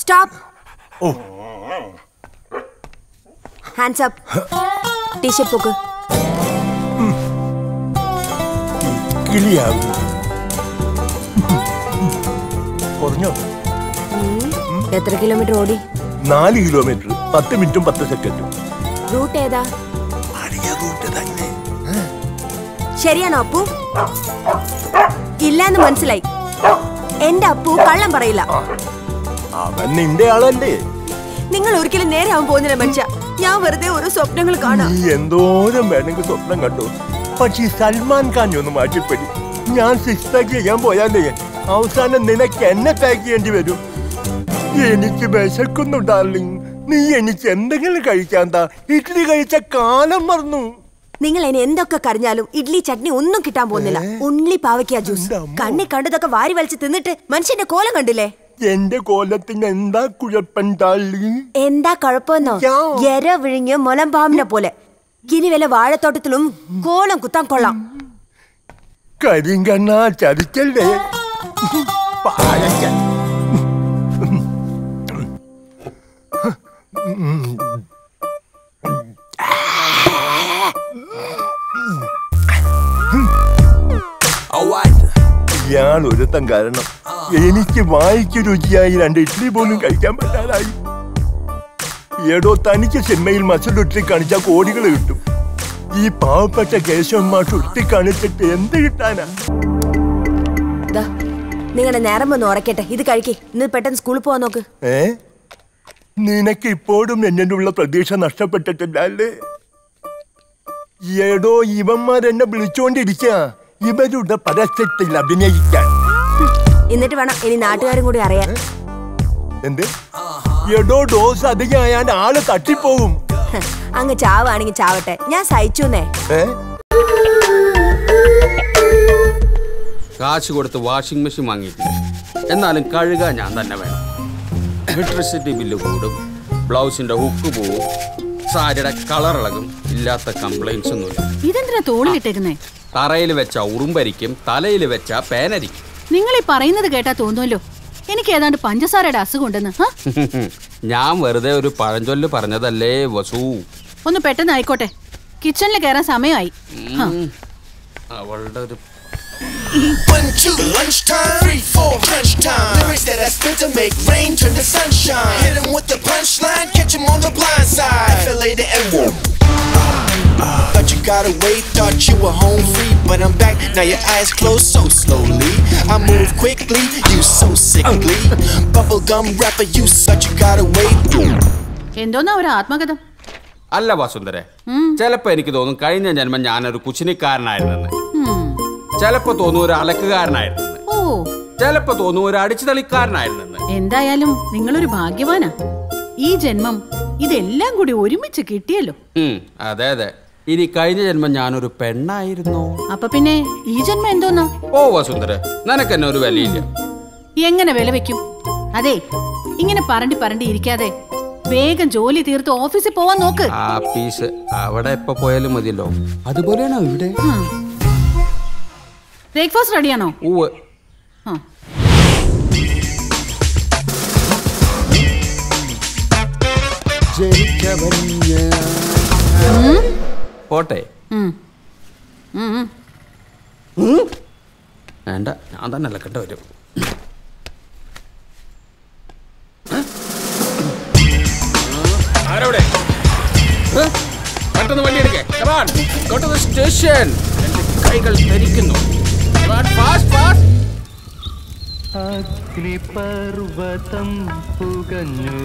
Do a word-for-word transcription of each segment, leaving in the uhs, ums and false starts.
Stop. ഓ hands up. T shirt പോക്ക്. കിളിയാവും. കുറഞ്ഞോ? എത്ര കിലോമീറ്റർ ഓടി? നാല് കിലോമീറ്റർ പത്ത് മിനിറ്റും പത്ത് സെക്കൻഡും. റൂട്ട് ഏതാ? റൂട്ട് തന്നെ. ശരിയാണോ അപ്പു? ഇല്ലാന്ന് മനസ്സിലായി. എന്റെ അപ്പു കള്ളം പറയില്ല. അവൻ നിന്റെ ആളല്ലേ? നിങ്ങൾ ഒരിക്കലും നേരെ ആവാൻ പോകുന്നില്ല മനുഷ്യ. ഞാൻ വെറുതെ ഓരോ സ്വപ്നങ്ങൾ കാണാം. നീ എന്തോരം വേണമെങ്കിൽ സ്വപ്നം കണ്ടു. പക്ഷെ സൽമാൻ ഖാൻ ഒന്ന് മാറ്റിപ്പടി. ഞാൻ സിക്സ് പാക്ക് ചെയ്യാൻ പോയാലേ അവസാനം നിനക്ക് എന്നെ പാക്ക് ചെയ്യേണ്ടി വരും. എനിക്ക് വിശക്കുന്നു ഡാർലിംഗ്. നീ എനിക്ക് എന്തെങ്കിലും കഴിക്കാൻ താ. ഇഡ്ഡലി കഴിച്ച കാലം മറന്നു. നിങ്ങൾ ഇനി എന്തൊക്കെ കരഞ്ഞാലും ഇഡ്ലി ചട്നി ഒന്നും കിട്ടാൻ പോകുന്നില്ല. ഉള്ളി പാവയ്ക്ക ജ്യൂസ്. കണ്ണി കണ്ടതൊക്കെ വാരി വലിച്ച് തിന്നിട്ട് മനുഷ്യന്റെ കോലം കണ്ടില്ലേ? എന്റെ കോലത്തിന് എന്താ കുഴപ്പം ഡാർലിംഗ്? എന്താ കുഴപ്പമെന്നോ? എര വിഴുങ്ങിയ മുലമ്പാമ്പിനെ പോലെ. ഇനി വല്ല വാഴത്തോട്ടത്തിലും കോലം കുത്താൻ കൊള്ളാം. കരിങ്കണ്ണ ചതിക്കല്ലേ. ഇയാൾ ഒരുത്തം കാരണം എനിക്ക് വായിക്ക് രുചിയായി രണ്ട് ഇഡ്ഡലി പോലും കഴിക്കാൻ പറ്റാതായി. ഏടോ തനിക്ക് സിനിമയിൽ മസിൽ ഉരുട്ടി കാണിച്ചാൽ കോടികൾ കിട്ടും. ഈ പാവപ്പെട്ട കേശവന്മാർ ഉരുട്ടി കാണിച്ചിട്ട് എന്ത് കിട്ടാനാ? നിങ്ങളുടെ നേരം ഒന്ന് ഉറക്കട്ടെ. ഇത് കഴിക്കേ. ഇന്ന് പെട്ടെന്ന് സ്കൂളിൽ പോവാൻ നോക്ക്. ഏ നിനക്ക് ഇപ്പോഴും എന്നോടുള്ള പ്രതീക്ഷ നഷ്ടപ്പെട്ടിട്ടില്ലേ? ഏടോ ഇവന്മാരെന്നെ വിളിച്ചോണ്ടിരിക്ക ഇവരുടെ പരസ്യത്തിൽ അഭിനയിക്കാൻ. എന്നിട്ട് വേണം ഇനി നാട്ടുകാരും കൂടി അറിയാൻ. എന്ത്? എടോ ഡോസ് അധികമായാൽ ആള് തട്ടിപ്പോകും. അങ്ങ് ചാവാണെങ്കിൽ ചാവട്ടെ, ഞാൻ സഹിച്ചുന്നേ. കാശ് കൊടുത്ത് വാഷിംഗ് മെഷീൻ വാങ്ങിയിട്ടില്ല, എന്നാലും കഴുകാൻ ഞാൻ തന്നെ വേണം. ഇലക്ട്രിസിറ്റി ബില്ല് കൂടും, ബ്ലൗസിന്റെ ഹുക്ക് പോവും, സാരിയുടെ കളർ ഇളകും. ഇല്ലാത്ത കംപ്ലൈൻസ് ഒന്നുമില്ല. ഇതെന്തിനാ തോളിലിട്ടേക്കുന്നേ? തറയിൽ വെച്ച ഉറുമ്പരിക്കും, തലയിൽ വെച്ച പേനരിക്കും. നിങ്ങൾ ഈ പറയുന്നത് കേട്ടാ തോന്നുമല്ലോ എനിക്ക് ഏതാണ്ട് പഞ്ചസാരയുടെ അസുഖം ഉണ്ടെന്ന്. ഞാൻ വെറുതെ ഒരു പഴഞ്ചൊല്ല് പറഞ്ഞതല്ലേ വസു. ഒന്ന് പെട്ടെന്ന് ആയിക്കോട്ടെ, കിച്ചണിൽ കയറാൻ സമയമായി. അവളുടെ ഒരു One, two, lunchtime. Three, four, crunch time. Lyrics that I spit to make rain turn to sunshine. Hit him with the punchline, catch him on the blind side. F L A to M O. Thought you got away, thought you were home free, but I'm back, now your eyes closed so slowly. I move quickly, you so sickly. Bubblegum rapper, you such you got away. എന്തോന്നാ ഒരു ആത്മകഥം? അല്ല വസുന്ധരെ, ചിലപ്പോ എനിക്ക് തോന്നും കഴിഞ്ഞ ജന്മം ഞാനൊരു കുച്ചിനിക്കാരനായിരുന്നെന്ന്. ചിലപ്പോ തോന്നും ഒരു അലക്കുകാരനായിരുന്നെന്ന്. ഓ, ചിലപ്പോ തോന്നും ഒരു അടിച്ചു തളിക്കാരനായിരുന്നെന്ന്. എന്തായാലും നിങ്ങളൊരു ഭാഗ്യവാനാ. ഈ ജന്മം ഇതെല്ലാം കൂടി ഒരുമിച്ച് കിട്ടിയല്ലോ. അതെ അതെ. ഇനി കഴിഞ്ഞ ജന്മം ഞാനൊരു പെണ്ണായിരുന്നു. അപ്പൊ പിന്നെ ഈ ജന്മം എന്തോന്നാ? ഓ വസുന്ധര, നിനക്കെന്നെ ഒരു വിലയില്ല. എങ്ങനെ വില വെക്കും? അതെ, ഇങ്ങനെ പറണ്ടി പറണ്ടി ഇരിക്കാതെ വേഗം ജോലി തീർത്ത് ഓഫീസിൽ പോവാൻ നോക്ക്. ആഫീസ് അവിടെ എപ്പോ പോയാലും മതിയല്ലോ. അതുപോലെയാണോ ഇവിടെ? ബ്രേക്ക്ഫാസ്റ്റ് റെഡിയാണോ? ഉവ്വ്. പോട്ടെ. വേണ്ട, ഞാൻ തന്നെ അലക്കണ്ട വരും. ആരോടെ പെട്ടെന്ന് വണ്ടി എടുക്കേ. സ്റ്റേഷൻ. കൈകൾ ധരിക്കുന്നു. അഗ്നിപർവതം പുകഞ്ഞു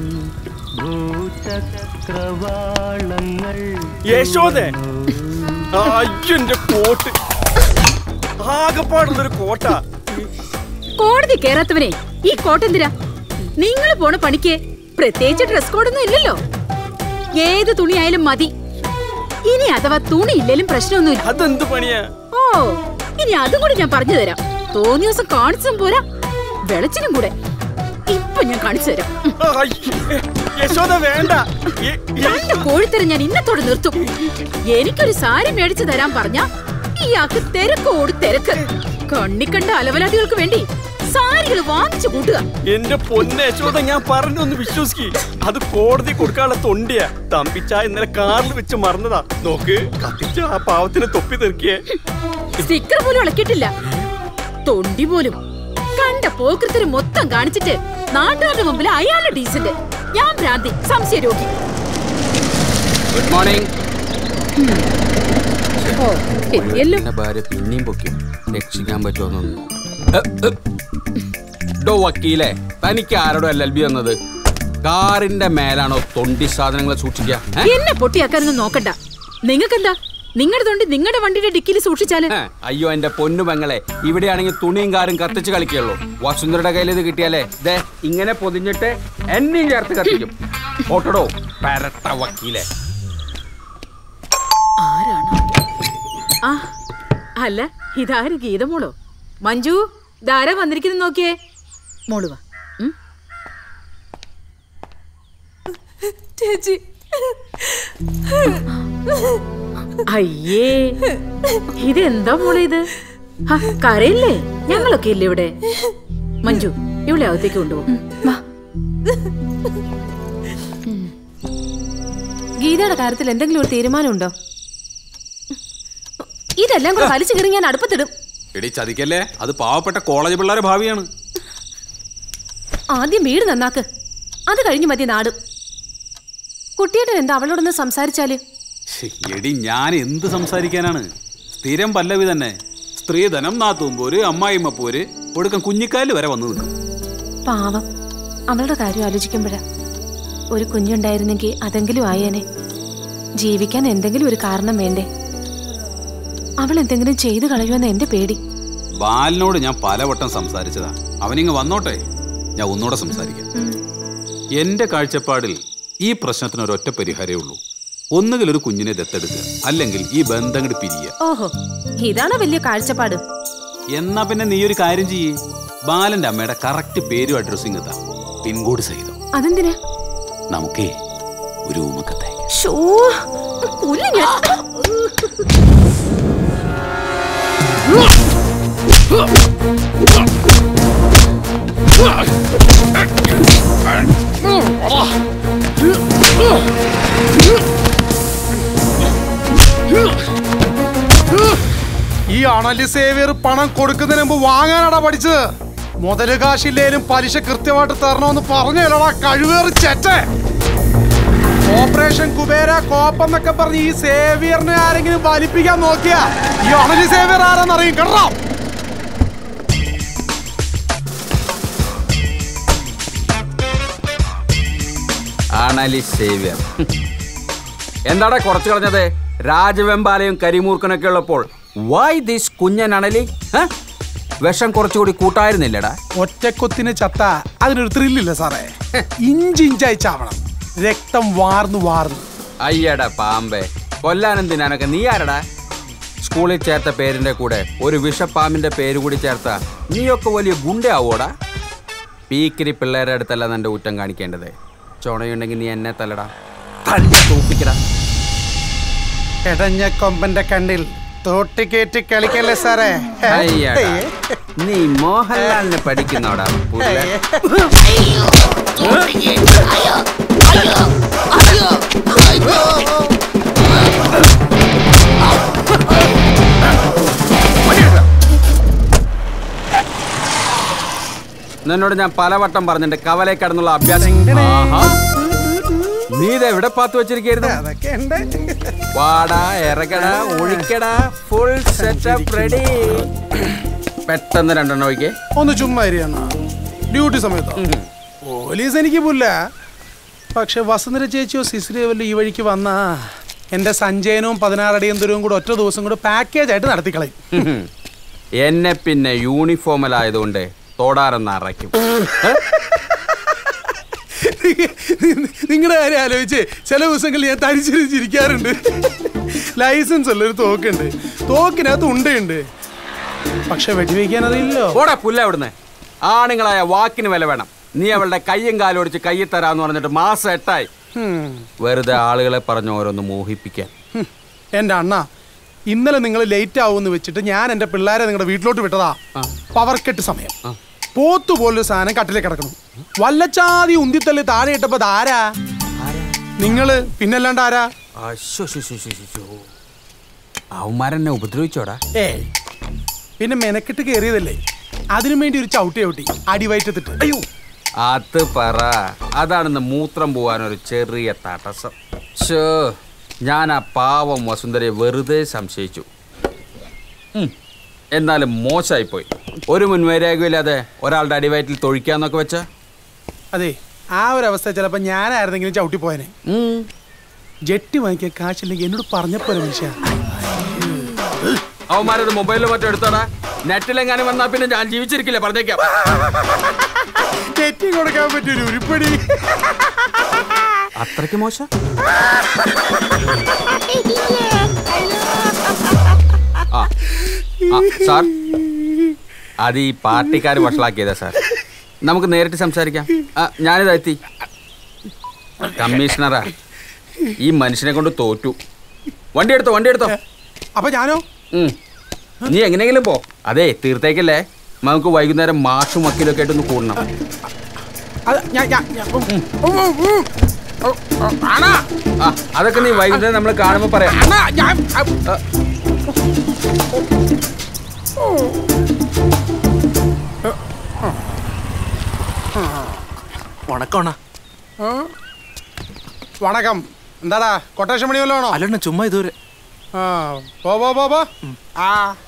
ഭൂചക്രവാളങ്ങൾ. യശോദേ, അയ്യന്റെ കോട്ട് ആകെപ്പാടുള്ളൊരു കോട്ടാ. കോടതി കേറാത്തവനെ ഈ കോട്ടെന്തിരാ? നിങ്ങൾ പോണ പണിക്ക് പ്രത്യേകിച്ച് ഡ്രസ് കോഡൊന്നും ഇല്ലല്ലോ. ഏത് തുണിയായാലും മതി. ഇനി അഥവാ തുണി ഇല്ലേലും പ്രശ്നമൊന്നുമില്ല. അതെന്ത് പണിയാ? ഓ, ഇനി അതും കൂടി ഞാൻ പറഞ്ഞു തരാം. തോന്നിയ ദിവസം കാണിച്ചും പോരാ, വെളച്ചിനും കൂടെ ഇപ്പൊ ഞാൻ കാണിച്ചു തരാം. യശോദ വേണ്ട, രണ്ട് കോഴിത്തരം ഞാൻ ഇന്നത്തോടെ നിർത്തും. എനിക്കൊരു സാരി മേടിച്ചു തരാൻ പറഞ്ഞ ഇയാൾക്ക് തിരക്കോട് തിരക്ക്. കണ്ണിക്കണ്ട അലവലാദികൾക്ക് വേണ്ടി സാരികൾ വാങ്ങിച്ചു കൂട്ടുക. എന്റെ പൊന്നെ യശോദ, ഞാൻ പറഞ്ഞൊന്ന് വിശ്വസിക്ക്. അത് കോടതി കൊടുക്കാനുള്ള തൊണ്ടിയാ. തമ്പിച്ച ഇന്നലെ കാറിൽ വെച്ച് മറന്നതാ. നോക്ക്, കത്തിച്ച ആ പാവത്തിന് തൊപ്പി തെറിക്കിയേ. സ്റ്റിക്കർ പോലും ഇളക്കിയിട്ടില്ല, തൊണ്ടി പോലും. കണ്ട പോക്കൃത്തിന് മൊത്തം കാണിച്ചിട്ട് നാട്ടുകാരുടെ മുമ്പിൽ അയാളുടെ ഡീസന്റ്, ഞാൻ ഭ്രാന്തി, സംശയ രോഗി. Good morning. ഭാര്യ പിന്നെയും പൊക്കി രക്ഷിക്കാൻ പറ്റുമെന്നൊന്നും. ഡോ വക്കീലെ, തനിക്ക് ആരോടോ എൽ എൽ ബി വന്നത്? കാറിന്റെ മേലാണോ തൊണ്ടി സാധനങ്ങൾ സൂക്ഷിക്കുക? എന്നെ പൊട്ടിയാക്കാനൊന്നും നോക്കണ്ട. നിങ്ങൾക്കെന്താ? നിങ്ങളുടെ തൊണ്ടി നിങ്ങളുടെ വണ്ടിയുടെ ഡിക്കിയിൽ സൂക്ഷിച്ചാല്. അയ്യോ എന്റെ പൊന്നു പെങ്ങളെ, ഇവിടെയാണെങ്കിൽ തുണിയും കാറും കത്തിച്ച് കളിക്കുള്ളൂ. വസുന്ധരയുടെ കയ്യിൽ ഇത് കിട്ടിയാലേ ദേ ഇങ്ങനെ പൊതിഞ്ഞിട്ട് എന്നെയും ചേർത്ത് കത്തിക്കും. ഓട്ടടോ പരട്ട വക്കീലെ. ആരാണ്? ആ അല്ല, ഇതാര്? ഗീതമോളോ? മഞ്ജു, ധാര വന്നിരിക്കുന്നു, നോക്കിയേ. മോളുവാ. ചേച്ചി, അയ്യേ, ഇതെന്താ മോളെ ഇത്? കരയില്ലേ? ഞങ്ങളൊക്കെ ഇല്ലേ ഇവിടെ. മഞ്ജു, ഇവിടെ അകത്തേക്ക് കൊണ്ടുപോകും. ഗീതയുടെ കാര്യത്തിൽ എന്തെങ്കിലും ഒരു തീരുമാനമുണ്ടോ? ഇതെല്ലാം കൂടെ വലിച്ചു കയറി ഞാൻ അടുപ്പത്തിടും. എടി ചതിക്കല്ലേ, അത് പാവപ്പെട്ട കോളേജ് പിള്ളേരെ ഭാവിയാണ്. ആദ്യം വീട് നന്നാക്ക്, അത് കഴിഞ്ഞു മതി നാടും. കുട്ടിയേട്ടൻ എന്താ അവളോടൊന്ന് സംസാരിച്ചാല്? എടി ഞാൻ എന്ത് സംസാരിക്കാനാണ്? സ്ഥിരം പല്ലവി തന്നെ. സ്ത്രീധനം, നാത്തൂമ്പോര്, അമ്മായിമ്മ പോര്, ഒടുക്കം കുഞ്ഞിക്കാല് വരെ വന്നു നിൽക്കും. പാവം, അവളുടെ കാര്യം ആലോചിക്കുമ്പോഴാ. ഒരു കുഞ്ഞുണ്ടായിരുന്നെങ്കിൽ അതെങ്കിലും ആയേനെ. ജീവിക്കാൻ എന്തെങ്കിലും ഒരു കാരണം വേണ്ടേ? അവൾ എന്തെങ്കിലും ചെയ്തു കളയുമെന്ന് എന്റെ പേടി. ബാലിനോട് ഞാൻ പലവട്ടം സംസാരിച്ചതാ. അവനിങ്ങ് വന്നോട്ടെ, ഞാൻ ഒന്നുകൂടെ സംസാരിക്കാം. എന്റെ കാഴ്ചപ്പാടിൽ ഈ പ്രശ്നത്തിന് ഒരൊറ്റ പരിഹാരമേ ഉള്ളൂ. ഒന്നുകിൽ ഒരു കുഞ്ഞിനെ ദത്തെടുക്കുക, അല്ലെങ്കിൽ ഈ ബന്ധം കൂടി പിരിയുക. ഓഹോ, ഇതാണോ വലിയ കാഴ്ചപ്പാട്? എന്നാ പിന്നെ നീ ഒരു കാര്യം ചെയ്യേ, ബാലന്റെ അമ്മയുടെ കറക്റ്റ് പേരും അഡ്രസ്സിങ് എത്താം, പിൻകോഡ് സഹിതം. അതെന്തിനാ? നമുക്കേ ഒരു ഊമക്കത്തെ. ഈ അണലി സേവിയർ പണം കൊടുക്കുന്നതിന് മുമ്പ് വാങ്ങാനാടാ പഠിച്ചത്. മുതല് കാശില്ലേലും പലിശ കൃത്യമായിട്ട് തരണമെന്ന് പറഞ്ഞല്ലോടാ കഴിവേറി ചേറ്റെ. ഓപ്പറേഷൻ കുബേര കോപ്പം എന്നൊക്കെ പറഞ്ഞ് ഈ സേവിയറിനെ ആരെങ്കിലും വലിപ്പിക്കാൻ നോക്കിയാ ഈ അണലി സേവിയർ ആരാന്നറിയും കേട്ടോ. അണലി സേവിയർ എന്താടാ കുറച്ച് കളഞ്ഞത്? രാജവെമ്പാലയും കരിമൂർക്കനൊക്കെ ഉള്ളപ്പോൾ വൈ ദിസ് കുഞ്ഞൻ അണലി? വിഷം കുറച്ചുകൂടി കൂട്ടായിരുന്നില്ലടാ. ഒറ്റക്കൊത്തിന് ചത്ത അതിനൊരു ത്രില്ലില്ല സാറേ. ഇഞ്ചി ഇഞ്ചായി ചാവണം, രക്തം വാർന്നു വാർന്നു. അയ്യടാ പാമ്പേ, കൊല്ലാനും തിന്നാനൊക്കെ നീ ആരടാ? സ്കൂളിൽ ചേർത്ത പേരിന്റെ കൂടെ ഒരു വിഷപ്പാമ്പിന്റെ പേര് കൂടി ചേർത്ത നീയൊക്കെ വലിയ ഗുണ്ടയാവോടാ? പീക്കിരി പിള്ളേരുടെ അടുത്തല്ല നിന്റെ ഊറ്റം കാണിക്കേണ്ടത്. ചുണയുണ്ടെങ്കിൽ നീ എന്നെ തല്ലടാ, തന്നെ തൂപ്പിക്കടാ. എടഞ്ഞ കൊമ്പന്റെ കണ്ണിൽ തോട്ടിക്കേറ്റി കളിക്കല്ലേ സാറേ. അയ്യടാ, നീ മോഹൻലാലിനെ പഠിക്കുന്നോടാ പുള്ള. നിന്നോട് ഞാൻ പലവട്ടം പറഞ്ഞിട്ട് കവലേ കടന്നുള്ള അഭ്യാസം. നീ ഇതെവിടെ പാത്ത് വെച്ചിരിക്കരുത്? വാടാ, ഇറങ്ങടാ, ഒഴിക്കടാ, ഫുൾ സെറ്റപ്പ് റെഡി. പെട്ടെന്ന് രണ്ടെണ്ണം ഒഴിക്കേ. ഒന്ന് ചുമ്മാ ഡ്യൂട്ടി സമയത്തോ? പോലീസ് എനിക്ക് പുല്ല. പക്ഷെ വസുന്ധര ചേച്ചിയോ സിസിലിയോ വല്ല ഈ വഴിക്ക് വന്നാ എന്റെ സഞ്ജയനവും പതിനാറടിയും ദൂരവും കൂടെ ഒറ്റ ദിവസം കൂടെ പാക്കേജ് ആയിട്ട് നടത്തിക്കളയും. എന്നെ പിന്നെ യൂണിഫോമിലായതുകൊണ്ട് തോടാറെന്ന് അറയ്ക്കും. നിങ്ങളുടെ കാര്യം ആലോചിച്ച് ചില ദിവസങ്ങളിൽ ഞാൻ തരിച്ചിരിക്കാറുണ്ട്. ലൈസൻസ് ഉള്ള ഒരു തോക്കുണ്ട്, തോക്കിനകത്ത് ഉണ്ടയുണ്ട്, പക്ഷെ വെടിവെക്കാൻ അറിയില്ലോ. ഓടാ പുല്ല അവിടുന്ന്. ആണുങ്ങളായ വാക്കിന് വില വേണം. നീ അവളുടെ കയ്യും കാലും ഒടിച്ച് കയ്യിൽ തരാന്ന് പറഞ്ഞിട്ട് മാസം എട്ടായി. വെറുതെ ആളുകളെ പറഞ്ഞ് ഓരോന്ന് മോഹിപ്പിക്കാൻ. എന്റെ അണ്ണ, ഇന്നലെ നിങ്ങൾ ലേറ്റ് ആവുമെന്ന് വെച്ചിട്ട് ഞാൻ എന്റെ പിള്ളേരെ നിങ്ങളുടെ വീട്ടിലോട്ട് വിട്ടതാ. പവർ കെട്ട് സമയം പോത്തു പോലൊരു സാധനം കട്ടിലേ കിടക്കണം. വല്ലച്ചാതി ഉന്തിത്തല്ല് താഴെ ഇട്ടപ്പോ ആരാ? നിങ്ങള്. പിന്നല്ലാണ്ട് ആരാ? അവന്മാരെന്നെ ഉപദ്രവിച്ചോടാ? ഏയ്, പിന്നെ മെനക്കെട്ട് കയറിയതല്ലേ, അതിനു വേണ്ടി ഒരു ചവിട്ടി ചവിട്ടി അടിവയറ്റത്തിട്ട്. അയ്യോ, അത് പറ. അതാണെന്ന് മൂത്രം പോവാനൊരു ചെറിയ തടസ്സം. ഷോ, ഞാൻ ആ പാവം വസുന്ധരയെ വെറുതെ സംശയിച്ചു. എന്നാലും മോശമായിപ്പോയി. ഒരു മുൻവൈരാഗ്യമില്ലാതെ ഒരാളുടെ അടിവയറ്റിൽ തൊഴിക്കാന്നൊക്കെ വെച്ച. അതെ, ആ ഒരു അവസ്ഥ ചിലപ്പോ ഞാനായിരുന്നെങ്കിലും ചവിട്ടി പോയനെ. ജെട്ടി വാങ്ങിക്കാൻ കാശില്ലെങ്കിൽ എന്നോട് പറഞ്ഞപ്പോലെ മനുഷ്യ. അവന്മാരത് മൊബൈലിൽ മറ്റോ എടുത്തോടാ. നെറ്റിലെങ്ങാനും വന്നാ പിന്നെ ഞാൻ ജീവിച്ചിരിക്കില്ല, പറഞ്ഞേക്കാം. ജെറ്റി കൊടുക്കാൻ പറ്റൊരു ഉരുപ്പടി. അത്രയ്ക്ക് മോശം? ആ സാർ, അത് ഈ പാർട്ടിക്കാർ വഷളാക്കിയതാ സാർ. നമുക്ക് നേരിട്ട് സംസാരിക്കാം. ഞാനിതാ എത്തി. കമ്മീഷണറാ, ഈ മനുഷ്യനെ കൊണ്ട് തോറ്റു. വണ്ടി എടുത്തോ, വണ്ടി എടുത്തോ. അപ്പൊ ഞാനോ? നീ എങ്ങനെയെങ്കിലും പോ. അതെ, തീർത്തേക്കല്ലേ. നമുക്ക് വൈകുന്നേരം മാഷും വക്കീലൊക്കെ ആയിട്ടൊന്ന് കൂടണം. ആ, അതൊക്കെ നീ വൈകുന്നേരം നമ്മൾ കാണുമ്പോ പറയാം. വണക്കോണ. വണക്കം. എന്താടാ കൊട്ടേഷൻ പണി വല്ലതാണോ? അല്ലണ്ണ, ചുമ്മാ ഇതുവരെ. ആ, പോ പോ പോ പോ. ആ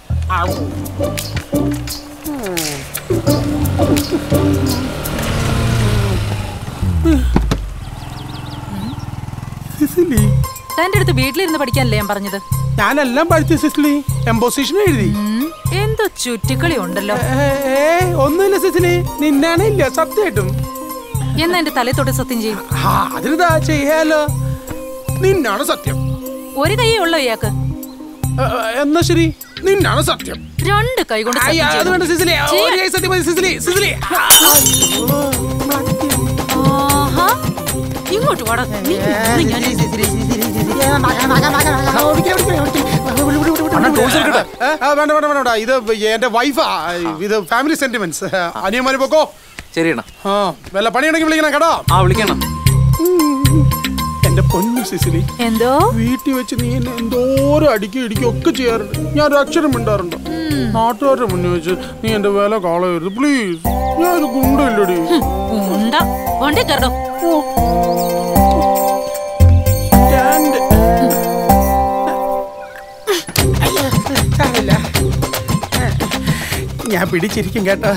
സിസിലി, തന്റെ അടുത്ത് വീട്ടിലിരുന്ന് പഠിക്കാനല്ലേ ഞാൻ പറഞ്ഞത്? ഞാനെല്ലാം പഠിച്ചു സിസിലി. എംപോസിഷൻ എഴുതി. എന്തോ ചുറ്റിക്കളി ഉണ്ടല്ലോ. ഒന്നുമില്ല സിസിലി, നിന്നാണ് ഇല്ല സത്യമായിട്ടും. എന്നാ എന്റെ തലേ തൊട്ട് സത്യം ചെയ്യും. അതിനെന്താ ചെയ്യാലോ, നിന്നാണ് സത്യം. ഒരു കൈയേ ഉള്ളോ ഇയാൾക്ക്? എന്നാ ശരി, നിന്നാണ് സത്യം. രണ്ട് കൈ കൊണ്ട് ഇങ്ങോട്ട് വാടാ. വേണ്ട വേണ്ട വേണ്ട, ഇത് എന്റെ വൈഫാ. ഇത് ഫാമിലി സെന്റിമെന്റ്സ്. അനിയന്മാര് പോക്കോ. ശരിയണ്ണ. ആ, വല്ല പണിയുണ്ടെങ്കിൽ വിളിക്കണം കേട്ടോ. ആ, വിളിക്കണം. എന്റെ പൊന്നു സിസിലി, എന്തോ വീട്ടിൽ വെച്ച് നീ എന്നെ എന്തോരം അടിക്കും ഇടിക്കും ഒക്കെ ചെയ്യാറുണ്ട്. ഞാൻ ഒരു അക്ഷരം മിണ്ടാറുണ്ട്. നാട്ടുകാരുടെ മുന്നിൽ വെച്ച് നീ എന്റെ വില കളയരുത് പ്ലീസ്. ഞാൻ ഒരു ഗുണ്ടല്ലടി. ഞാൻ പിടിച്ചിരിക്കും കേട്ടോ.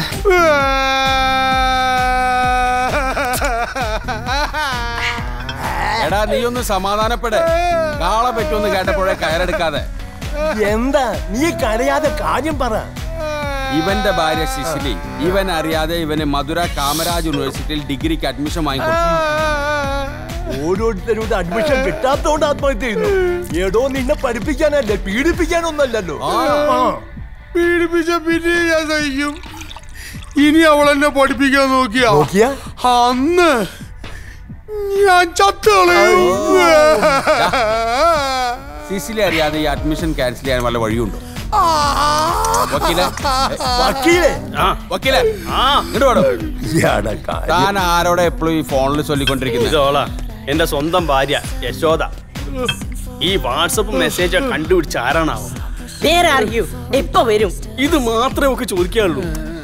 എടാ, നീ ഒന്ന് സമാധാനപ്പെടേ. കാളെ പറ്റുമെന്ന് കേട്ടപ്പോഴേ കയറെടുക്കാതെ. എന്താ നീ കരയാതെ കാര്യം പറ. ഇവന്റെ ഭാര്യ സിസിലി, ഇവൻ അറിയാതെ ഇവന് മധുര കാമരാജ് യൂണിവേഴ്സിറ്റിയിൽ ഡിഗ്രിക്ക് അഡ്മിഷൻ വാങ്ങിക്കൊടുത്തു. ഓരോരുത്തരുടെ അഡ്മിഷൻ കിട്ടാത്തോണ്ട് ആത്മഹത്യ ചെയ്യുന്നു. ഏടോ, നിന്നെ പഠിപ്പിക്കാനല്ലേ, പീഡിപ്പിക്കാനൊന്നല്ലല്ലോ. പീഡിപ്പിച്ച പിന്നെ ഞാൻ സഹിക്കും. ഇനി അവളെന്നെ പഠിപ്പിക്കാൻ നോക്കിയാ നോക്കിയാ അന്ന് ഞാൻ ചത്തോളയും. സിസിലി അറിയാതെ ഈ അഡ്മിഷൻ ക്യാൻസൽ ചെയ്യാൻ വല്ല വഴിയുണ്ടോ? വക്കീലെ, വക്കീലെ, വക്കീലെ, ഇങ്ങോട്ട് താൻ ആരോടെ എപ്പോഴും ഈ ഫോണിൽ ചൊല്ലിക്കൊണ്ടിരിക്കുന്നത്? എന്റെ സ്വന്തം ഭാര്യ യശോദ. ഈ വാട്സപ്പ് മെസ്സേജ് കണ്ടുപിടിച്ച ആരാണാവോ? ഇപ്പൊ വരും. ഇത് മാത്രമേ ഒക്കെ ചോദിക്കാനുള്ളൂ.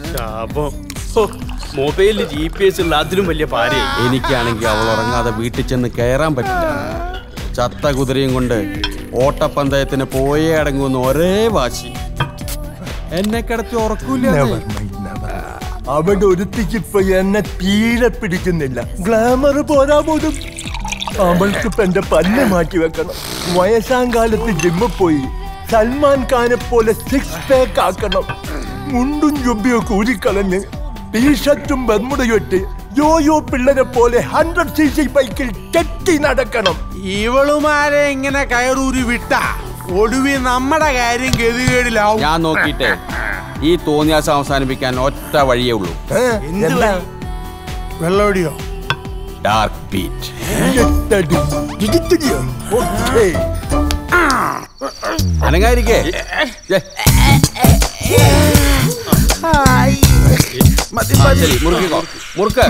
മൊബൈലിൽ ജി പി എസ് ഉള്ള അതിലും വലിയ ഭാര്യ. എനിക്കാണെങ്കിൽ അവൾ ഉറങ്ങാതെ വീട്ടിൽ ചെന്ന് കയറാൻ പറ്റില്ല. ചത്ത കുതിരയും കൊണ്ട് ഓട്ടപ്പന്തയത്തിന് പോയേ അടങ്ങുന്ന ഒരേ വാശി. എന്നെ കിടത്തി ഉറക്കൂല. അവിടെ ഒരുത്തിക്കിപ്പോ എന്നെ തീരെ പിടിക്കുന്നില്ല. ഗ്ലാമർ പോരാ പോലും. അവൾക്കിപ്പോ എന്റെ പല്ല് മാറ്റി വെക്കണം. വയസ്സാം കാലത്ത് ജിമ്മിൽ പോയി സൽമാൻ ഖാനെ പോലെ സിക്സ് പാക്ക് ആക്കണം. മുണ്ടും ജുബിയൊക്കെ ഊരിക്കളഞ്ഞ് ടീഷർട്ടും ബർമുടയും ഇട്ട് യോയോ പിള്ളേരെ പോലെ ഹൺഡ്രഡ് സി സി ബൈക്കിൽ കെട്ടി നടക്കണം. ഇവളുമാരെ ഇങ്ങനെ കയറൂരി വിട്ട ഒടുവി നമ്മുടെ കാര്യം ഗതികേടിലാവും. ഞാൻ നോക്കിട്ടെ ഈ തോന്നിയാസം അവസാനിപ്പിക്കാൻ ഒറ്റ വഴിയേ ഉള്ളൂ. വെള്ളോടിയോ? Dark beat. അനങ്ങായിരിക്കേ. ശരി മുറുക്കിക്കോ മുറുക്ക്.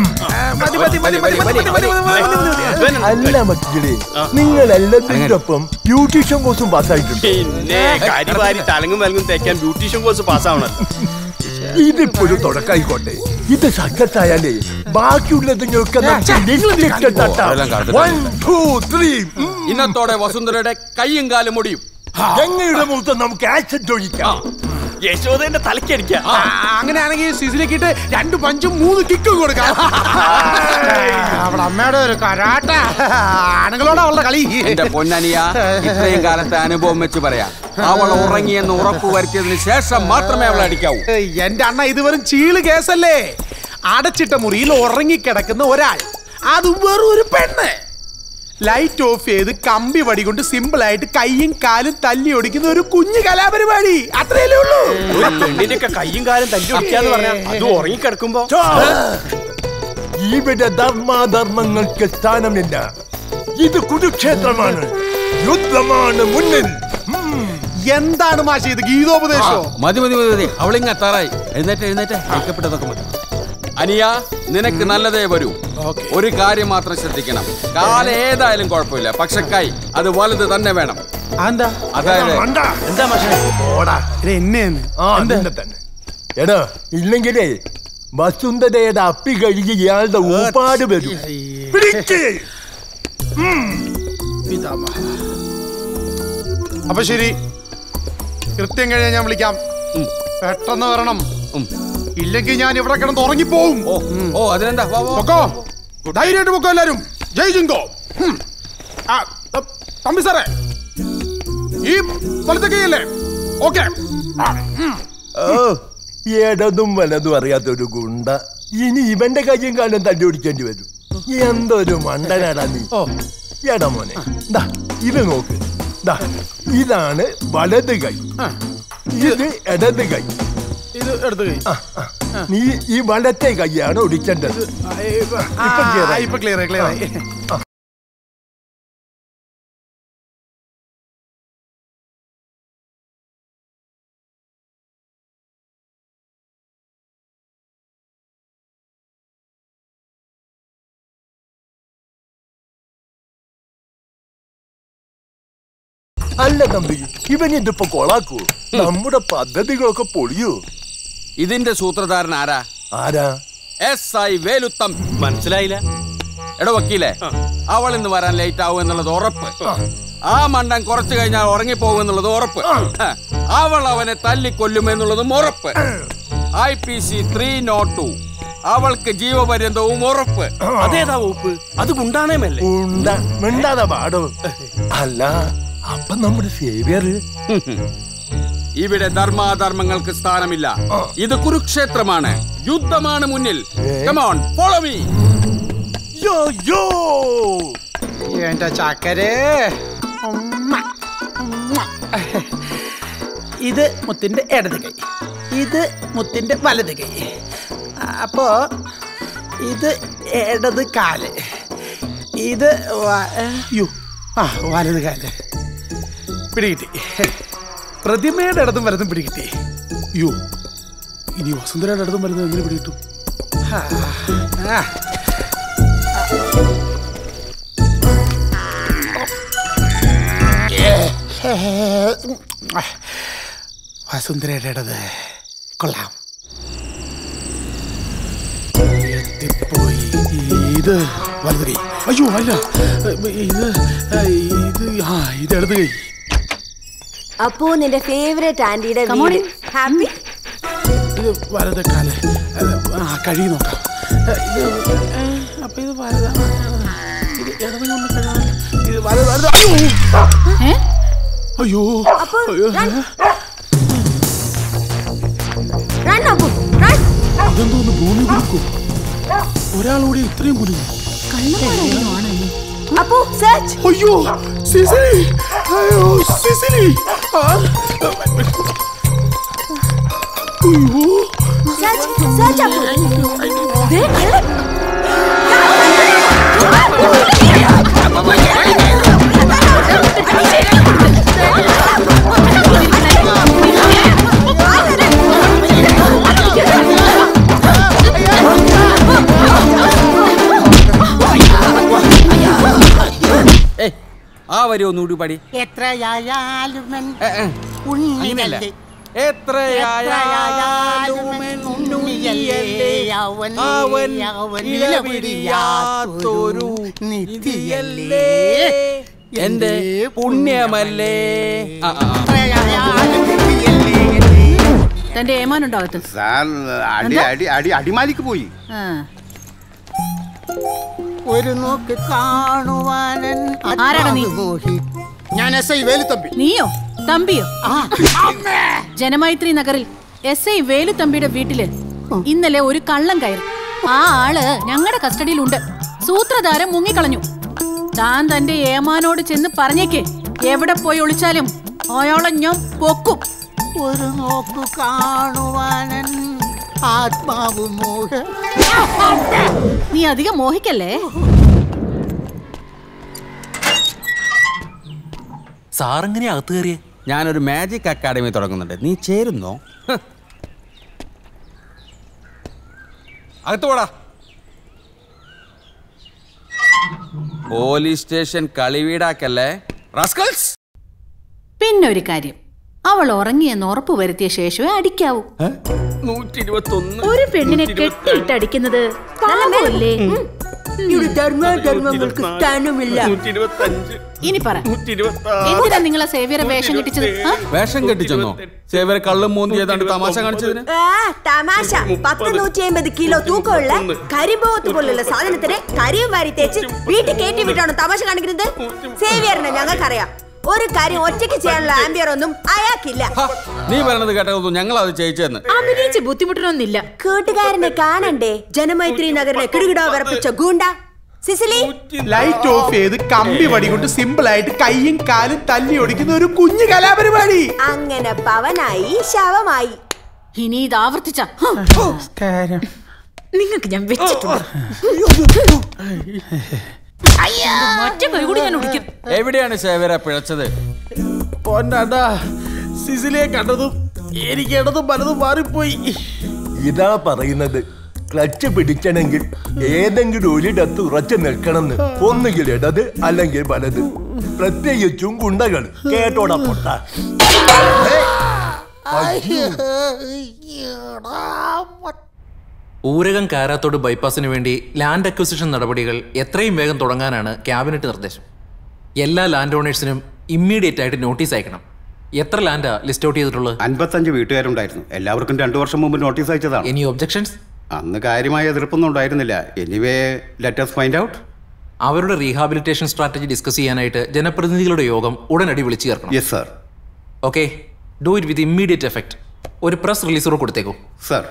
അല്ല മക്കളെ, നിങ്ങൾ എല്ലാത്തിൻ്റെ ഒപ്പം ബ്യൂട്ടീഷ്യൻ കോഴ്സും പാസ്സായിട്ടുണ്ട്. പിന്നെ കരിവാരി തലങ്ങും വലങ്ങും തേക്കാൻ ബ്യൂട്ടീഷ്യൻ കോഴ്സ് പാസ്സാവണം. ഇതിപ്പോ ഒരു തുടക്കായിക്കോട്ടെ. ഇത് സക്സസ് ആയാലേ ബാക്കിയുള്ളതിനൊക്കെ ഇന്നത്തോടെ വസുന്ധരയുടെ കയ്യും കാലും മുടിയും. ഞങ്ങളുടെ മുഖത്ത് നമുക്ക് ആക്സിഡന്റ് ഒഴിക്കാം. യശോദന്റെ തലക്കടിക്കാം. അങ്ങനെയാണെങ്കിൽ സിസിലിക്കിട്ട് രണ്ട് പഞ്ചും മൂന്ന് കിക്കും കൊടുക്കാം. അവളെ അമ്മയുടെ ഒരു കരാട്ട ആണുങ്ങളോട് അവളുടെ കളി. എന്റെ പൊന്നനിയ, ഇത്രയും കാലത്തെ അനുഭവം വെച്ച് പറയാം, അവൾ ഉറങ്ങിയെന്ന് ഉറപ്പ് വരുത്തിയതിന് ശേഷം മാത്രമേ അവളെ അടിക്കാവൂ. എന്റെ അണ്ണ ഇത് വെറും ചീള് കേസല്ലേ. അടച്ചിട്ട മുറിയിൽ ഉറങ്ങിക്കിടക്കുന്ന ഒരാൾ, അത് വെറും ഒരു പെണ്ണ്. ലൈറ്റ് ഓഫ് ചെയ്ത് കമ്പി വടി കൊണ്ട് സിമ്പിൾ ആയിട്ട് കയ്യും കാലും തല്ലി ഒടിക്കുന്ന ഒരു കുഞ്ഞു കലാപരിപാടി. അത്രയല്ലേ ഉള്ളൂ. പെണ്ണിന്റെ കയ്യും കാലും തല്ലി ഒടിക്കാന്ന് പറഞ്ഞാൽ അത് ഉറങ്ങിക്കിടക്കുമ്പോ ഇവിടെ ധർമാധർമ്മങ്ങൾക്ക് സ്ഥാനമില്ല. ഇത് കുരുക്ഷേത്രമാണ്, യുദ്ധമാണ് മുന്നിൽ. എന്താണ് മാഷി ഇത് ഗീതോപദേശോ? മതി മതി മതി, അവളിങ്ങ എത്താറായി. എഴുന്നേറ്റ് എഴുന്നേറ്റ് ഐക്യപ്പെട്ടതൊക്കെ മതി. അനിയ, നിനക്ക് നല്ലതേ വരൂ. ഒരു കാര്യം മാത്രം ശ്രദ്ധിക്കണം, കാല ഏതായാലും കുഴപ്പമില്ല, പക്ഷെ കൈ അത് വലുത് തന്നെ വേണം. അതായത് എടാ, ഇല്ലെങ്കിലേ വസുന്ധരയുടെ അപ്പി കഴുകി ഇയാളുടെ ഊപ്പാട് വരും. അപ്പൊ ശരി, കൃത്യം കഴിഞ്ഞാൽ ഞാൻ വിളിക്കാം. പെട്ടെന്ന് വരണം, ഇല്ലെങ്കിൽ ഞാൻ ഇവിടെ കിടന്ന് ഉറങ്ങിപ്പോവും. ഓ അതിനെന്താ, ധൈര്യമായിട്ട് പൊക്കോ എല്ലാരും. ജയ് ജിങ്കോ. തമ്പി സാറേ, ഈ വലത്തെ കൈയല്ലേ? ഓക്കെ. ഇടതും വലതും അറിയാത്തൊരു ഗുണ്ട ഇനി ഇവന്റെ കയ്യും കാലം തല്ലി ഓടിക്കേണ്ടി വരും. എന്തൊരു മണ്ടനാടാ നീ. എടാ മോനെ, ദാ ഇത് നോക്ക്. ദാ ഇതാണ് വലത് കൈ, ഇത് ഇടത് കൈ. ഇത് എടുത്ത് കൈ. നീ ഈ വലത്തെ കൈയാണ് ഒടിക്കേണ്ടത്. ഇപ്പൊ ക്ലിയർ ആയി ക്ലിയർ ആയി. അല്ല തമ്പി, ഇവൻ ഇതിപ്പോ കൊളാക്കൂ. നമ്മുടെ പദ്ധതികളൊക്കെ പൊളിയൂ. ഇതിന്റെ സൂത്രധാരൻ ആരാ? ആരാ? എസ് ഐ വേലുത്തം. മനസ്സിലായില്ല. എടോ വക്കീലേ, അവൾ ഇന്ന് വരാൻ ലേറ്റ് ആവും എന്നുള്ളത് ഉറപ്പ്. ആ മണ്ടൻ കുറച്ചു കഴിഞ്ഞാൽ ഉറങ്ങിപ്പോകും എന്നുള്ളത് ഉറപ്പ്. അവൾ അവനെ തല്ലിക്കൊല്ലും എന്നുള്ളതും ഉറപ്പ്. I P C three nought two, അവൾക്ക് ജീവപര്യന്തവും ഉറപ്പ്. അതേതാ വകുപ്പ്? അത് ഗുണ്ടാണേമല്ലേ? മിണ്ടാതെ പാടോ. അല്ല, അപ്പൊ നമ്മുടെ സേവ്യർ. ഇവിടെ ധർമാധർമ്മങ്ങൾക്ക് സ്ഥാനമില്ല. ഇത് കുരുക്ഷേത്രമാണ്, യുദ്ധമാണ് മുന്നിൽ. Come on, follow me. യോ യോ എന്റെ ചക്കരേ. ഇത് മുത്തിന്റെ ഇടത് കൈ, ഇത് മുത്തിന്റെ വലത് കൈ. അപ്പോ ഇത് ഇടത് കാല്, ഇത് യോ ആ വലത് കാല്. പിടികിട്ടി. പ്രതിമയുടെ ഇടതും വലതും പിടികിട്ടി. യോ, ഇനി വസുന്ധരയുടെ ഇടതും വലതും എങ്ങനെ പിടികിട്ടും? വസുന്ധരയുടെ ഇടത് കൊള്ളാം. എത്തിപ്പോയി. ഇത് വലത് കൈ. അയ്യോ അല്ല, ഇത് ഇത് ആ ഇത് ഇടത് കൈ. അപ്പോ നിന്റെ ഫേവറേറ്റ് ആന്റിയുടെ വീട്. ഹാപ്പി. ഇത് വലത് കാല്. ആ കഴി നോക്കാം. ഇത് അപ്പൊ ഇത് വലതാണ്. ഇത് ഇടത് കൊണ്ട് കഴിയാൻ. ഇത് വലത് വലത്. അയ്യോ അയ്യോ. ഇതെന്തോന്ന് ഭൂമി കുലുക്കും. ഒരാളോടെ ഇത്രയും കുലുങ്ങും. അപ്പോ സെർച്ച്. അയ്യോ സിസിലി. അയ്യോ സിസിലി. അയ്യോ സെർച്ച് സെർച്ച് അപ്പോ. ദേ വരി ഒന്നുകൂടി പാടി. എത്രയായാലും അങ്ങനെയല്ല. എത്രയായാലും അവൻ ഇലപിരിയാത്തൊരു നിധിയല്ലേ എന്റെ പുണ്യമല്ലേ. തന്റെ ഏമാനുണ്ടാകത്ത് അടിമാലിക്ക് പോയി. ഒരു നോക്ക് കാണുവാനൻ. ആരാണ് നീ? ഞാൻ എസ് ഐ വേലുത്തമ്പി. നീയോ? തമ്പിയോ? ജനമൈത്രി നഗറിൽ എസ് ഐ വേലുത്തമ്പിയുടെ വീട്ടില് ഇന്നലെ ഒരു കള്ളം കയറി. ആ ആള് ഞങ്ങളുടെ കസ്റ്റഡിയിലുണ്ട്. സൂത്രധാരൻ മുങ്ങിക്കളഞ്ഞു. താൻ തന്റെ ഏമാനോട് ചെന്ന് പറഞ്ഞേക്ക്, എവിടെ പോയി ഒളിച്ചാലും അയാളെ ഞാൻ പൊക്കും. ഒരു നോക്ക് കാണുവാനൻ ആത്മാവ് മോഹ. നീ അധികം മോഹിക്കല്ലേ. സാറെങ്ങനെ അകത്ത് കയറിയേ? ഞാനൊരു മാജിക് അക്കാഡമി തുടങ്ങുന്നുണ്ട്, നീ ചേരുന്നോ? അകത്ത് പോടാ. പോലീസ് സ്റ്റേഷൻ കളിവീടാക്കല്ലേ റാസ്കൽസ്. പിന്നെ ഒരു കാര്യം, അവൾ ഉറങ്ങിയെന്ന് ഉറപ്പ് വരുത്തിയ ശേഷമേ അടിക്കാവൂ. ഒരു പെണ്ണിനെ കെട്ടിയിട്ട് അടിക്കുന്നത് പാപമല്ലേ? ധർമ്മധർമ്മങ്ങൾക്ക് സ്ഥാനമില്ല. ഇനി പറ, എന്തിനാ നിങ്ങളെ സേവ്യറെ വേഷം കെട്ടിച്ചത്? വേഷം കെട്ടിച്ചെന്നോ? സേവ്യറെ കള്ളും മൂന്തി ഏതാണ്ട് തമാശ കാണിച്ചതിന്. തമാശ. പത്ത് നൂറ്റി അമ്പത് കിലോ തൂക്കമുള്ള കരിമ്പോത്ത് പോലുള്ള സാധനത്തിന് കരിയും വാരി തേച്ച് വീട്ടിൽ കയറ്റി വിട്ടാണോ തമാശ കാണിക്കുന്നത്? സേവ്യറിനെ ഞങ്ങൾക്കറിയാം. ഒരു കാര്യം ഒറ്റയ്ക്ക് ചെയ്യാനുള്ള ആംബിയർ ഒന്നും അയാൾക്കില്ല. നീ പറഞ്ഞത് കേട്ടതൊന്നും ഞങ്ങൾ അത് ചെയ്യിച്ചെന്ന്. അഭിനയിച്ച് ബുദ്ധിമുട്ടണമെന്നില്ല. കൂട്ടുകാരനെ കാണണ്ടേ? ജനമൈത്രി നഗറിലെ കിടുകിടോ വിറപ്പിച്ച ഗൂണ്ട സിസിലി. ലൈറ്റ് ഓഫ് ചെയ്ത് കമ്പി വടി കൊണ്ട് സിമ്പിൾ ആയിട്ട് കൈയും കാലും തല്ലി ഒടിക്കുന്ന ഒരു കുഞ്ഞു കലാപരിപാടി. അങ്ങനെ പവനായി ശവമായി. ഇനി ഇത് ആവർത്തിച്ച നിങ്ങൾക്ക് ഞാൻ വെച്ചിട്ടുണ്ട്. എവിടെയാണ് സേവ്യറെ പിഴച്ചത്? സിസിലിയെ കണ്ടതും എനിക്ക് ഇടതും പലതും മാറിപ്പോയി. ഇതാ പറയുന്നത്, ക്ലച്ച് പിടിക്കണമെങ്കിൽ ഏതെങ്കിലും ഒരിടത്ത് ഉറച്ചു നിൽക്കണമെന്ന്. ഒന്നുകിൽ ഇടത് അല്ലെങ്കിൽ വലത്. പ്രത്യേകിച്ചും ഗുണ്ടകൾ. കേട്ടോടാ പൊട്ട. ഊരകം കാരാത്തോട് ബൈപ്പാസിന് വേണ്ടി ലാൻഡ് അക്വിസിഷൻ നടപടികൾ എത്രയും വേഗം തുടങ്ങാനാണ് ക്യാബിനറ്റ് നിർദ്ദേശം. എല്ലാ ലാൻഡ് ഓണേഴ്സിനും ഇമ്മീഡിയറ്റ് ആയിട്ട് നോട്ടീസ് അയക്കണം. എത്ര ലാൻഡാ ലിസ്റ്റ് ഔട്ട് ചെയ്തിട്ടുള്ളത്? അൻപത്തഞ്ച് വീട്ടുകാരുണ്ടായിരുന്നു. എല്ലാവർക്കും രണ്ടു വർഷം മുമ്പ് നോട്ടീസ് അയച്ചതാണ്. Any objections? അന്ന് കാര്യമായ എതിർപ്പൊന്നും ഉണ്ടായിരുന്നില്ല. Anyway let us find out. അവരുടെ റീഹാബിലിറ്റേഷൻ സ്ട്രാറ്റജി ഡിസ്കസ് ചെയ്യാനായിട്ട് ജനപ്രതിനിധികളുടെ യോഗം ഉടനടി വിളിച്ചു ചേർക്കണം. Yes sir. Okay, do it with immediate effect. ഒരു പ്രസ് റിലീസറോ കൊടുത്തേക്കോ. സർ.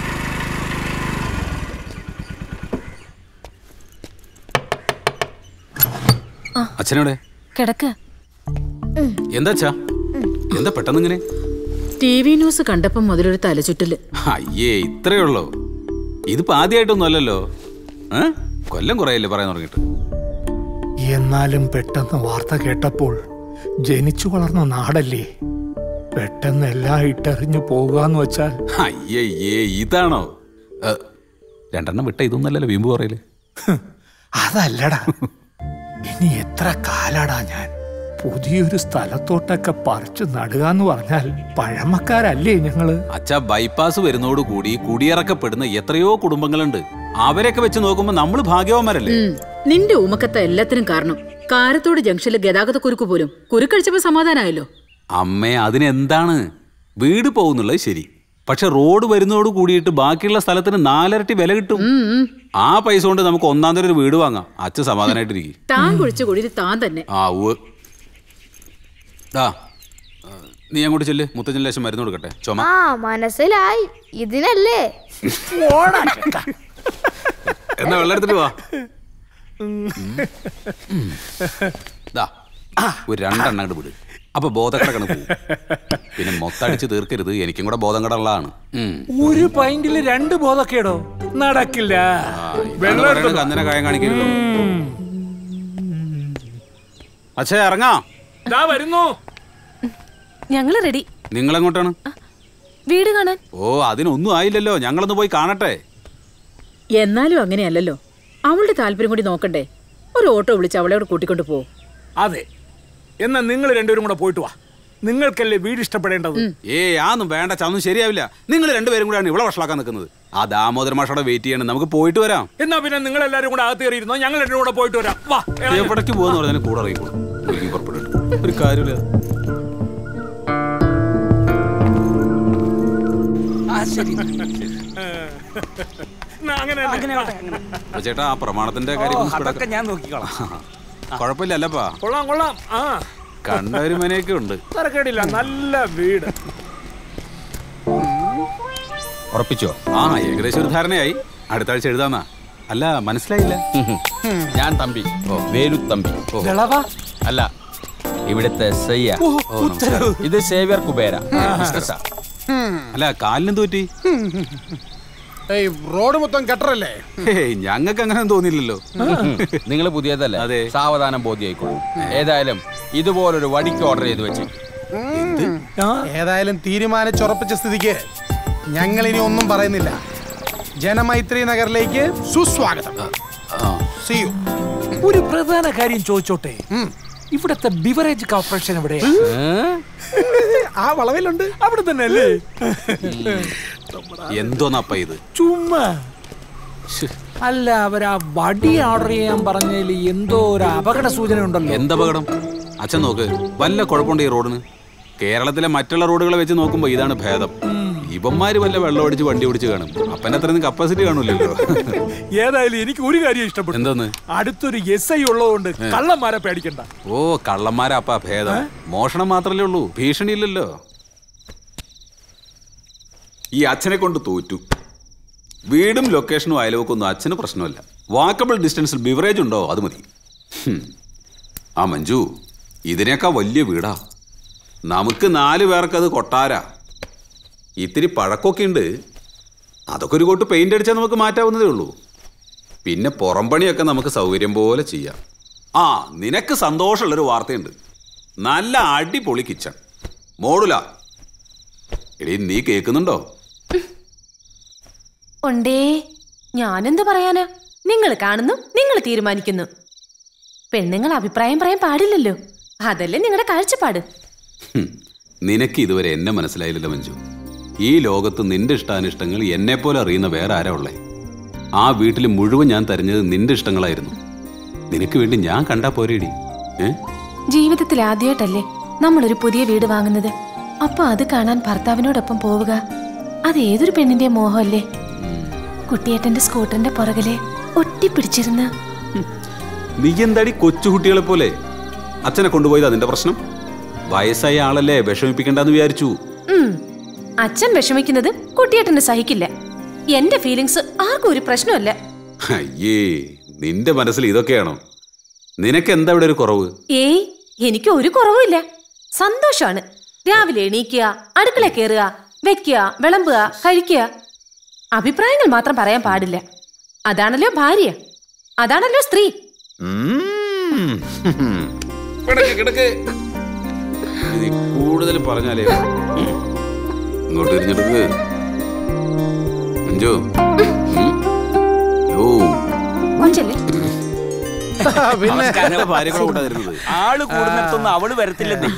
അച്ഛനോടെ കിടക്ക്. എന്താ എന്താ പെട്ടെന്ന് ഇങ്ങനെ? ടി വി ന്യൂസ് കണ്ടപ്പം മുതലൊരു തലചുറ്റല്. അയ്യേ, ഇത്രയേ ഉള്ളൂ. ഇതിപ്പോ ആദ്യമായിട്ടൊന്നും അല്ലല്ലോ. കൊല്ലം കുറയല്ലേ പറയാൻ തുടങ്ങിയിട്ട്. എന്നാലും പെട്ടെന്ന് വാർത്ത കേട്ടപ്പോൾ ജനിച്ചു വളർന്ന നാടല്ലേ, പെട്ടെന്ന് എല്ലാം ഇട്ടെറിഞ്ഞു പോകാന്ന് വെച്ചാൽ. അയ്യേ, ഇതാണോ? രണ്ടെണ്ണം വിട്ട ഇതൊന്നല്ലല്ലോ വീമ്പ് പറയല്. അതല്ലടാ, ഇനി എത്ര കാലാടാ ഞാൻ പുതിയൊരു സ്ഥലത്തോട്ടൊക്കെ പറിച്ചു നടുകാന്ന് പറഞ്ഞാൽ പഴമക്കാരല്ലേ ഞങ്ങള്? അച്ഛാ, ബൈപ്പാസ് വരുന്നതോടുകൂടി കുടിയിറക്കപ്പെടുന്ന എത്രയോ കുടുംബങ്ങളുണ്ട്. അവരെയൊക്കെ വെച്ച് നോക്കുമ്പോ നമ്മള് ഭാഗ്യവാന്മാരല്ലേ? നിന്റെ ഉമക്കത്ത എല്ലാത്തിനും കാരണം കാരത്തോട് ജംഗ്ഷനിലെ ഗതാഗത കുരുക്ക് പോലും കുരുക്കഴിച്ചപ്പോ സമാധാനമായല്ലോ. അമ്മേ, അതിനെന്താണ്? വീട് പോകുന്നുള്ളത് ശരി, പക്ഷെ റോഡ് വരുന്നതോട് കൂടിയിട്ട് ബാക്കിയുള്ള സ്ഥലത്തിന് നാലരട്ടി വില കിട്ടും. ആ പൈസ കൊണ്ട് നമുക്ക് ഒന്നാം തരം ഒരു വീട് വാങ്ങാം. അച്ഛൻ സമാധാനായിട്ടിരിക്കും. താൻ കുഴിച്ച കുഴിയിൽ താൻ തന്നെ. ആ ഉവ്. നീ അങ്ങോട്ട് ചെല്ല്, മുത്തച്ഛൻ ലേശം മരുന്ന് കൊടുക്കട്ടെ. ചുമ. ആ മനസ്സിലായി, ഇതിനല്ലേ. എന്നാ വെള്ളം എടുത്തിട്ട് വാ. ഒരു രണ്ടെണ്ണം അങ്ങോട്ട് വിട്. അപ്പൊ ബോധക്കടക്കണ പോകും. പിന്നെ മൊത്തടിച്ച് തീർക്കരുത്, എനിക്കും കൂടെ ബോധം കടള്ളതാണ്. ഒരു പൈന്റില് രണ്ട് ബോധക്കേടോ? നടക്കില്ല. കന്നിനെ കായം കാണിക്കരുത്. അച്ഛാ, ഇറങ്ങാ. വരുന്നു. ഞങ്ങള് റെഡി. നിങ്ങളെങ്ങോട്ടാണ്? വീട് കാണാൻ. ഓ, അതിനൊന്നും ആയില്ലല്ലോ, ഞങ്ങളൊന്ന് പോയി കാണട്ടെ. എന്നാലും അങ്ങനെയല്ലല്ലോ, അവളുടെ താല്പര്യം കൂടി നോക്കണ്ടേ. ഒരു ഓട്ടോ വിളിച്ച് അവളെ കൂട്ടിക്കൊണ്ട് പോ. അതെ, എന്നാ നിങ്ങൾ രണ്ടുപേരും കൂടെ പോയിട്ട് വാ. നിങ്ങൾക്കല്ലേ വീട് ഇഷ്ടപ്പെടേണ്ടത്. ഏ ആന്നും വേണ്ട, ചാന്നും ശരിയാവില്ല. നിങ്ങൾ രണ്ടുപേരും കൂടെയാണ് ഇവിടെ വഷളാക്കാൻ നിൽക്കുന്നത്. ആ ദാമോദര മാഷോടെ വെയിറ്റ് ചെയ്യണം, നമുക്ക് പോയിട്ട് വരാം. എന്നാ പിന്നെ നിങ്ങൾ എല്ലാവരും കൂടെ അകത്ത് കയറിയിരുന്നോ, ഞങ്ങൾ രണ്ടും കൂടെ പോയിട്ട് വരാം. വാ. എവിടേക്ക് പോകുന്ന പറഞ്ഞാൽ കൂടെ അറിയിക്കോളൂ. പുറപ്പെട്ടിട്ട് ഒരു കാര്യമില്ല. ചേട്ടാ ആ പ്രമാണത്തിന്റെ കാര്യം ഞാൻ നോക്കിക്കോളാം. കുഴപ്പമില്ലല്ലപ്പാ. കൊള്ളാം കൊള്ളാം. ആ കണ്ട ഒരു മനയൊക്കെ ഉണ്ട്. തരക്കേടില്ല, നല്ല വീട്. ഉറപ്പിച്ചോ? ആ ഏകദേശം ഒരു ധാരണയായി. അടുത്ത ആഴ്ച എഴുതാന്നാ. അല്ല മനസ്സിലായില്ല. ഞാൻ തമ്പി, വേലു തമ്പി. അല്ല ഇവിടുത്തെ ഇത് സേവ്യർ കുബേര. അല്ല കാലിനും തോറ്റി. റോഡ് മൊത്തം കെട്ടറല്ലേ? ഞങ്ങൾക്ക് അങ്ങനെ തോന്നിയില്ലല്ലോ. നിങ്ങൾ പുതിയതല്ലേ? അതെ. സാവധാനം ബോധ്യായിക്കോളൂ. ഏതായാലും ഇതുപോലൊരു വടിക്ക് ഓർഡർ ചെയ്ത് വെച്ച്. ഏതായാലും തീരുമാനിച്ചുറപ്പിച്ച സ്ഥിതിക്ക് ഞങ്ങൾ ഇനി ഒന്നും പറയുന്നില്ല. ജനമൈത്രി നഗറിലേക്ക് സുസ്വാഗതം. ഒരു പ്രധാന കാര്യം ചോദിച്ചോട്ടെ, ഇവിടത്തെ ബിവറേജ് കോർപ്പറേഷൻ എവിടെ? ആ വളവിലുണ്ട്, അവിടെ തന്നെ അല്ലേ? എന്തോന്നപ്പ ഇത്? ചുമ്മാ അല്ല, അവരാ വടി ഓർഡർ ചെയ്യാൻ പറഞ്ഞതിൽ എന്തോ ഒരു അപകട സൂചന ഉണ്ടല്ലോ. എന്തപകടം? അച്ഛൻ നോക്ക്, വല്ല കുഴപ്പമുണ്ട് ഈ റോഡിന്? കേരളത്തിലെ മറ്റുള്ള റോഡുകളെ വെച്ച് നോക്കുമ്പോ ഇതാണ് ഭേദം. ഇവന്മാര് വല്ല വെള്ളം അടിച്ച് വണ്ടി ഓടിച്ച് കാണും. അപ്പൻ്റെ അത്രയൊന്നും കപ്പാസിറ്റി കാണൂലല്ലോ. ഏതായാലും എനിക്ക് ഒരു കാര്യം ഇഷ്ടപ്പെട്ടു. എന്തോന്ന്? അടുത്തൊരു എസ് ഐ ഉള്ളതുകൊണ്ട് കള്ളന്മാരെ പേടിക്കണ്ട. ഓ കള്ളന്മാരാ അപ്പ ഭേദം. മോഷണം മാത്രല്ലേ ഉള്ളൂ, ഭീഷണി ഇല്ലല്ലോ. ഈ അച്ഛനെ കൊണ്ട് തോറ്റു. വീടും ലൊക്കേഷനും അയൽവക്കൊന്നും അച്ഛന് പ്രശ്നമല്ല. വാക്കബിൾ ഡിസ്റ്റൻസിൽ ബിവറേജ് ഉണ്ടോ അത് മതി. ആ മഞ്ജു, ഇതിനേക്കാ വലിയ വീടാ. നമുക്ക് നാല് പേർക്കത് കൊട്ടാരാ. ഇത്തിരി പഴക്കമൊക്കെ ഉണ്ട്. അതൊക്കെ ഒരു കോട്ട് പെയിന്റ് അടിച്ചാൽ നമുക്ക് മാറ്റാവുന്നതേ ഉള്ളൂ. പിന്നെ പുറംപണിയൊക്കെ നമുക്ക് സൗകര്യം പോലെ ചെയ്യാം. ആ നിനക്ക് സന്തോഷമുള്ളൊരു വാർത്തയുണ്ട്. നല്ല അടിപൊളി കിച്ചൺ മോഡുലാ. എടീ നീ കേൾക്കുന്നുണ്ടോ? ഉണ്ടേ. ഞാനെന്ത് പറയാനാ? നിങ്ങൾ കാണുന്നു, നിങ്ങൾ തീരുമാനിക്കുന്നു. പെണ്ണുങ്ങൾ അഭിപ്രായം പറയാൻ പാടില്ലല്ലോ. അതല്ലേ നിങ്ങളുടെ കാഴ്ചപ്പാട്. നിനക്ക് ഇതുവരെ എന്നെ മനസ്സിലായില്ലല്ലോ മഞ്ജു. ഈ ലോകത്ത് നിന്റെ ഇഷ്ടാനിഷ്ടങ്ങൾ എന്നെ പോലെ അറിയുന്ന വേറെ ആരാ ഉള്ളേ? ആ വീട്ടിൽ മുഴുവൻ ഞാൻ തരഞ്ഞത് നിന്റെ ഇഷ്ടങ്ങളായിരുന്നു. നിനക്ക് വേണ്ടി ഞാൻ കണ്ടാ പോരേടി. ജീവിതത്തിൽ ആദ്യമായിട്ടല്ലേ നമ്മളൊരു പുതിയ വീട് വാങ്ങുന്നത്. അപ്പൊ അത് കാണാൻ ഭർത്താവിനോടൊപ്പം പോവുക, അത് ഏതൊരു പെണ്ണിന്റെ മോഹമല്ലേ? കുട്ടിയേട്ടന്റെ സ്കൂട്ടറിന്റെ പുറകിലെ ഒട്ടിപ്പിടിച്ചിരുന്ന. നീ എന്താടി കൊച്ചുകുട്ടികളെ പോലെ? അച്ഛനെ കൊണ്ടുപോയത് അതിന്റെ പ്രശ്നം. വയസ്സായ ആളല്ലേ, വിഷമിപ്പിക്കണ്ടെന്ന് വിചാരിച്ചു. അച്ഛൻ വിഷമിക്കുന്നത് കുട്ടിയേട്ടന് സഹിക്കില്ല. എന്റെ ഫീലിങ്സ് ആർക്കും ഒരു പ്രശ്നമല്ല. അയ്യേ, നിന്റെ മനസ്സിൽ ഇതൊക്കെയാണോ? നിനക്ക് എന്താ ഇവിടെ ഒരു കുറവ്? ഏയ്, എനിക്ക് ഒരു കുറവുമില്ല. സന്തോഷാണ്. രാവിലെ എണീക്കുക, അടുക്കള കയറുക, വെക്കുക, വിളമ്പുക, കഴിക്കുക. അഭിപ്രായങ്ങൾ മാത്രം പറയാൻ പാടില്ല. അതാണല്ലോ ഭാര്യ, അതാണല്ലോ സ്ത്രീ. കൂടുതൽ പറഞ്ഞാലേ ഇങ്ങോട്ട് തിരിഞ്ഞെടുക്ക് മഞ്ജു. ആള് കൂടുന്നിടത്തൊന്നും അവള് വരത്തില്ലെന്നേ.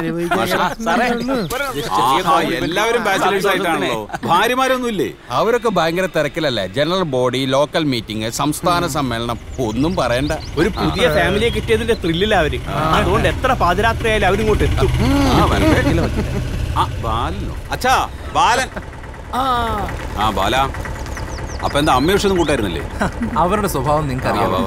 എല്ലാവരും ബാച്ചിലേഴ്സ് ആയിട്ടാണല്ലോ, ഭാര്യമാരൊന്നും ഇല്ലേ? അവരൊക്കെ ഭയങ്കര തിരക്കിലല്ലേ. ജനറൽ ബോഡി, ലോക്കൽ മീറ്റിംഗ്, സംസ്ഥാന സമ്മേളനം, ഒന്നും പറയണ്ട. ഒരു പുതിയ ഫാമിലിയെ കിട്ടിയതിന്റെ ത്രില്ലില്ല അവര്. അതുകൊണ്ട് എത്ര പാതിരാത്രി ആയാലും അവരിങ്ങോട്ട് എത്തും. അച്ഛാ ബാലൻ. ആ ബാല, അപ്പൊ എന്താ അമ്മയോഷൊന്നും കൂട്ടായിരുന്നില്ലേ? അവരുടെ സ്വഭാവം നിങ്ങൾക്ക് അറിയാമോ?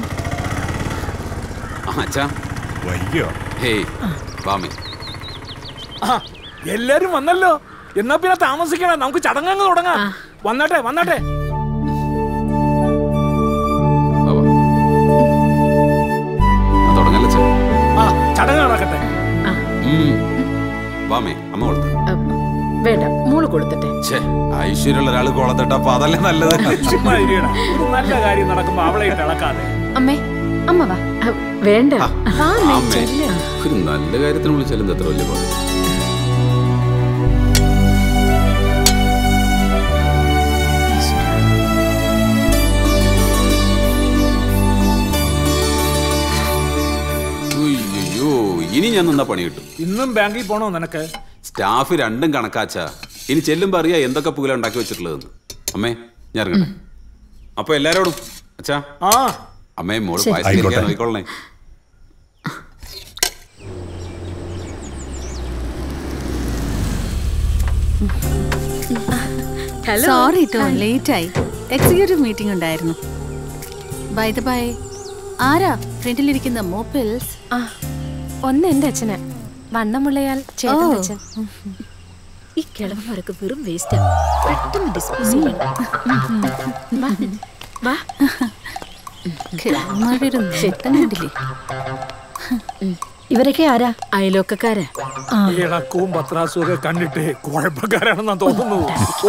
അച്ഛാ വയ്യോ? ഹേയ് വാമി, എല്ലാരും വന്നല്ലോ. എന്നാ പിന്നെ താമസിക്കണം, നമുക്ക് ചടങ്ങങ്ങ് തുടങ്ങാം. വന്നാട്ടെ വന്നാട്ടെ. തുടങ്ങല്ലേ ആ ചടങ്ങ് നടക്കട്ടെ. വാമേ, അമ്മ കൊടുത്തു. വേണ്ട, മോള് കൊടുത്തിട്ടെ. ഐശ്വര്യമുള്ള ഒരാൾ കൊളത്തിട്ട് അപ്പൊ അതല്ലേ നല്ലത്. ചുമ്മാ ഇരിയടാ, ഒരു നല്ല കാര്യം നടക്കുമ്പോ അവളെ ഇട്ട് ഇളക്കാതെ. അമ്മേ, അമ്മ വാ. വേണ്ട, ഒരു നല്ല കാര്യത്തിന് വിളിച്ചാലും എത്ര വലിയ പോലെ. അയ്യോ, ഇനി ഞാൻ നിന്ന പണി കിട്ടും. ഇന്നും ബാങ്കിൽ പോണോ നിനക്ക്? സ്റ്റാഫ് രണ്ടും കണക്കാച്ചാ. ഇനി ചെല്ലുമ്പോ അറിയാ എന്തൊക്കെ പുകല ഉണ്ടാക്കി വെച്ചിട്ടുള്ളതെന്ന്. അമ്മേ ഞാൻ ഇറങ്ങട്ടെ. അപ്പൊ എല്ലാരോടും അച്ഛാ ആ അമ്മേ മോള് പായസം നോക്കിക്കൊള്ളണേ. സോറി ട്ടോ ലേറ്റ് ആയി. എക്സിക്യൂട്ടീവ് മീറ്റിംഗ് ഉണ്ടായിരുന്നു. ബൈ ദ ബൈ, ആരാ ഫ്രണ്ടിലിരിക്കുന്ന മോപ്പിൾസ്? ആ ഒന്ന് എന്റെ അച്ഛന്, വണ്ണമുള്ളയാൾ ചേട്ടന്റെ അച്ഛൻ. ഈ കിളവന്മാരൊക്കെ വെറും വേസ്റ്റാ. പെട്ടെന്ന് ഡിസ്പോസ് ചെയ്യണം. വാ കിളവന്മാരുടെ ഒരു ചെത്തം കണ്ടില്ലേ? ഇവരൊക്കെ ആരാ? അയലോക്കക്കാരാ. ഇളക്കവും പത്രാസും ഒക്കെ കണ്ടിട്ട് കുഴപ്പക്കാരാണെന്നാ തോന്നുന്നു. ഓ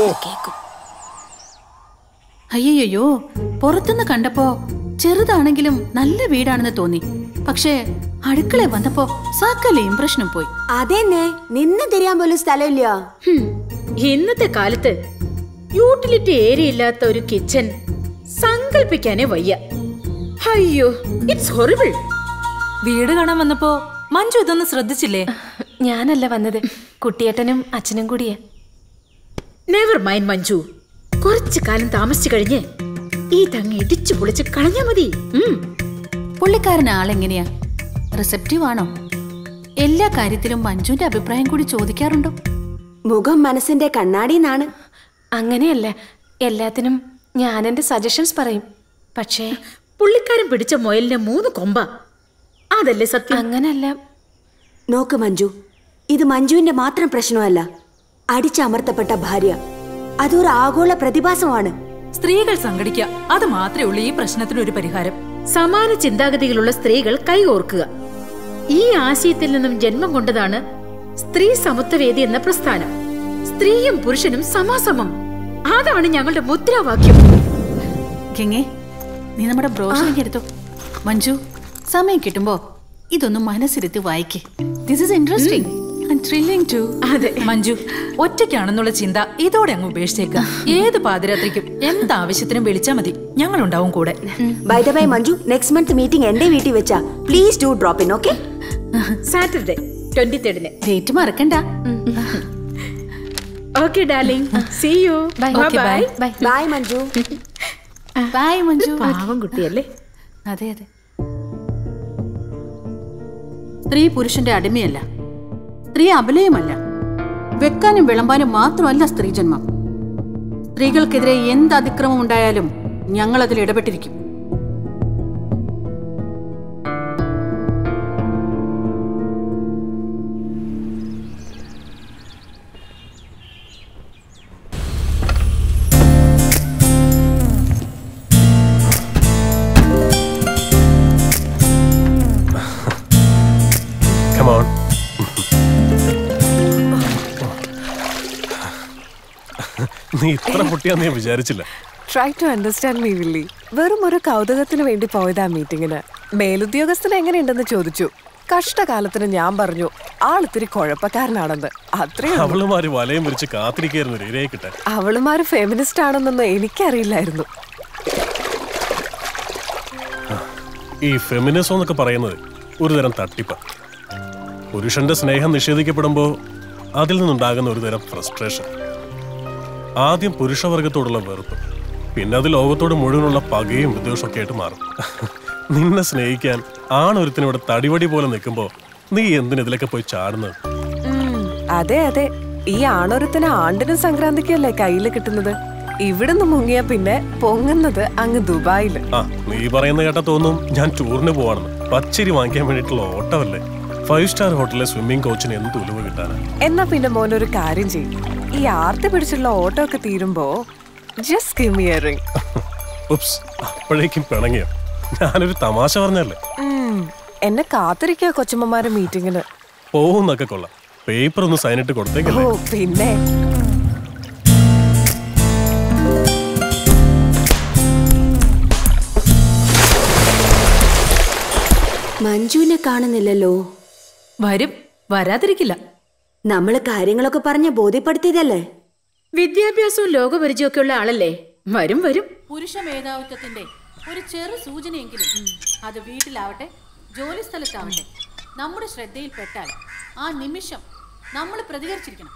അയ്യോ, പുറത്തുനിന്ന് കണ്ടപ്പോ ചെറുതാണെങ്കിലും നല്ല വീടാണെന്ന് തോന്നി. പക്ഷേ അടുക്കള വന്നപ്പോ സകല ഇംപ്രഷനും പോയി. അതെന്നെ നിന്ന് തിരിയാൻ പോലും സ്ഥലമില്ല. ഇന്നത്തെ കാലത്ത് യൂട്ടിലിറ്റി ഏരിയ ഇല്ലാത്ത ഒരു കിച്ചൺ സങ്കല്പിക്കാനേ വയ്യ. അയ്യോ, ഇറ്റ്സ് ഹൊറിബിൾ. വീട് കാണാൻ വന്നപ്പോ മഞ്ജു ഇതൊന്നും ശ്രദ്ധിച്ചില്ലേ? ഞാനല്ല വന്നത്, കുട്ടിയേട്ടനും അച്ഛനും കൂടിയാ. നെവർ മൈൻഡ് മഞ്ജു, കുറച്ചു കാലം താമസിച്ചു കഴിഞ്ഞ് ഈ തങ്ങ ഇടിച്ചു പൊളിച്ച് കളഞ്ഞാ മതി. പുള്ളിക്കാരൻ ആളെങ്ങനെയാ? റിസപ്റ്റീവ് ആണോ? എല്ലാ കാര്യത്തിലും മഞ്ജുവിന്റെ അഭിപ്രായം കൂടി ചോദിക്കാറുണ്ടോ? മുഖം മനസ്സിന്റെ കണ്ണാടിന്നാണ്. അങ്ങനെയല്ല, എല്ലാത്തിനും ഞാൻ എന്റെ സജഷൻസ് പറയും. പക്ഷേ പുള്ളിക്കാരൻ പിടിച്ച മുയലിന് മൂന്ന് കൊമ്പ, അതല്ലേ സത്യം? അങ്ങനല്ല. നോക്ക് മഞ്ജു, ഇത് മഞ്ജുവിന്റെ മാത്രം പ്രശ്നമല്ല. അടിച്ചമർത്തപ്പെട്ട ഭാര്യ അതൊരു ആഗോള പ്രതിഭാസമാണ്. സ്ത്രീകൾ സംഘടിക്കുക, അത് മാത്രമേ ഉള്ളൂ ഈ പ്രശ്നത്തിന് ഒരു പരിഹാരം. സമാന ചിന്താഗതികളുള്ള സ്ത്രീകൾ കൈകോർക്കുക. ഈ ആശയത്തിൽ നിന്നും ജന്മം കൊണ്ടതാണ് സ്ത്രീ സമത്വവേദി എന്ന പ്രസ്ഥാനം. സ്ത്രീയും പുരുഷനും സമാസമം, അതാണ് ഞങ്ങളുടെ മുദ്രാവാക്യം. ഗംഗേ, നീ നമ്മുടെ ബ്രോഷറിങ് എടുത്തോ. മഞ്ജു, സമയം കിട്ടുമ്പോ ഇതൊന്നും മനസ്സിരുത്തി വായിക്കേ. This is interesting and thrilling too. അതെ മഞ്ജു, ഒറ്റയ്ക്കാണെന്നുള്ള ചിന്ത ഇതോടെ അങ്ങ് ഉപേക്ഷിച്ചേക്ക. ഏത് പാതിരാത്രിക്കും എന്താവശ്യത്തിനും വിളിച്ചാ മതി, ഞങ്ങളുണ്ടാവും കൂടെ. By the by Manju, next month meeting എന്റെ വീട്ടിൽ വെച്ചാ. Please do drop in. Okay? Saturday twenty തേർഡിന്. ഡേറ്റ് മറക്കണ്ട. Okay darling, see you. Bye bye bye Manju. Bye Manju. പാവം കുട്ടിയല്ലേ? അതെ അതെ. സ്ത്രീ പുരുഷന്റെ അടിമയല്ല, സ്ത്രീ അബലയുമല്ല. വെക്കാനും വിളമ്പാനും മാത്രമല്ല സ്ത്രീ ജന്മം. സ്ത്രീകൾക്കെതിരെ എന്ത് അതിക്രമം ഉണ്ടായാലും ഞങ്ങൾ അതിൽ ഇടപെട്ടിരിക്കും. Come on. നീ ഇത്ര പൊട്ടിയാന്ന് ഞാൻ വിചാരിച്ചില്ല. Try to understand me Willy. വെറും ഒരു കൗതുകത്തിന് വേണ്ടി പോയതാ മീറ്റിങ്ങിന്. മേലുദ്യോഗസ്ഥന് എങ്ങനെയുണ്ടെന്ന് ചോദിച്ചു. കഷ്ടകാലത്തിന് ഞാൻ പറഞ്ഞു ആളിത്തിരി കുഴപ്പക്കാരനാണെന്ന്. അത്രയും അവളുമാര് വലയം വിരിച്ച് കാത്തിരിക്കായിരുന്നു ഇരയെ കിട്ടാൻ. അവളുമാര് ഫെമിനിസ്റ്റ് ആണെന്നൊന്നും എനിക്കറിയില്ലായിരുന്നു. ഈ ഫെമിനിസം എന്നൊക്കെ പറയുന്നത് ഒരു തരം തട്ടിപ്പ. പുരുഷന്റെ സ്നേഹം നിഷേധിക്കപ്പെടുമ്പോൾ അതിൽ നിന്നുണ്ടാകുന്ന ഒരു തരം ഫ്രസ്ട്രേഷൻ. ആദ്യം പുരുഷവർഗത്തോടുള്ള വെറുപ്പ്, പിന്നെ അത് ലോകത്തോട് മുഴുവനുള്ള പകയും വിദ്വേഷമൊക്കെ ആയിട്ട് മാറും. നിന്നെ സ്നേഹിക്കാൻ ആണൊരുത്തിനിവിടെ തടിവടി പോലെ നിൽക്കുമ്പോ നീ എന്തിനെതിലൊക്കെ പോയി ചാടുന്നത്? അതെ അതെ, ഈ ആണൊരുത്തിന് ആണ്ടിനും സംക്രാന്തിക്കല്ലേ കയ്യിൽ കിട്ടുന്നത്. ഇവിടുന്ന് മുങ്ങിയ പിന്നെ പൊങ്ങുന്നത് അങ്ങ് ദുബായില്. ആ, നീ പറയുന്ന കേട്ടാ തോന്നും ഞാൻ ടൂറിന് പോവാണെന്ന്. പച്ചരി വാങ്ങിക്കാൻ വേണ്ടിയിട്ടുള്ള ഓട്ടമല്ലേ. ഫൈവ് സ്റ്റാർ ഹോട്ടലിലെ സ്വിമ്മിംഗ് കോച്ചിന് എന്ത് ഉലുവ കിട്ടാനാ? എന്നാ പിന്നെ മോനൊരു കാര്യം ചെയ്യും, ഈ ആർത്തി പിടിച്ചുള്ള ഓട്ടോ ഒക്കെ തീരുമ്പോ just give me a ring. Oops, അപ്പോഴേക്കും പിണങ്ങിയോ? ഞാനൊരു തമാശ പറഞ്ഞല്ലേ. എന്നെ കാത്തിരിക്കുക കൊച്ചമ്മമാരെ മീറ്റിങ്ങിന്. പോകുന്നൊക്കെ കൊള്ളാം, പേപ്പർ ഒന്ന് സൈനിട്ട് കൊടുത്തേക്കല്ലേ. ഓ പിന്നെ മഞ്ജുവിനെ കാണുന്നില്ലല്ലോ. വരും, വരാതിരിക്കില്ല. നമ്മള് കാര്യങ്ങളൊക്കെ പറഞ്ഞ് ബോധ്യപ്പെടുത്തിയതല്ലേ. വിദ്യാഭ്യാസവും ലോകപരിചയം ഒക്കെ ഉള്ള ആളല്ലേ. വരും വരും. പുരുഷ മേധാവിത്വത്തിന്റെ ഒരു ചെറു സൂചനയെങ്കിലും അത് വീട്ടിലാവട്ടെ ജോലി സ്ഥലത്താവട്ടെ നമ്മുടെ ശ്രദ്ധയിൽപ്പെട്ടാൽ ആ നിമിഷം നമ്മൾ പ്രതികരിച്ചിരിക്കണം.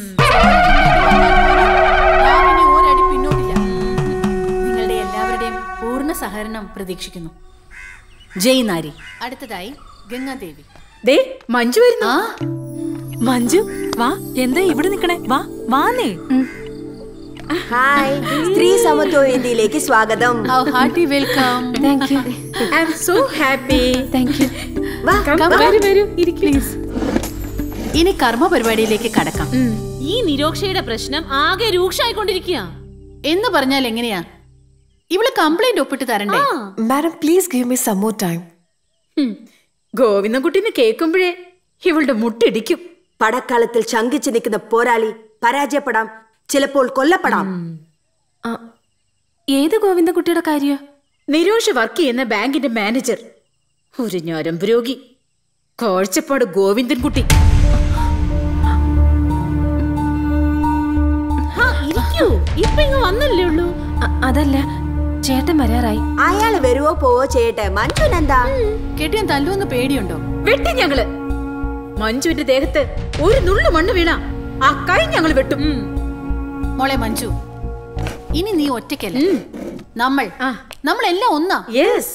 ഒരടി പിന്നോട്ടില്ല. നിങ്ങളുടെ എല്ലാവരുടെയും പൂർണ്ണ സഹകരണം പ്രതീക്ഷിക്കുന്നു. ജയ് നാരി. അടുത്തതായി ഗംഗാദേവി. ദേ മഞ്ജു വരുന്നു. മഞ്ജു വാ. എന്താ ഇവിടെ നിക്കണേ? വാ വാന്നേ. ഹായ്, സ്ത്രീ സമത്വ വേദിയിലേക്ക് സ്വാഗതം. Hearty welcome. Thank you. I am so happy. Thank you. വാ, വരൂ വരൂ ഇരിക്കൂ പ്ലീസ്. ഇനി കർമ്മ പരിപാടിയിലേക്ക് കടക്കാം. ഈ നിരോക്ഷയുടെ പ്രശ്നം ആകെ രൂക്ഷമായിക്കൊണ്ടിരിക്കുക. എന്ന് പറഞ്ഞാൽ എങ്ങനെയാ? ഇവള് കംപ്ലൈന്റ് ഒപ്പിട്ട് തരണ്ടേ? Madam please give me some more time. ഗോവിന്ദൻകുട്ടിന്ന് കേൾക്കുമ്പോഴേ ഇവളുടെ മുട്ടിടിക്കും. പടക്കളത്തിൽ ശങ്കിച്ചു നിൽക്കുന്ന പോരാളി പരാജയപ്പെടാം, ചിലപ്പോൾ കൊല്ലപ്പെടാം. ഏത് ഗോവിന്ദൻകുട്ടിയുടെ കാര്യ? നിരോഷ വർക്ക് ചെയ്യുന്ന ബാങ്കിന്റെ മാനേജർ, ഒരു ഞരമ്പ് രോഗി, കാഴ്ചപ്പാട് ഗോവിന്ദൻകുട്ടി. ഇപ്പൊ ഇങ്ങ് വന്നല്ലേ ഉള്ളൂ. അതല്ല, ചേട്ടൻ വരാറായി. അയാള് വരുവോ പോവോ ചെയ്യട്ടെ. മഞ്ജുനെന്താ? കെട്ടിയാൻ തല്ലുവെന്ന് പേടിയുണ്ടോ? വെട്ടി ഞങ്ങള്. മഞ്ജുവിന്റെ ദേഹത്ത് ഒരു നുള്ളു മണ്ണ് വീണ ആ കൈ ഞങ്ങൾ വെട്ടും. മോളെ മഞ്ജു, ഇനി നീ ഒറ്റയ്ക്കല്ല. നമ്മൾ നമ്മളെല്ലാം ഒന്നാ. യെസ്.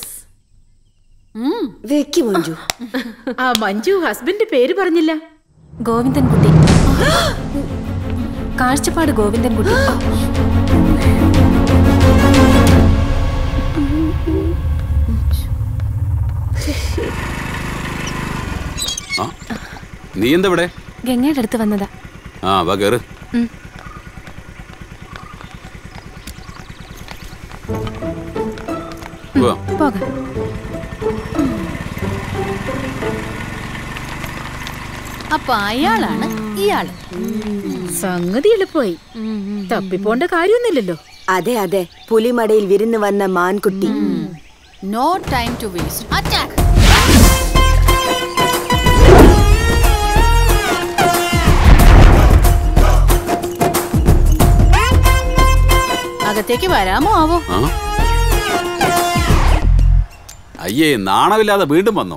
വെക്കി മഞ്ജു. ആ മഞ്ജു ഹസ്ബൻഡ് പേര് പറഞ്ഞില്ല. ഗോവിന്ദൻകുട്ടി. കാഴ്ചപ്പാട് ഗോവിന്ദൻകുട്ടി. നീ എന്താ ഇവിടെ? ഗംഗയുടെ അടുത്ത് വന്നതാ. ആ വാ കേറ്. പോകാം. അപ്പൊ അയാളാണ് ഇയാള്. സംഗതി എളുപ്പമായി. തപ്പിപ്പോണ്ട കാര്യമൊന്നുമില്ലല്ലോ. അതെ അതെ, പുലിമടയിൽ വിരുന്ന് വന്ന മാൻകുട്ടി. No time to waste. Attack. അകത്തേക്ക് വരാമോ ആവോ? അയ്യേ, നാണമില്ലാതെ വീണ്ടും വന്നോ?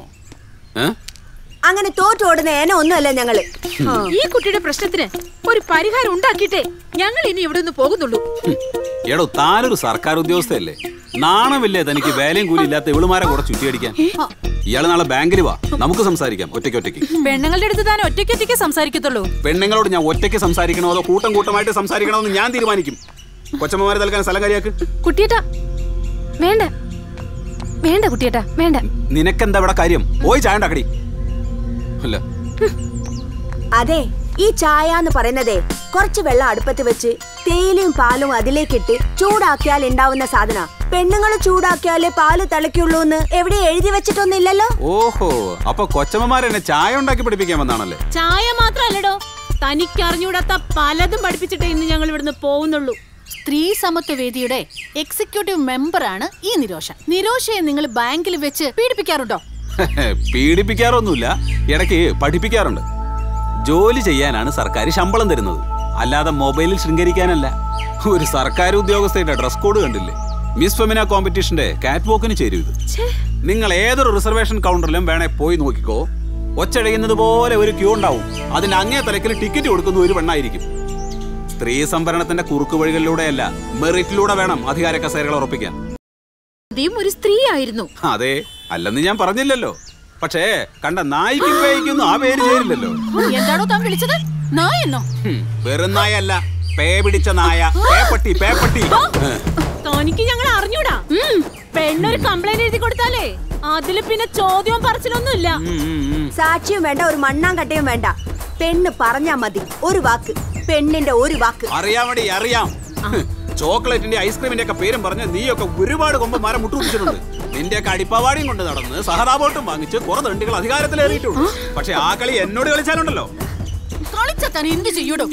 അങ്ങനെ തോറ്റോടുന്ന ഏന ഒന്നുമല്ല ഞങ്ങള്. ഈ കുട്ടിയുടെ പ്രശ്നത്തിന് ഒരു പരിഹാരം ഉണ്ടാക്കിയിട്ടേ ഞങ്ങൾ ഇനി ഇവിടെ നിന്ന് പോകുന്നുള്ളൂ. എടോ, താനൊരു സർക്കാർ ഉദ്യോഗസ്ഥയല്ലേ? നാണമില്ലേ തനിക്ക് വേലയും കൂലി ഇല്ലാത്ത ഇവളുമാരെ കൂടെ ചുറ്റിയടിക്കാൻ? ഇയാള് നാളെ ബാങ്കിൽ വാ, നമുക്ക് സംസാരിക്കാം ഒറ്റയ്ക്ക് ഒറ്റയ്ക്ക്. പെണ്ണുങ്ങളുടെ അടുത്ത് താൻ ഒറ്റയ്ക്ക് ഒറ്റയ്ക്ക് സംസാരിക്കത്തുള്ളൂ. പെണ്ണുങ്ങളോട് ഞാൻ ഒറ്റയ്ക്ക് സംസാരിക്കണോ അതോ കൂട്ടം കൂട്ടമായിട്ട് സംസാരിക്കണോ എന്ന് ഞാൻ തീരുമാനിക്കും. കൊച്ചമ്മമാരെ തൽക്കാൻ സ്ഥലം കാര്യാക്ക്. കുട്ടിയേട്ടാ വേണ്ട വേണ്ട കുട്ടിയേട്ടാ വേണ്ട. നിനക്കെന്താ ഇവിടെ കാര്യം? പോയി ചായ ഉണ്ടാക്കടി. അല്ല അതെ, ഈ ചായ എന്ന് പറയുന്നതേ കുറച്ച് വെള്ളം അടുപ്പത്ത് വെച്ച് തേയിലയും പാലും അതിലേക്കിട്ട് ചൂടാക്കിയാൽ ഉണ്ടാവുന്ന സാധന. പെണ്ണുങ്ങൾ ചൂടാക്കിയാലേ പാല് തിളയ്ക്കുള്ളൂ എന്ന് എവിടെ എഴുതി വെച്ചിട്ടൊന്നുമില്ലല്ലോ. ഓഹോ, അപ്പൊ കൊച്ചമ്മമാരെന്നെ ചായ ഉണ്ടാക്കി പഠിപ്പിക്കാൻ വന്നാണല്ലേ? ചായ മാത്രല്ലടോ, തനിക്ക് അറിഞ്ഞൂടാത്ത പലതും പഠിപ്പിച്ചിട്ടേ ഇന്ന് ഞങ്ങൾ ഇവിടുന്ന് പോകുന്നുള്ളൂ. സ്ത്രീ സമത്വ വേദിയുടെ എക്സിക്യൂട്ടീവ് മെമ്പറാണ് ഈ നിരോഷ. നിരോഷയെ നിങ്ങൾ ബാങ്കിൽ വെച്ച് പീഡിപ്പിക്കാറുണ്ടോ? പീഡിപ്പിക്കാറൊന്നുമില്ല, ഇടയ്ക്ക് പഠിപ്പിക്കാറുണ്ട്. ജോലി ചെയ്യാനാണ് സർക്കാർ ശമ്പളം തരുന്നത്, അല്ലാതെ മൊബൈലിൽ ശൃംഗരിക്കാനല്ല. ഒരു സർക്കാർ ഉദ്യോഗസ്ഥയുടെ ഡ്രസ് കോഡ് കണ്ടില്ലേ? മിസ് ഫെമിന കോമ്പറ്റീഷന്റെ കാറ്റ് വോക്കിന് ചേരും ഇത്. നിങ്ങൾ ഏതൊരു റിസർവേഷൻ കൗണ്ടറിലും വേണേ പോയി നോക്കിക്കോ. ഒച്ചടയുന്നത് പോലെ ഒരു ക്യൂ ഉണ്ടാവും. അതിന്റെ അങ്ങേ തലക്കിൽ ടിക്കറ്റ് കൊടുക്കുന്ന ഒരു പെണ്ണായിരിക്കും. സ്ത്രീ സംവരണത്തിന്റെ കുറുക്കു വഴികളിലൂടെയല്ല, മെറിറ്റിലൂടെ വേണം അധികാര കസേരകൾ ഉറപ്പിക്കാൻ. ഒരു സ്ത്രീ ആയിരുന്നു. അതെ, അല്ലെന്ന് ഞാൻ പറഞ്ഞില്ലല്ലോ. പക്ഷേ കണ്ട നായിക്കും പേയ്ക്കൊന്നും ആ പേര് ചേരില്ലല്ലോ. എന്താണോ താൻ വിളിച്ചത്? നായെന്നോ? വെറും നായല്ല, പേ പിടിച്ച നായ. പേപ്പട്ടി പേപ്പട്ടി. തനിക്ക് ഞങ്ങൾ അറിഞ്ഞൂടാ. പെണ്ണൊരു കംപ്ലൈന്റ് എഴുതി കൊടുത്താലേ അതില് പിന്നെ ചോദ്യവും പറച്ചിലൊന്നുമില്ല. സാക്ഷിയും വേണ്ട, ഒരു മണ്ണാങ്കട്ടയും വേണ്ട. പെണ്ണ് പറഞ്ഞാ മതി, ഒരു വാക്ക്. പെണ്ണിന്റെ ഒരു വാക്ക്. അറിയാമടി, അറിയാം. ചോക്ലേറ്റിന്റെ ഐസ്ക്രീമിന്റെ ഒക്കെ പേരും പറഞ്ഞ് നീയൊക്കെ ഒരുപാട് കൊമ്പന്മാരെ മുട്ടുപിടിച്ചിട്ടുണ്ട്. നിന്റെ ഒക്കെ അടിപ്പാവാടിയും കൊണ്ട് നടന്ന് സഹതാപോട്ടും വാങ്ങിച്ച് കുറെ തണ്ടികൾ അധികാരത്തിലേറിയിട്ടുണ്ട്. പക്ഷെ ആ കളി എന്നോട് കളിച്ചാലുണ്ടല്ലോ. കളിച്ചാൽ എന്ത് ചെയ്യൂടോ?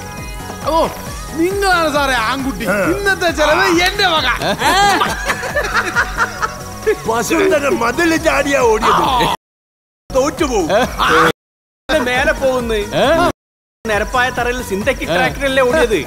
നിങ്ങളാണ് സാറേ ആൺകുട്ടി. ഇന്നത്തെ ചെലവ് എന്റെ വക. വസുന്ധര മതില് ചാടിയാ ഓടിയത്. തോറ്റുപോകും. മേലെ പോകുന്നു. നിരപ്പായ തറയിൽ സിന്തറ്റിക് ട്രാക്ടറല്ലേ ഓടിയത്.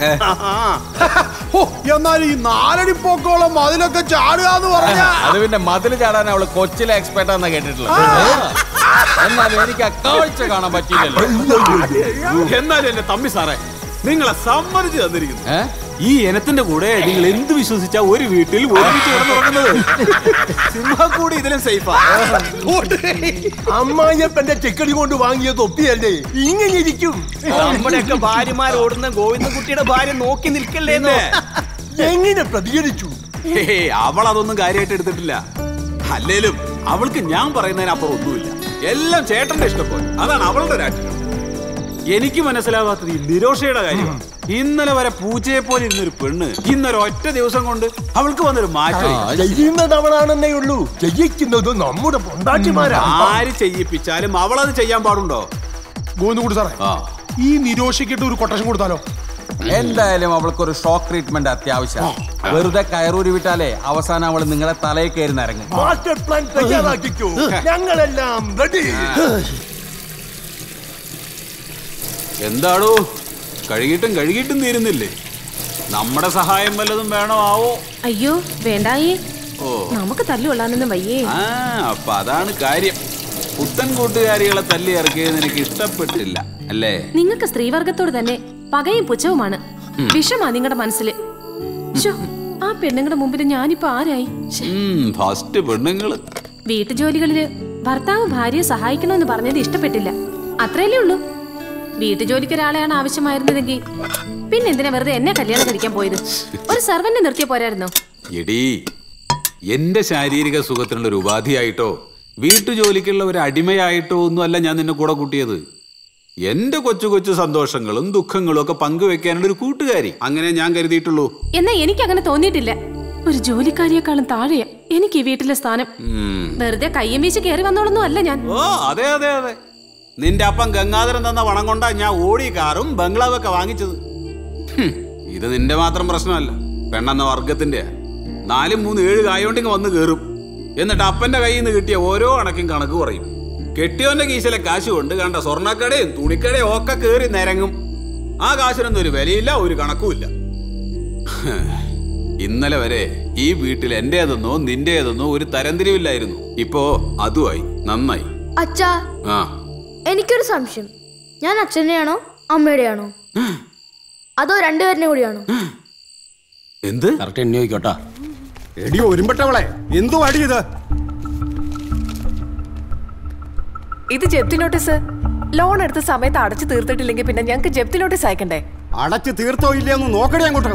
എന്നാൽ ഈ നാലടി പോക്കോളം മതിലൊക്കെ ചാടുക എന്ന് പറഞ്ഞാ അത് പിന്നെ മതില് ചാടാൻ അവള് കൊച്ചിലെ എക്സ്പെർട്ട് ആണെന്നാ കേട്ടിട്ടുള്ളത്. എന്നാലും എനിക്ക് ആ കാഴ്ച കാണാൻ പറ്റിയില്ലല്ലോ. എന്നാലും എന്റെ തമ്പി സാറേ, നിങ്ങളെ സമ്മതിച്ചു തന്നിരിക്കുന്നു. ഈ ഇനത്തിന്റെ കൂടെ നിങ്ങൾ എന്ത് വിശ്വസിച്ചാ ഒരു വീട്ടിൽ ഒരുമിച്ച് കിടന്നുറങ്ങുന്നത്? സിംഹക്കൂടി ഇതിലും സേഫാ. അമ്മായിയപ്പന്റെ ചെക്കടി കൊണ്ട് വാങ്ങിയ തൊപ്പിയല്ലേ ഇങ്ങനെ ഇരിക്കും. നമ്മുടെയൊക്കെ ഭാര്യമാർ ഓടുന്ന ഗോവിന്ദൻകുട്ടിയുടെ ഭാര്യ നോക്കി നിൽക്കല്ലേന്നോ. എങ്ങനെ പ്രതികരിച്ചു? അവൾ അതൊന്നും കാര്യമായിട്ട് എടുത്തിട്ടില്ല. അല്ലേലും അവൾക്ക് ഞാൻ പറയുന്നതിനപ്പുറം ഒന്നുമില്ല. എല്ലാം ചേട്ടന്റെ ഇഷ്ടപ്പോലെ. അതാണ് അവളുടെ രാഷ്ട്രീയം. എനിക്ക് മനസ്സിലാവാത്തത് ഈ നിരോഷയുടെ കാര്യമാണ്. ഇന്നലെ വരെ പൂച്ചയെ പോലെ ഇരുന്നൊരു പെണ്ണ് ഇന്നൊരു ഒറ്റ ദിവസം കൊണ്ട് അവൾക്ക് വന്നൊരു മാറ്റം. ചെയ്യുന്നത് അവളാണെന്നേ ഉള്ളൂ, ചെയ്യിക്കുന്നത് നമ്മുടെ പൊണ്ടാട്ടിമാരാ. ആര് ചെയ്യിപ്പിച്ചാലും അവളത് ചെയ്യാൻ പാടുണ്ടോ? ഗോവിന്ദൻകുട്ടി സാറേ, ഈ നിരോഷിക്കിട്ട് ഒരു കൊട്ടേഷൻ കൊടുത്താലോ? എന്തായാലും അവൾക്കൊരു ഷോക്ക് ട്രീറ്റ്മെന്റ് അത്യാവശ്യം. വെറുതെ കയറൂരി വിട്ടാലേ അവസാനം അവൾ നിങ്ങളെ തലയിൽ കയറി നിറങ്ങും. മാസ്റ്റർ പ്ലാൻ തയ്യാറാക്കിക്കോ, ഞങ്ങളെല്ലാം റെഡി. എന്താടോ കഴുകിയിട്ടും കഴുകിയിട്ടും തീരുന്നില്ലേ? നമ്മുടെ സഹായം വല്ലതും വേണോ ആവോ? അയ്യോ വേണ്ടായേ, ഓ നമുക്ക് തല്ലുകൊള്ളാനൊന്നും വയ്യേ. ആ അപ്പൊ അതാണ് കാര്യം. പുത്തൻ കൂട്ടുകാരികളെ തല്ലി ഇറക്കിയത് എനിക്ക് ഇഷ്ടപ്പെട്ടില്ല അല്ലേ? നിങ്ങൾക്ക് സ്ത്രീവർഗത്തോട് തന്നെ പകയും പുച്ഛവുമാണ്. വിഷമാ നിങ്ങളുടെ മനസ്സില്. ആ പെണ്ണുങ്ങളുടെ മുമ്പിൽ ഞാനിപ്പോ ആരായി? ഫസ്റ്റ് പെണ്ണുങ്ങള് വീട്ടുജോലികളില് ഭർത്താവ് ഭാര്യയെ സഹായിക്കണമെന്ന് പറഞ്ഞത് ഇഷ്ടപ്പെട്ടില്ല, അത്രയല്ലേ ഉള്ളൂ. വീട്ടുജോലിക്ക് ഒരാളെയാണ് ആവശ്യമായിരുന്നതെങ്കിൽ പിന്നെ എന്തിനാ വെറുതെ എന്നെ കല്യാണം കഴിക്കാൻ പോയത്? ഒരു സർവന്റ് നിർത്തിയ പോരായിരുന്നോ? എടീ, എന്റെ ശാരീരിക സുഖത്തിനുള്ള ഒരു ഉപാധിയായിട്ടോ വീട്ടുജോലിക്കുള്ള ഒരു അടിമയായിട്ടോ ഒന്നും അല്ല ഞാൻ നിന്നെ കൂടെ കൂട്ടിയത്. എന്റെ കൊച്ചു കൊച്ചു സന്തോഷങ്ങളും ദുഃഖങ്ങളും ഒക്കെ പങ്കുവെക്കാനുള്ള ഒരു കൂട്ടുകാരി, അങ്ങനെ ഞാൻ കരുതിയിട്ടുള്ളൂ. എന്നാ എനിക്ക് അങ്ങനെ തോന്നിയിട്ടില്ല. ഒരു ജോലിക്കാരിയെക്കാളും താഴെയാ എനിക്ക് ഈ വീട്ടിലെ സ്ഥാനം. വെറുതെ കയ്യും വീശി കയറി വന്നോളൊന്നും അല്ല ഞാൻ. ഓ അതെ അതെ അതെ, നിന്റെ അപ്പം ഗംഗാധരൻ തന്ന വണം കൊണ്ടാ ഞാൻ ഓടി കാറും ബംഗ്ലാവൊക്കെ വാങ്ങിച്ചത്. ഇത് നിന്റെ മാത്രം പ്രശ്നമല്ല, പെണ്ണെന്ന വർഗത്തിന്റെ. നാലും മൂന്ന് ഏഴ് കായോണ്ടിങ് വന്ന് കയറും. എന്നിട്ട് അപ്പന്റെ കയ്യിൽ നിന്ന് കിട്ടിയ ഓരോ അണക്കും കണക്ക് പറയും. കെട്ടിയോന്റെ കീശയിലെ കാശ് കൊണ്ട് കണ്ട സ്വർണ്ണക്കടയും തുണിക്കടയും ഒക്കെ കയറി നിരങ്ങും. ആ കാശിനൊന്നും ഒരു വിലയില്ല, ഒരു കണക്കുമില്ല. ഇന്നലെ വരെ ഈ വീട്ടിൽ എന്റേതെന്നോ നിന്റേതെന്നോ ഒരു തരംതിരിവില്ലായിരുന്നു. ഇപ്പോ അതുമായി. നന്നായി. അച്ഛാ, ആ എനിക്കൊരു സംശയം. ഞാൻ അച്ഛനെയാണോ അമ്മയുടെയാണോ അതോ രണ്ടുപേരുടെ കൂടിയാണോ? എന്ത് കറക്റ്റ് എണ്ണി നോക്കോട്ടാ. എടി ഒരുമ്പെട്ടവളെ, എന്തോ അടി ഇത്? ഇത് ജപ്തി നോട്ടീസ്. ലോൺ എടുത്ത സമയത്ത് അടച്ചു തീർത്തിട്ടില്ലെങ്കിൽ പിന്നെ ഞങ്ങൾക്ക് ജപ്തി നോട്ടീസ് അയക്കണ്ടേ? അടച്ചു തീർത്തോ ഇല്ലയെന്ന് നോക്കണേ അങ്ങോട്ട്.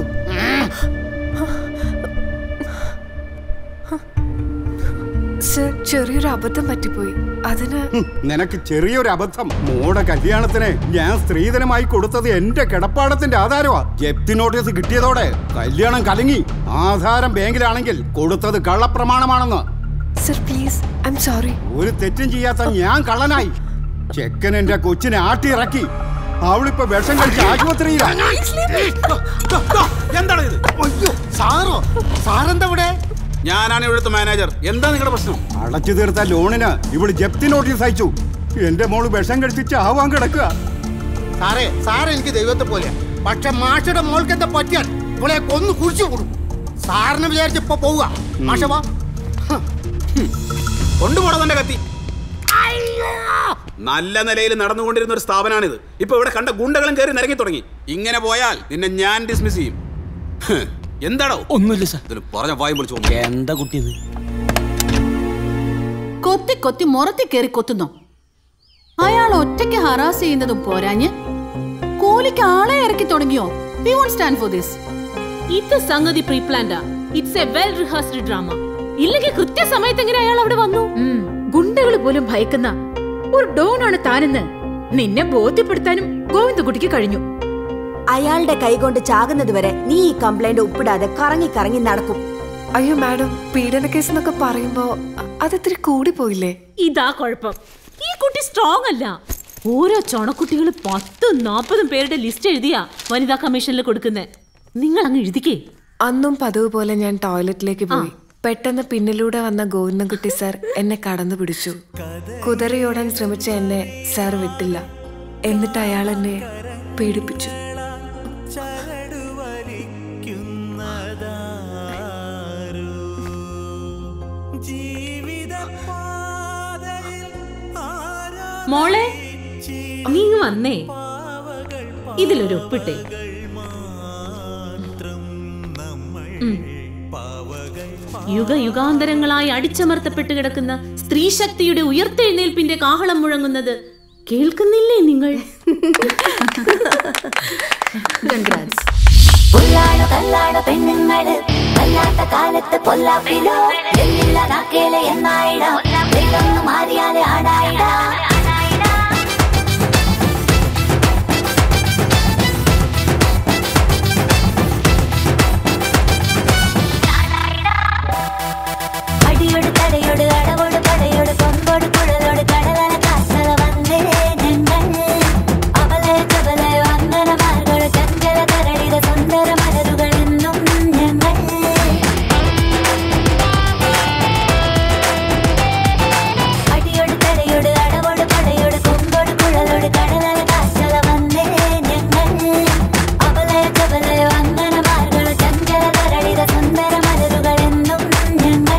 സർ, ചെറിയൊരു അബദ്ധം പറ്റിപ്പോയി. അതിന് നിനക്ക് ചെറിയൊരു അബദ്ധം. മോടെ കല്യാണത്തിന് ഞാൻ സ്ത്രീധനമായി കൊടുത്തത് എന്റെ കിടപ്പാടത്തിന്റെ ആധാരമാ. ജപ്തി നോട്ടീസ് കിട്ടിയതോടെ കല്യാണം കലങ്ങി. ആധാരം ബാങ്കിലാണെങ്കിൽ കൊടുത്തത് കള്ളപ്രമാണമാണെന്ന്. Sir please, I am sorry. ഒരു തെറ്റും ചെയ്യാത്ത ഞാൻ കള്ളനായി. ചെക്കൻ എന്റെ കൊച്ചിനെ ആട്ടിയിറക്കി. അവളിപ്പോ വിഷം കഴിച്ച് ആശുപത്രിയിലാണ്. എന്താണ് ഇത്? സാറോ? സാറെന്താ ഇവിടെ? ഞാനാണ് ഇവിടുത്തെ മാനേജർ. എന്താ നിങ്ങളുടെ പ്രശ്നം? അടച്ചു തീർത്ത ലോണിന് ഇവിടെ ജപ്തി നോട്ടീസ് അയച്ചു. എന്റെ മോള് വിഷം കഴിച്ച് ചാവാൻ കിടക്കുക. സാറേ സാറേ എനിക്ക് ദൈവത്തെ പോലെ, പക്ഷെ മാഷയുടെ മോൾക്ക് എന്താ പറ്റിയാൽ ഇവളെ കൊന്നു കുഴിച്ചു കൊടുക്കും. സാറിനെ വിചാരിച്ച് ഇപ്പൊ പോവുക. മാഷവാ കൊണ്ടുപോടാ തന്റെ കത്തി. നല്ല നിലയിൽ നടന്നുകൊണ്ടിരുന്ന ഒരു സ്ഥാപനമാണിത്. ഇപ്പൊ ഇവിടെ കണ്ട ഗുണ്ടകളും കയറി നിരങ്ങി തുടങ്ങി. ഇങ്ങനെ പോയാൽ നിന്നെ ഞാൻ ഡിസ്മിസ് ചെയ്യും. എന്താണോ? ഒന്നുമില്ല സാർ. ഇതിന് പറഞ്ഞ വായി വിളിച്ചു. എന്താ കുട്ടി ഇത്? കൊത്തി കൊത്തി മുറത്തി കയറി കൊത്തുന്നു. അയാൾ ഒറ്റയ്ക്ക് ഹറാസ് ചെയ്യുന്നതും പോരാഞ്ഞ് കൂലിക്ക് ആളെ ഇറക്കി തുടങ്ങിയോ? We won't stand for this. ഇത് സംഗതി പ്രീ പ്ലാൻഡാ. It's a well rehearsed drama. ഇല്ലെങ്കിൽ കൃത്യസമയത്ത് എങ്ങനെ അയാൾ അവിടെ വന്നു? ഗുണ്ടകൾ പോലും ഭയക്കുന്ന ഒരു ഡോണാണ് താനെന്ന് നിന്നെ ബോധ്യപ്പെടുത്താനും ഗോവിന്ദകുട്ടിക്ക് കഴിഞ്ഞു. അയാളുടെ കൈകൊണ്ട് ചാകുന്നത് വരെ നീ ഈ കംപ്ലൈന്റ് ഒപ്പിടാതെ കറങ്ങി കറങ്ങി നടക്കും. അയ്യോ മാഡം, പീഡന കേസ് എന്നൊക്കെ പറയുമ്പോ അതിത്തിരി കൂടി പോയില്ലേ? ഇതാ കുഴപ്പം. ഈ കുട്ടി സ്ട്രോങ് അല്ല. ഓരോ ചൊണക്കുട്ടികൾ പത്തും നാപ്പതും പേരുടെ ലിസ്റ്റ് എഴുതിയാ വനിതാ കമ്മീഷനിൽ കൊടുക്കുന്നേ. നിങ്ങൾ അങ്ങ് എഴുതിക്കേ. അന്നും പതിവ് പോലെ ഞാൻ ടോയ്ലറ്റിലേക്ക് പോയി. പെട്ടെന്ന് പിന്നിലൂടെ വന്ന ഗോവിന്ദൻകുട്ടി സാർ എന്നെ കടന്നു പിടിച്ചു. കുതിരയോടാൻ ശ്രമിച്ച എന്നെ സാർ വിട്ടില്ല. എന്നിട്ട് അയാൾ എന്നെ പേടിപ്പിച്ചു. മോളെ നീ ഇങ്ങ് വന്നേ, ഇതിലൊരു ഒപ്പിട്ടേ. യുഗ യുഗാന്തരങ്ങളായി അടിച്ചമർത്തപ്പെട്ട് കിടക്കുന്ന സ്ത്രീ ശക്തിയുടെ ഉയർത്തെഴുന്നേൽപ്പിന്റെ കാഹളം മുഴങ്ങുന്നത് കേൾക്കുന്നില്ലേ നിങ്ങൾ? പെണ്ണുങ്ങള് വല്ലാത്ത കാലത്ത് പൊല്ലാപ്പിലോ എന്നായിടാം മാറിയാലെ ആടായിടാ. അടിയോട് തടയോട് അടവോട് പടയോട് കൊമ്പോട് കുഴലോട് കടലന കാസല വന്നേ ഞങ്ങൾ. അവലെ ചവലെ വന്ദനമാർഗൾ ചഞ്ചല കരളിത സുന്ദര മലരുകൾ എന്നും ഞങ്ങൾ. അടിയോട് തടയോട് അടവോട് പടയോട് കൊമ്പോട് കുഴലോട് കടലന കാസല വന്നേ ഞങ്ങൾ. അവലെ ചവലെ വന്ദനമാർഗൾ ചഞ്ചല കരളിത സുന്ദര മലരുകൾ എന്നും ഞങ്ങൾ.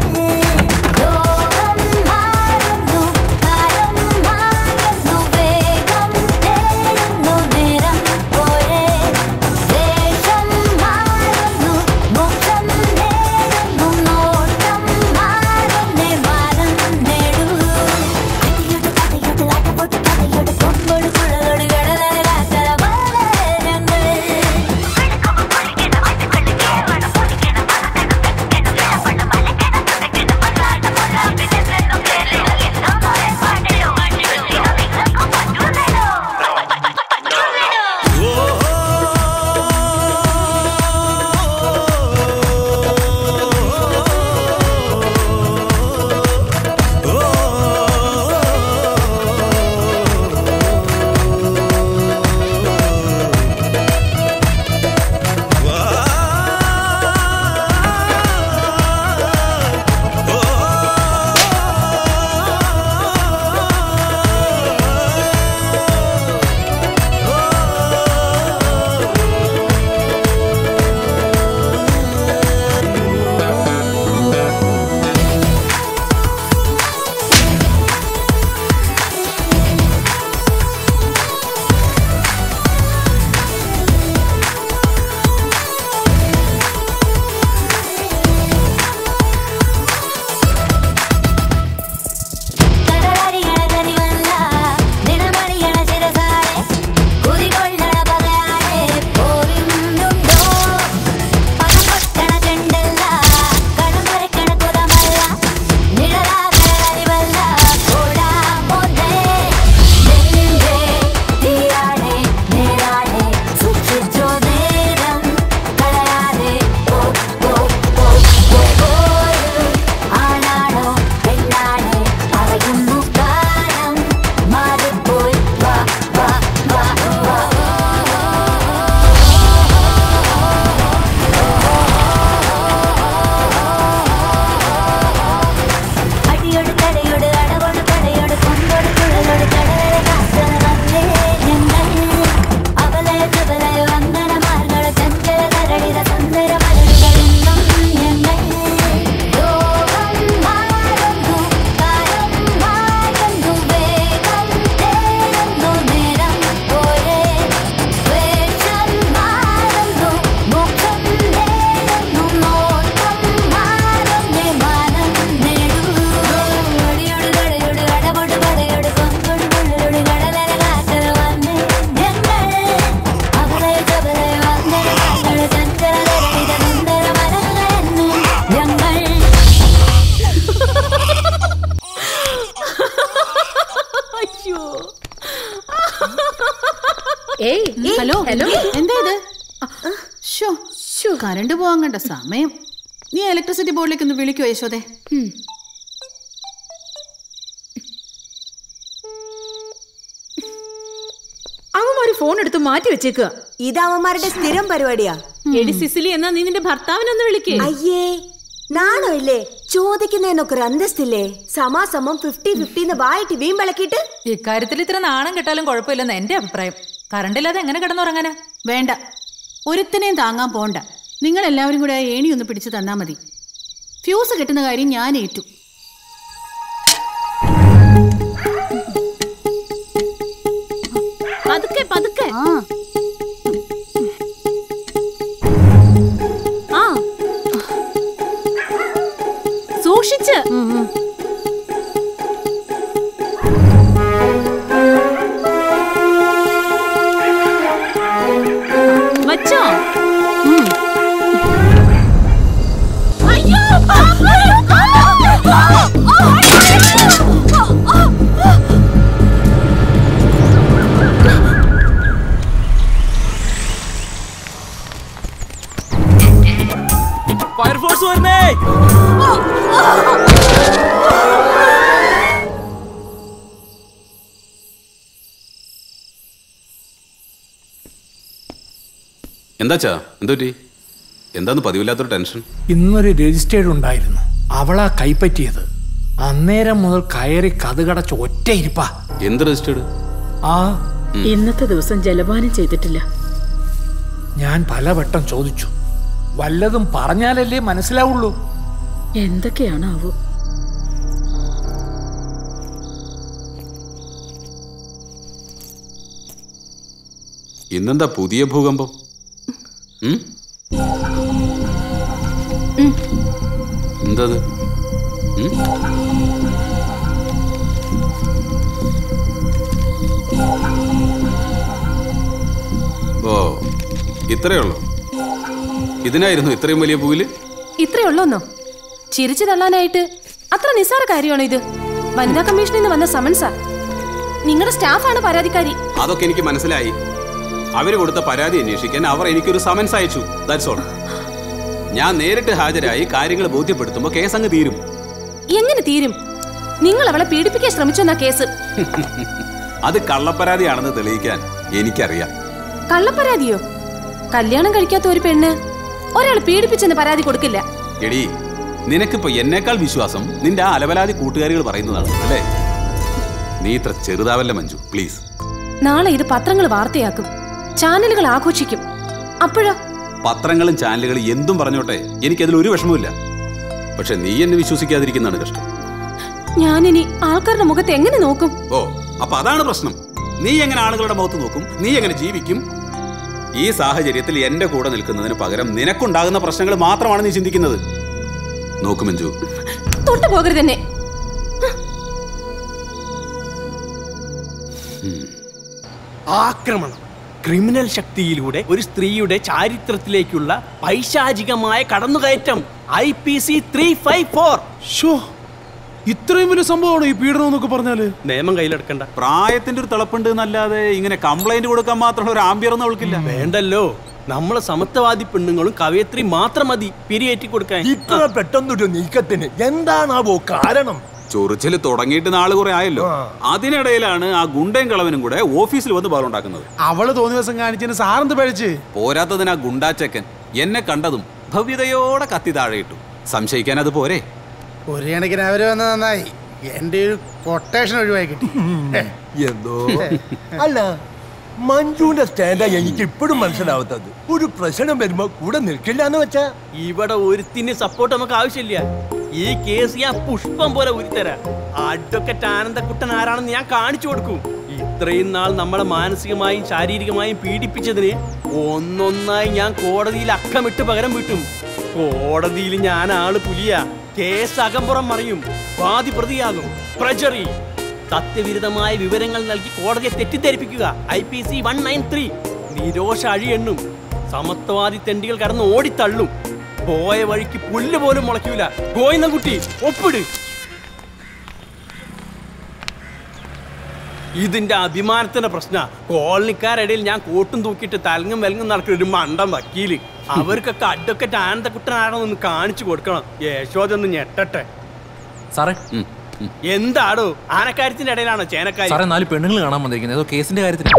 ഹലോ ഹലോ എന്താ ഇത്? കറണ്ട് പോവാൻ കണ്ട സമയം. നീ ഇലക്ട്രിസിറ്റി ബോർഡിലേക്ക് ഒന്ന് വിളിക്കോ യശോദേ? അവന്മാര് ഫോൺ എടുത്ത് മാറ്റി വെച്ചേക്കുക. ഇത് അവന്മാരുടെ സ്ഥിരം പരിപാടിയാ. എടി സിസിലി എന്നാ നീ നിന്റെ ഭർത്താവിനൊന്ന് വിളിക്കേ. അയ്യേ നാണോ ഇല്ലേ? ചോദിക്കുന്നതിനൊക്കെ ഒരു അന്തസ്തില്ലേ? സമാസമം ഫിഫ്റ്റി ഫിഫ്റ്റി വായിട്ട് വീമ്പിളക്കിട്ട് ഇക്കാര്യത്തിൽ ഇത്ര നാണം കെട്ടാലും കുഴപ്പമില്ലെന്ന് എന്റെ അഭിപ്രായം. കറണ്ടില്ലാതെ എങ്ങനെ കിടന്നുറങ്ങാനാ? വേണ്ട, ഒരുത്തനെയും താങ്ങാൻ പോണ്ട. നിങ്ങൾ എല്ലാവരും കൂടെ ആ ഏണി ഒന്ന് പിടിച്ചു തന്നാ മതി. ഫ്യൂസ് കെട്ടുന്ന കാര്യം ഞാൻ ഏറ്റു. പതുക്കെ പതുക്കെ. ആ സൂക്ഷിച്ച്. വച്ചോ? അയ്യോ! ഫയർഫോഴ്സ് വരുന്നേ! എന്താച്ചാ എന്തോറ്റി? എന്താന്ന് പതിവില്ലാത്തൊരു ടെൻഷൻ? ഇന്നൊരു രജിസ്റ്റേർഡ് ഉണ്ടായിരുന്നു, അവളാ കൈപ്പറ്റിയത്. അന്നേരം മുതൽ കയറി കഥകടച്ച് ഒറ്റ ഇരിപ്പാ. എന്ത് രജിസ്റ്റേർഡ്? ആ ഇന്നത്തെ ദിവസം ജലപാനം ചെയ്തിട്ടില്ല. ഞാൻ പലവട്ടം ചോദിച്ചു, വല്ലതും പറഞ്ഞാലല്ലേ മനസ്സിലാവുള്ളൂ. എന്തൊക്കെയാണാവോ? ഇന്നെന്താ പുതിയ ഭൂകമ്പം? എന്തത്? ഓ, ഇത്രയേ ഉള്ളൂ? ഇതിനായിരുന്നു ഇത്രയും വലിയ പൂവില്? ഇത്രയുള്ളൂന്നോ? ചിരിച്ചു തള്ളാനായിട്ട് അത്ര നിസ്സാര കാര്യമാണോ ഇത്? വനിതാ കമ്മീഷനിൽ നിന്ന് വന്ന സമൻസാ. നിങ്ങളുടെ സ്റ്റാഫാണ് പരാതിക്കാരി. അതൊക്കെ എനിക്ക് മനസ്സിലായി. അവര് കൊടുത്ത പരാതി അന്വേഷിക്കാൻ അവർ എനിക്കൊരു സമൻസ് അയച്ചു. That's all. ഞാൻ നേരിട്ട് ഹാജരായി കാര്യങ്ങൾ ബോധ്യപ്പെടുത്തുമ്പോ കേസ് അങ്ങ് തീരും. എങ്ങനെ തീരും? നിങ്ങൾ അവളെ പീഡിപ്പിക്കാൻ ശ്രമിച്ചെന്ന കേസ്. അത് കള്ളപ്പരാതിയാണെന്ന് തെളിയിക്കാൻ എനിക്കറിയാം. കള്ളപ്പരാതിയോ? കല്യാണം കഴിക്കാത്ത ഒരു പെണ്ണ് ഒരാൾ പീഡിപ്പിച്ചെന്ന് പരാതി കൊടുക്കില്ല. എടി, നിനക്കിപ്പോ എന്നേക്കാൾ വിശ്വാസം നിന്റെ ആ അലവലാതി കൂട്ടുകാരികൾ പറയുന്നതാണ് അല്ലേ? നീ ഇത്ര ചെറുതാവല്ല മഞ്ജു, പ്ലീസ്. നാളെ ഇത് പത്രങ്ങൾ വാർത്തയാക്കും, ചാനലുകൾ ആഘോഷിക്കും. അപ്പോഴോ? പത്രങ്ങളും ചാനലുകളും എന്തും പറഞ്ഞോട്ടെ, എനിക്കതിൽ ഒരു വിഷമമില്ല. പക്ഷെ നീ എന്നെ വിശ്വസിക്കാതിരിക്കുന്നതാണ് കഷ്ടം. ഞാനിനി ആൾക്കാരുടെ മുഖത്ത് എങ്ങനെ നോക്കും? ഓ, അപ്പൊ അതാണ് പ്രശ്നം. നീ എങ്ങനെ ആളുകളുടെ മുഖത്ത് നോക്കും? നീ എങ്ങനെ ജീവിക്കും? ഈ സാഹചര്യത്തിൽ എന്റെ കൂടെ നിൽക്കുന്നതിന് പകരം നിനക്കുണ്ടാകുന്ന പ്രശ്നങ്ങൾ മാത്രമാണ് നീ ചിന്തിക്കുന്നത്. നോക്കു മഞ്ജു, തൊട്ടു പോകരുത് തന്നെ. ആക്രമണം, ക്രിമിനൽ ശക്തിയിലൂടെ ഒരു സ്ത്രീയുടെ ചാരിത്രത്തിലേക്കുള്ള പൈശാചികമായ കടന്നുകയറ്റം. I P C three five four. ഇത്രയും വലിയ സംഭവമാണ് ഈ പീഡനം എന്നൊക്കെ പറഞ്ഞാല്. നിയമം കയ്യിലെടുക്കണ്ട. പ്രായത്തിന്റെ ഒരു തിളപ്പുണ്ട് എന്നല്ലാതെ ഇങ്ങനെ കംപ്ലൈന്റ് കൊടുക്കാൻ മാത്രമുള്ള ഒരു ആംബിയർ ഒന്നും അവൾക്കില്ല. വേണ്ടല്ലോ, നമ്മളെ സമത്വവാദി പെണ്ണുങ്ങളും കവയത്രി മാത്രം മതി പിരിയേറ്റി കൊടുക്കാൻ. ഇത്ര പെട്ടെന്നൊരു നീക്കത്തിന് എന്താണാവോ കാരണം? ചൊറിച്ചില് തുടങ്ങിയിട്ട് നാള് കുറെ ആയല്ലോ. അതിനിടയിലാണ് ആ ഗുണ്ടയും കളവനും കൂടെ ഓഫീസിൽ വന്ന് ബഹളുണ്ടാക്കുന്നത്. അവള് തോന്നിയ ദിവസം കാണിച്ചതിന് സാറെന്ത് പഴിച്ച്? പോരാത്തതിന് ആ ഗുണ്ടാച്ചക്കൻ എന്നെ കണ്ടതും ഭവ്യതയോടെ കത്തി താഴെയിട്ടു. സംശയിക്കാൻ അത് പോരെ? ഒരു കണക്കിന് അവര് വന്ന നന്നായി. എന്റെ ഒരു കൊട്ടേഷൻ ഒഴിവായി കിട്ടി. എന്തോ അല്ല, മഞ്ജുവിന്റെ സ്റ്റാൻഡാ എനിക്ക് ഇപ്പോഴും മനസ്സിലാവാത്തത്. ഒരു പ്രശ്നം വരുമ്പോ കൂടെ നിൽക്കില്ല എന്ന് വെച്ചാ. ഇവിടെ ഒരുത്തിന് സപ്പോർട്ട് നമുക്ക് ആവശ്യമില്ല. ഈ കേസ് ഞാൻ പുഷ്പം പോലെ ഉരുത്തരാം. അഡ്വക്കറ്റ് ആനന്ദക്കുട്ടൻ ആരാണെന്ന് ഞാൻ കാണിച്ചു കൊടുക്കും. ഇത്രയും നാൾ നമ്മളെ മാനസികമായും ശാരീരികമായും പീഡിപ്പിച്ചതിന് ഒന്നൊന്നായി ഞാൻ കോടതിയിൽ അക്കമിട്ട് പകരം വീട്ടും. കോടതിയിൽ ഞാൻ ആള് പുലിയ. കേസ് അകമ്പുറം മറിയും, വാദി പ്രതിയാകും. പ്രജറി, സത്യവിരുദ്ധമായ വിവരങ്ങൾ നൽകി കോടതിയെ തെറ്റിദ്ധരിപ്പിക്കുക. I P C one nine three. Nirosha അഴിയെണ്ണും. സമത്വവാദി തെണ്ടികൾ കടന്ന് ഓടിത്തള്ളും. പോയ വഴിക്ക് പുല്ല് പോലും മുളയ്ക്കൂല. ഗോയിന്നൻകുട്ടി ഒപ്പിട്. ഇതിന്റെ അഭിമാനത്തിന്റെ പ്രശ്ന. കോളനിക്കാരിടയിൽ ഞാൻ കോട്ടും തൂക്കിയിട്ട് തലങ്ങും വെലങ്ങും നടക്കുന്ന ഒരു മണ്ടം വക്കീല്. അവർക്കൊക്കെ അഡ്വക്കറ്റ് ആനന്ദക്കുട്ടനാണോ എന്ന് കാണിച്ചു കൊടുക്കണം. യശോദൊന്ന് ഞെട്ടട്ടെ. സാറേ, എന്താടോ ആനക്കാര്യത്തിന്റെ ഇടയിലാണോ ചേനക്കാരി? സാറേ, നാല് പെണ്ണുങ്ങൾ കാണാൻ വന്നിരിക്കുന്നത്. ഏതോ കേസിന്റെ കാര്യത്തിന്.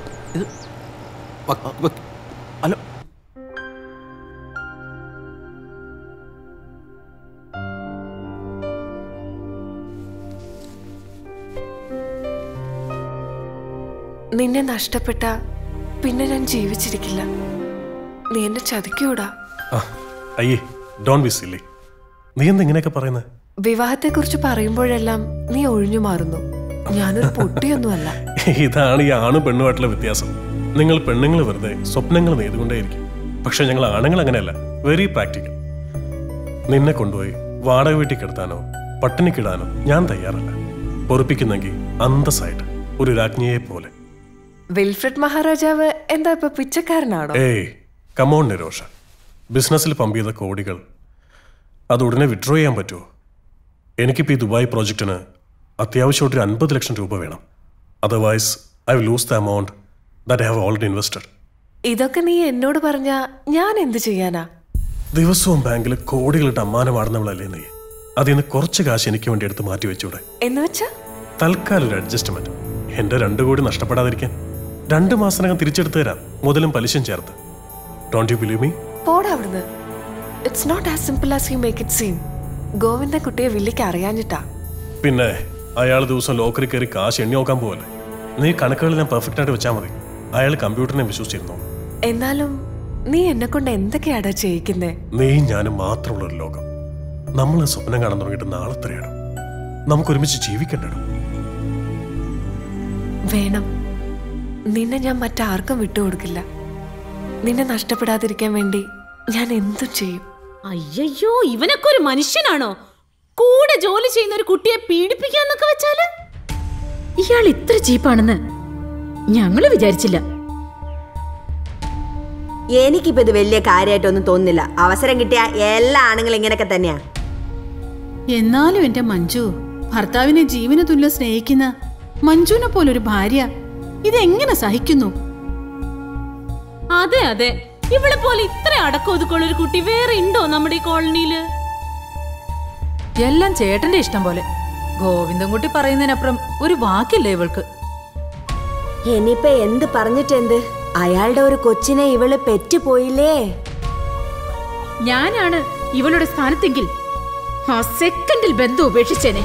ഹലോ, നിന്നെ നഷ്ടപ്പെട്ട പിന്നെ ഞാൻ ജീവിച്ചിരിക്കില്ല. നീ എന്നെ ചതിക്കൂടാ. അയ്യേ, ഡോണ്ട് ബി സില്ലി. നീ എന്താ ഇങ്ങനെയൊക്കെ പറയുന്നത്? വിവാഹത്തെ കുറിച്ച് പറയുമ്പോഴെല്ലാം നീ ഒഴിഞ്ഞു മാറുന്നു. ഞാനൊരു പൊട്ടിയൊന്നുമല്ല. ഇതാണ് ഈ ആണും പെണ്ണുമായിട്ടുള്ള വ്യത്യാസം. നിങ്ങൾ പെണ്ണുങ്ങൾ വെറുതെ സ്വപ്നങ്ങൾ നെയ്തുകൊണ്ടേയിരിക്കും. പക്ഷെ ഞങ്ങൾ ആണുങ്ങൾ അങ്ങനെയല്ല, വെരി പ്രാക്ടിക്കൽ. നിന്നെ കൊണ്ടുപോയി വാടക വീട്ടിൽ കിടത്താനോ പട്ടിണിക്കിടാനോ ഞാൻ തയ്യാറല്ല. പൊറുപ്പിക്കുന്നെങ്കിൽ അന്തസ്സായിട്ട് ഒരു രാജ്ഞിയെ പോലെ. വിൽഫ്രഡ് മഹാരാജാവ് എന്താ ഇപ്പൊ പിച്ചക്കാരനാണോ? ഏയ് കമോൺ നിരോഷ, ബിസിനസ്സിൽ പമ്പ് ചെയ്ത കോടികൾ അത് ഉടനെ വിഡ്രോ ചെയ്യാൻ പറ്റുമോ? എനിക്കിപ്പോൾ ഈ ദുബായ് പ്രോജക്റ്റിന് അത്യാവശ്യമായിട്ടൊരു അൻപത് ലക്ഷം രൂപ വേണം. Otherwise I will lose the amount that I have already invested. ഇതൊക്കെ നീ എന്നോട് പറഞ്ഞാ ഞാൻ എന്ത് ചെയ്യാനാ? ദിവസവും ബാങ്കിൽ കോടികളിട്ട് അമ്മാനമാടുന്നവളല്ലേ നീ. അതിൽ നിന്ന് കുറച്ച് കാശ് എനിക്ക് വേണ്ടി എടുത്ത് മാറ്റി വെച്ചൂടെ? എന്ന് വെച്ചാ തൽക്കാലം ഒരു അഡ്ജസ്റ്റ്മെന്റ്. എന്റെ രണ്ടു കോടി നഷ്ടപ്പെടാതിരിക്കാൻ രണ്ടു മാസത്തിനകം തിരിച്ചെടുത്ത് തരാം, മുതലും പലിശയും ചേർത്ത്. Don't you believe me? പോടാ അവിടുന്ന്. It's not as simple as you make it seem. ഗോവിന്ദ കുട്ടിയെ വില്ലിക്ക് അറിയാഞ്ഞിട്ടാ. പിന്നെ അയാൾ ദിവസം ലോക്കറിൽ കയറി കാശ് എണ്ണി നോക്കാൻ പോവല്ലേ. നീ കണക്കുകളെല്ലാം പെർഫെക്റ്റ് ആയിട്ട് വെച്ചാൽ മതി. അയാൾ കമ്പ്യൂട്ടറിനെ വിശ്വസിച്ചിരുന്നു. എന്നാലും നീ എന്നെ കൊണ്ട് എന്തൊക്കെയാടാ ചെയ്യിക്കുന്നേ? നീയും ഞാനും മാത്രമുള്ള ഒരു ലോകം. നമ്മൾ സ്വപ്നം കാണാൻ തുടങ്ങിയിട്ട് നാളെത്രയാണ്. നമുക്ക് ഒരുമിച്ച് ജീവിക്കണ്ടോ? വേണം. നിന്നെ ഞാൻ മറ്റാർക്കും വിട്ടുകൊടുക്കില്ല. നിന്നെ നഷ്ടപ്പെടാതിരിക്കാൻ വേണ്ടി ഞാൻ എന്തും ചെയ്യും. അയ്യോ, ഇവനൊക്കെ ഒരു മനുഷ്യനാണോ? കൂടെ ജോലി ചെയ്യുന്ന ഒരു കുട്ടിയെ പീഡിപ്പിക്കാന്നൊക്കെ വെച്ചാല് ഇയാൾ ഇത്ര ചീപ്പാണെന്ന് ഞങ്ങള് വിചാരിച്ചില്ല. എനിക്കിപ്പോ ഇത് വലിയ കാര്യമായിട്ടൊന്നും തോന്നുന്നില്ല. അവസരം കിട്ടിയ എല്ലാ ആണുങ്ങളും ഇങ്ങനെയൊക്കെ തന്നെയാ. എന്നാലും എന്റെ മഞ്ജു, ഭർത്താവിനെ ജീവന തുല്യം സ്നേഹിക്കുന്ന മഞ്ജുവിനെ പോലൊരു ഭാര്യ ഇതെങ്ങനെ സഹിക്കുന്നു? അതെ അതെ, ഇവിടെ പോലെ ഇത്ര അടക്കൊതുക്കുള്ള ഒരു കുട്ടി വേറെ ഉണ്ടോ നമ്മുടെ ഈ കോളനിയില്? എല്ലാം ചേട്ടന്റെ ഇഷ്ടം പോലെ. ഗോവിന്ദൻകുട്ടി പറയുന്നതിനപ്പുറം ഒരു വാക്കില്ല ഇവൾക്ക്. ഇനിയിപ്പൊ എന്ത് പറഞ്ഞിട്ടെന്ത്? അയാളുടെ ഒരു കൊച്ചിനെ ഇവള് പെറ്റുപോയില്ലേ. ഞാനാണ് ഇവളുടെ സ്ഥാനത്തെങ്കിൽ ആ സെക്കൻഡിൽ ബന്ധം ഉപേക്ഷിച്ചേനെ.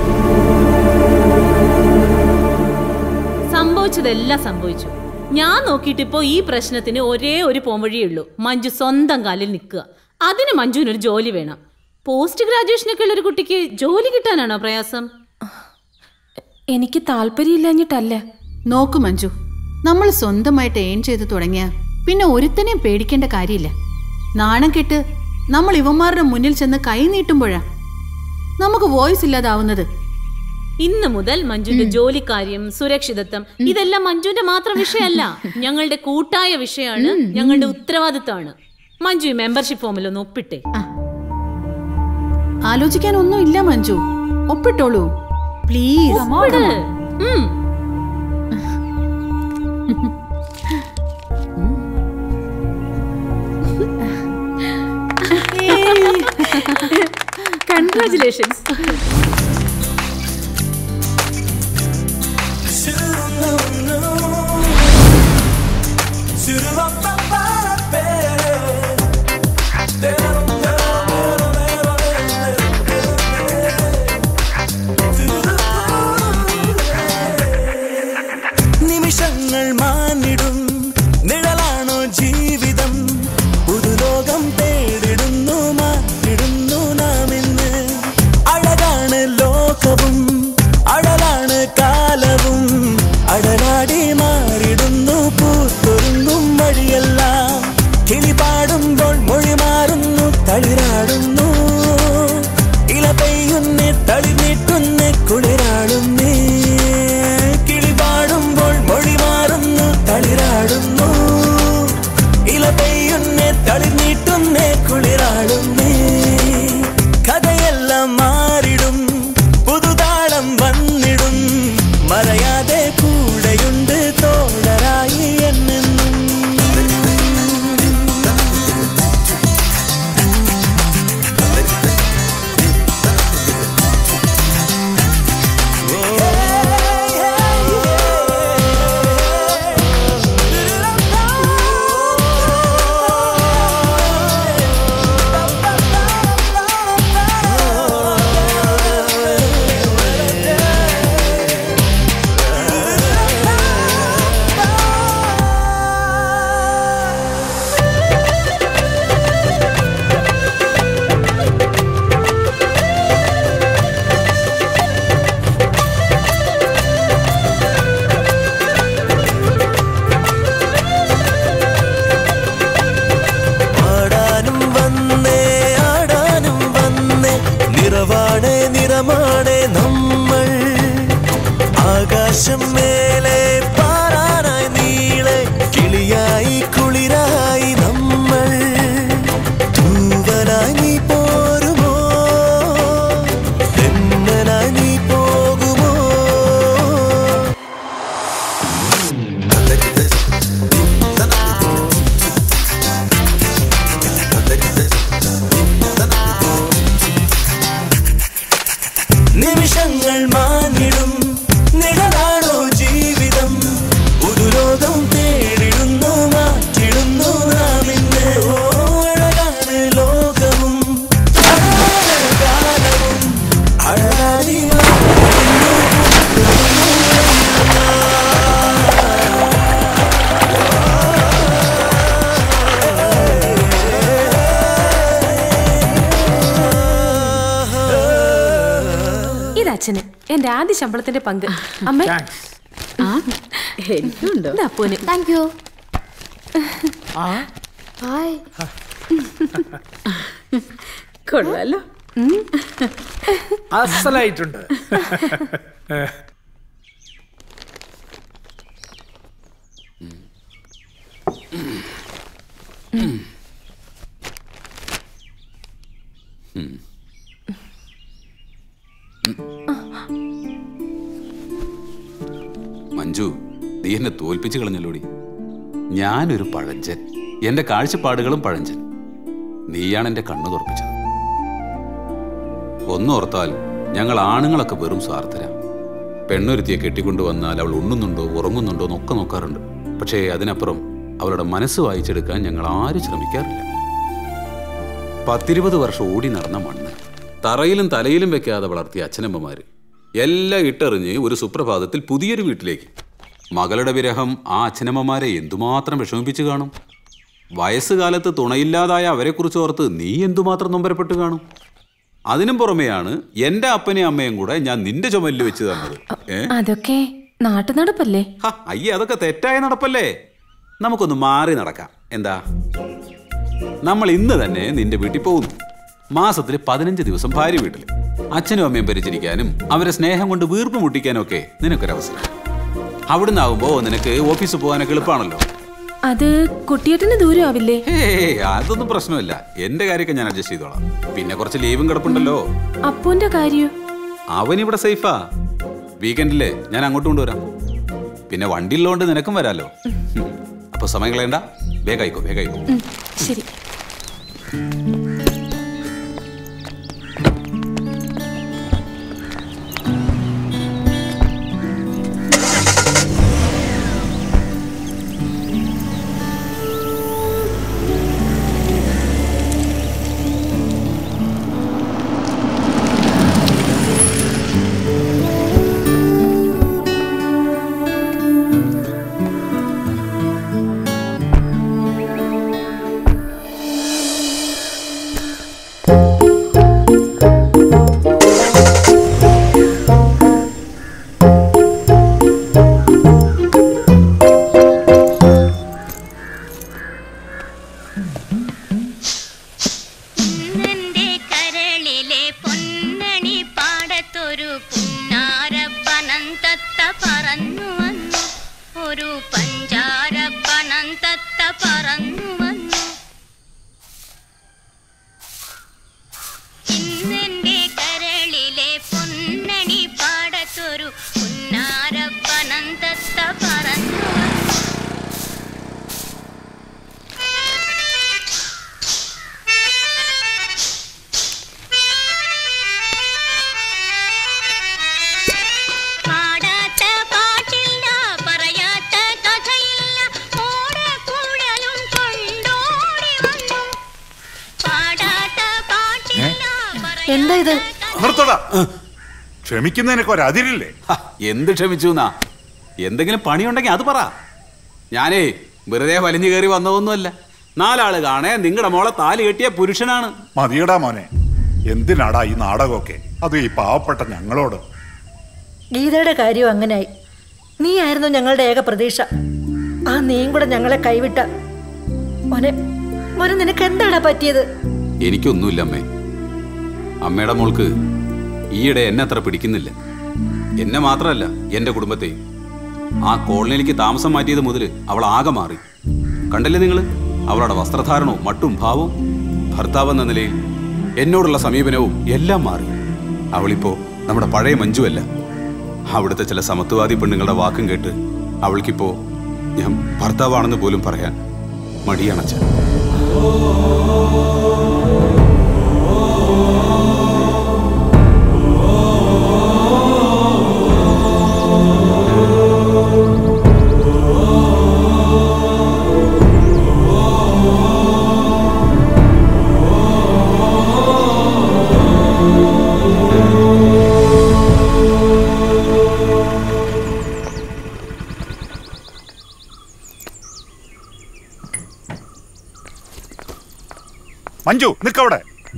സംഭവിച്ചതെല്ലാം സംഭവിച്ചു. ഞാൻ നോക്കിയിട്ടിപ്പോ ഈ പ്രശ്നത്തിന് ഒരേ ഒരു പോംവഴിയേ ഉള്ളൂ. മഞ്ജു സ്വന്തം കാലിൽ നിൽക്കുക. അതിന് മഞ്ജുവിനൊരു ജോലി വേണം. പോസ്റ്റ് ഗ്രാജുവേഷനൊക്കെ ഉള്ള ഒരു കുട്ടിക്ക് ജോലി കിട്ടാനാണോ പ്രയാസം? എനിക്ക് താല്പര്യമില്ലഞ്ഞിട്ടല്ല. നോക്കു മഞ്ജു, നമ്മൾ സ്വന്തമായിട്ട് ഏൺ ചെയ്ത് തുടങ്ങിയ പിന്നെ ഒരുത്തനെയും പേടിക്കേണ്ട കാര്യമില്ല. നാണം കെട്ട് നമ്മൾ ഇവന്മാരുടെ മുന്നിൽ ചെന്ന് കൈ നീട്ടുമ്പോഴാ നമുക്ക് വോയിസ് ഇല്ലാതാവുന്നത്. ഇന്ന് മുതൽ മഞ്ജുവിന്റെ ജോലിക്കാര്യം, സുരക്ഷിതത്വം ഇതെല്ലാം മഞ്ജുവിന്റെ മാത്രം വിഷയമല്ല, ഞങ്ങളുടെ കൂട്ടായ വിഷയമാണ്, ഞങ്ങളുടെ ഉത്തരവാദിത്തമാണ്. മഞ്ജു ഈ മെമ്പർഷിപ്പ് ഫോമിൽ ഒന്ന് ഒപ്പിട്ടേ. ആലോചിക്കാനൊന്നും ഇല്ല മഞ്ജു, ഒപ്പിട്ടോളൂ പ്ലീസ്. കൺഗ്രാറ്റുലേഷൻസ്. നിമിഷങ്ങൾ മാനിടും നിഴലാണോ ജീവിതം? പുതുലോകം തേടിടുന്നു മാറ്റിടുന്നു നാം ഇന്ന്. അഴകാണ് നിമിഷങ്ങൾ മാനിടും നിഴലാണോ ജീവിതം പുതുലോകം തേടിടുന്നു മാറ്റിടുന്നു നാം ഇന്ന് അഴകാണ് ലോകവും കാലവും അഴകാരി അച്ഛന് എന്റെ ആദ്യ ശമ്പളത്തിന്റെ പങ്ക്. അമ്മ അപ്പൂന് താങ്ക് യു. ഹായ്. കൊള്ളാലോ, അസലായിട്ടുണ്ട്. മഞ്ജു, നീ എന്നെ തോൽപ്പിച്ചു കളഞ്ഞല്ലോടി. ഞാനൊരു പഴഞ്ചൻ, എന്റെ കാഴ്ചപ്പാടുകളും പഴഞ്ചൻ. നീയാണ് എന്റെ കണ്ണു തുറപ്പിച്ചത്. ഒന്നോർത്താൽ ഞങ്ങൾ ആണുങ്ങളൊക്കെ വെറും സ്വാർത്ഥരാ. പെണ്ണൊരുത്തിയെ കെട്ടിക്കൊണ്ടുവന്നാൽ അവൾ ഉണ്ണുന്നുണ്ടോ ഉറങ്ങുന്നുണ്ടോ എന്നൊക്കെ നോക്കാറുണ്ട്. പക്ഷേ അതിനപ്പുറം അവളുടെ മനസ്സ് വായിച്ചെടുക്കാൻ ഞങ്ങൾ ആരും ശ്രമിക്കാറില്ല. പത്തിരുപത് വർഷം ഓടി നടന്ന മണ്ണ് തറയിലും തലയിലും വെക്കാതെ വളർത്തിയ അച്ഛനമ്മമാര് എല്ലാം ഇട്ടെറിഞ്ഞ് ഒരു സുപ്രഭാതത്തിൽ പുതിയൊരു വീട്ടിലേക്ക്. മകളുടെ വിരഹം ആ അച്ഛനമ്മമാരെ എന്തുമാത്രം വിഷമിപ്പിച്ചു കാണും. വയസ്സുകാലത്ത് തുണയില്ലാതായ അവരെക്കുറിച്ച് ഓർത്ത് നീ എന്തുമാത്രം നൊമ്പരപ്പെട്ട് കാണും. അതിനും പുറമെയാണ് എന്റെ അപ്പനെയും അമ്മയും കൂടെ ഞാൻ നിന്റെ ചുമലിൽ വെച്ച് തന്നത്. അതൊക്കെ നാട്ടു നടപ്പല്ലേ? അയ്യേ, അതൊക്കെ തെറ്റായ നടപ്പല്ലേ. നമുക്കൊന്ന് മാറി നടക്കാം. എന്താ, നമ്മൾ ഇന്ന് തന്നെ നിന്റെ വീട്ടിൽ പോകുന്നു. മാസത്തിൽ പതിനഞ്ച് ദിവസം ഭാര്യ വീട്ടിൽ. അച്ഛനും അമ്മയും പരിചരിക്കാനും അവരെ സ്നേഹം കൊണ്ട് വീർപ്പ് മുട്ടിക്കാനും ഒക്കെ നിനക്കൊരവസരം. അവിടുന്ന് ആവുമ്പോ നിനക്ക് ഓഫീസിൽ പോകാനൊക്കെ എളുപ്പമാണല്ലോ. അത് കുട്ടിയേട്ടന് ദൂരം ആവില്ലേ? അതൊന്നും പ്രശ്നമില്ല, എന്റെ കാര്യമൊക്കെ ഞാൻ അഡ്ജസ്റ്റ് ചെയ്തോളാം. പിന്നെ കുറച്ച് ലീവും കിടപ്പുണ്ടല്ലോ. അപ്പൂന്റെ കാര്യം അവനിവിടെ സേഫാ. വീക്കെൻഡിലെ ഞാൻ അങ്ങോട്ട് കൊണ്ടുവരാം. പിന്നെ വണ്ടിയുള്ളതുകൊണ്ട് നിനക്കും വരാലോ. അപ്പൊ സമയം കളയണ്ട, വേഗായിക്കോ വേഗായിക്കോ. ശരി. ക്ഷമിക്കുന്നതിനൊക്കെ ഒരു അതിരില്ലേ? എന്ത് ക്ഷമിച്ചു എന്നാ? എന്തെങ്കിലും പണിയുണ്ടെങ്കിൽ അത് പറ. ഞാനേ വെറുതെ വലിഞ്ഞു കയറി വന്നതൊന്നുമല്ല. നാലാള് കാണേ നിങ്ങളുടെ മോളെ താലി കെട്ടിയ പുരുഷനാണ്. മതിയടാ മോനെ, എന്തിനാടാ ഈ നാടകമൊക്കെ? അത് ഈ പാവപ്പെട്ട ഞങ്ങളോട്. ഗീതയുടെ കാര്യം അങ്ങനായി. നീ ആയിരുന്നു ഞങ്ങളുടെ ഏക പ്രതീക്ഷ. ആ നീയും കൂടെ ഞങ്ങളെ കൈവിട്ട. മോനെ മോനെ നിനക്ക് എന്താടാ പറ്റിയത്? എനിക്കൊന്നുമില്ല അമ്മേ. അമ്മയുടെ മോൾക്ക് ഈയിടെ എന്നെ അത്ര പിടിക്കുന്നില്ല. എന്നെ മാത്രമല്ല, എന്റെ കുടുംബത്തെയും. ആ കോളനിയിലേക്ക് താമസം മാറ്റിയത് മുതൽ അവൾ ആകെ മാറി. കണ്ടല്ലേ നിങ്ങള്? അവളുടെ വസ്ത്രധാരണവും മട്ടും ഭാവവും, ഭർത്താവ് എന്ന നിലയിൽ എന്നോടുള്ള സമീപനവും എല്ലാം മാറി. അവളിപ്പോ നമ്മുടെ പഴയ മഞ്ജുവല്ല. അവിടുത്തെ ചില സമത്വവാദി പെണ്ണുങ്ങളുടെ വാക്കും കേട്ട് അവൾക്കിപ്പോ ഞാൻ ഭർത്താവാണെന്ന് പോലും പറയാൻ മടിയണച്ച. Oh മഞ്ജു നിക്കവിടെ.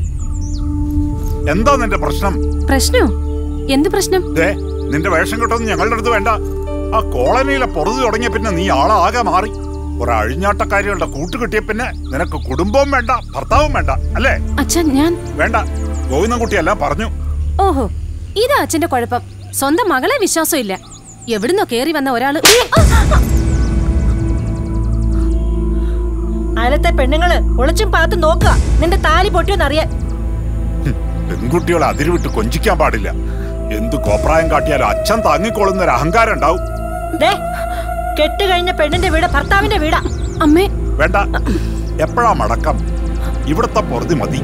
എന്താ നിന്റെ പ്രശ്നം? പ്രശ്നോ? എന്ത് പ്രശ്നം? നിന്റെ വേഷം കിട്ടൊന്നും ഞങ്ങളുടെ അടുത്ത് വേണ്ട. ആ കോളനിയിലെ പുറത്ത് തുടങ്ങിയ പിന്നെ നീ ആളാകെ മാറി. കുറെ അഴിഞ്ഞാട്ടക്കാരികളുടെ കൂട്ട് കിട്ടിയ പിന്നെ നിനക്ക് കുടുംബവും വേണ്ട, ഭർത്താവും വേണ്ട, അല്ലേ? അച്ഛൻ ഞാൻ വേണ്ട, ഗോവിന്ദൻകുട്ടിയെല്ലാം പറഞ്ഞു. ഓഹോ, ഇതാ അച്ഛന്റെ കുഴപ്പം. സ്വന്തം മകളെ വിശ്വാസം ഇല്ല. എവിടുന്നോ കേറി വന്ന ഒരാള്. അയലത്തെ പെണ്ണുങ്ങള് ഒളിച്ചും പാത്തും നോക്കുക നിന്റെ താലി പൊട്ടിയോന്നറിയാൻ. പെൺകുട്ടികളെ അതിരുവിട്ട് കൊഞ്ചിക്കാൻ പാടില്ല. എന്ത് കോപ്രായം കാട്ടിയാലും അച്ഛൻ താങ്ങിക്കൊള്ളുന്ന ഒരു അഹങ്കാരം ഉണ്ടാവും. കെട്ട് കഴിഞ്ഞ പെണ്ണിന്റെ വീട് ഭർത്താവിന്റെ വീടാ. അമ്മേ വേണ്ട, എപ്പോഴാ മടക്കം? ഇവിടത്തെ പൊറുതി മതി.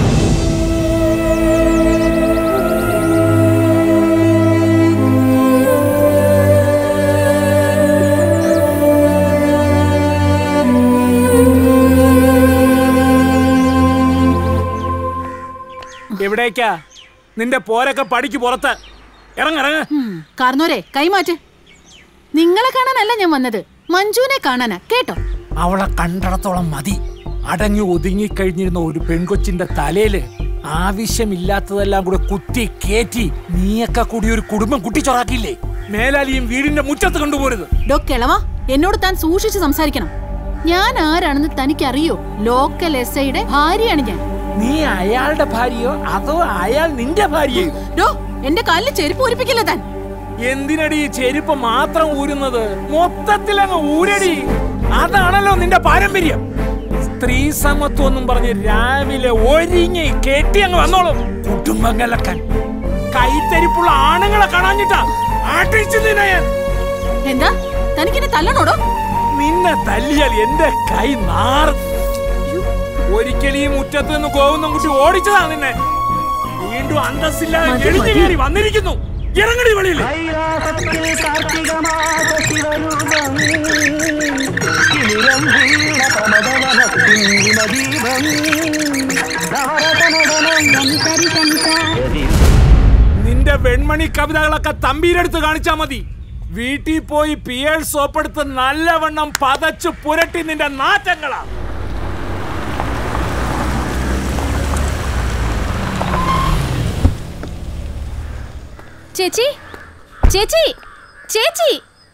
എവിടേക്കാ? നിന്റെ പോരൊക്കെ പടിക്ക് പുറത്ത്. ഇറങ്ങിറങ്ങ. കാർന്നോരെ കൈമാറ്റ്. നിങ്ങളെ കാണാനല്ല ഞാൻ വന്നത്, മഞ്ജുവിനെ കാണാനാ. കേട്ടോ? അവളെ കണ്ടിടത്തോളം മതി. അടങ്ങി ഒതുങ്ങി കഴിഞ്ഞിരുന്ന ഒരു പെൺകൊച്ചിന്റെ തലയില് ആവശ്യമില്ലാത്തതെല്ലാം കൂടെ കുത്തി കേറ്റി നീയൊക്കെ കൂടി ഒരു കുടുംബം കുട്ടിച്ചൊറാക്കില്ലേ? മേലാലിയും വീടിന്റെ മുറ്റത്ത് കൊണ്ടുപോരുത്. ഡോ കിളവാ, എന്നോട് താൻ സൂക്ഷിച്ച് സംസാരിക്കണം. ഞാൻ ആരാണെന്ന് തനിക്കറിയോ? ലോക്കൽ എസ് ഐയുടെ ഭാര്യയാണ് ഞാൻ. നീ അയാളുടെ ഭാര്യയോ അതോ അയാൾ നിന്റെ ഭാര്യയോ? ഡോ, എന്റെ കാലിൽ ചെരുപ്പ് ഊരിപ്പിക്കില്ല താൻ. എന്തിനടി ചെരുപ്പ് മാത്രം ഊരുന്നത്? മൊത്തത്തിലങ്ങ് ഊരടി. അതാണല്ലോ നിന്റെ പാരമ്പര്യം. സ്ത്രീ സമത്വം എന്നും പറഞ്ഞ് രാവിലെ ഒരുങ്ങി കെട്ടി അങ്ങ് വന്നോളും കുടുംബം കലക്കാൻ. കൈത്തരിപ്പുള്ള ആണുങ്ങളെ കാണാഞ്ഞിട്ടാ ആട്ടിച്ചു നിന്നെ. എന്താ തനിക്കെന്നെ തല്ലണോടോ? നിന്നെ തല്ലിയാൽ എന്റെ കൈ നാറും. ഒരിക്കലും ഈ മുറ്റത്ത് നിന്ന് ഗോവിന്ദൻകുട്ടി ഓടിച്ചതാ നിന്നെ. വീണ്ടും അന്തസ്സില്ലാതെ എഴുതി കയറി വന്നിരിക്കുന്നു. ഇറങ്ങടി വെളിയിൽ. നിന്റെ വെൺമണി കവിതകളൊക്കെ തമ്പീരെടുത്ത് കാണിച്ചാ മതി. വീട്ടിൽ പോയി പിയേൾ സോപ്പെടുത്ത് നല്ലവണ്ണം പതച്ചു പുരട്ടി നിന്റെ നാറ്റങ്ങളാ. ചേച്ചി, ചേച്ചി, ചേച്ചി.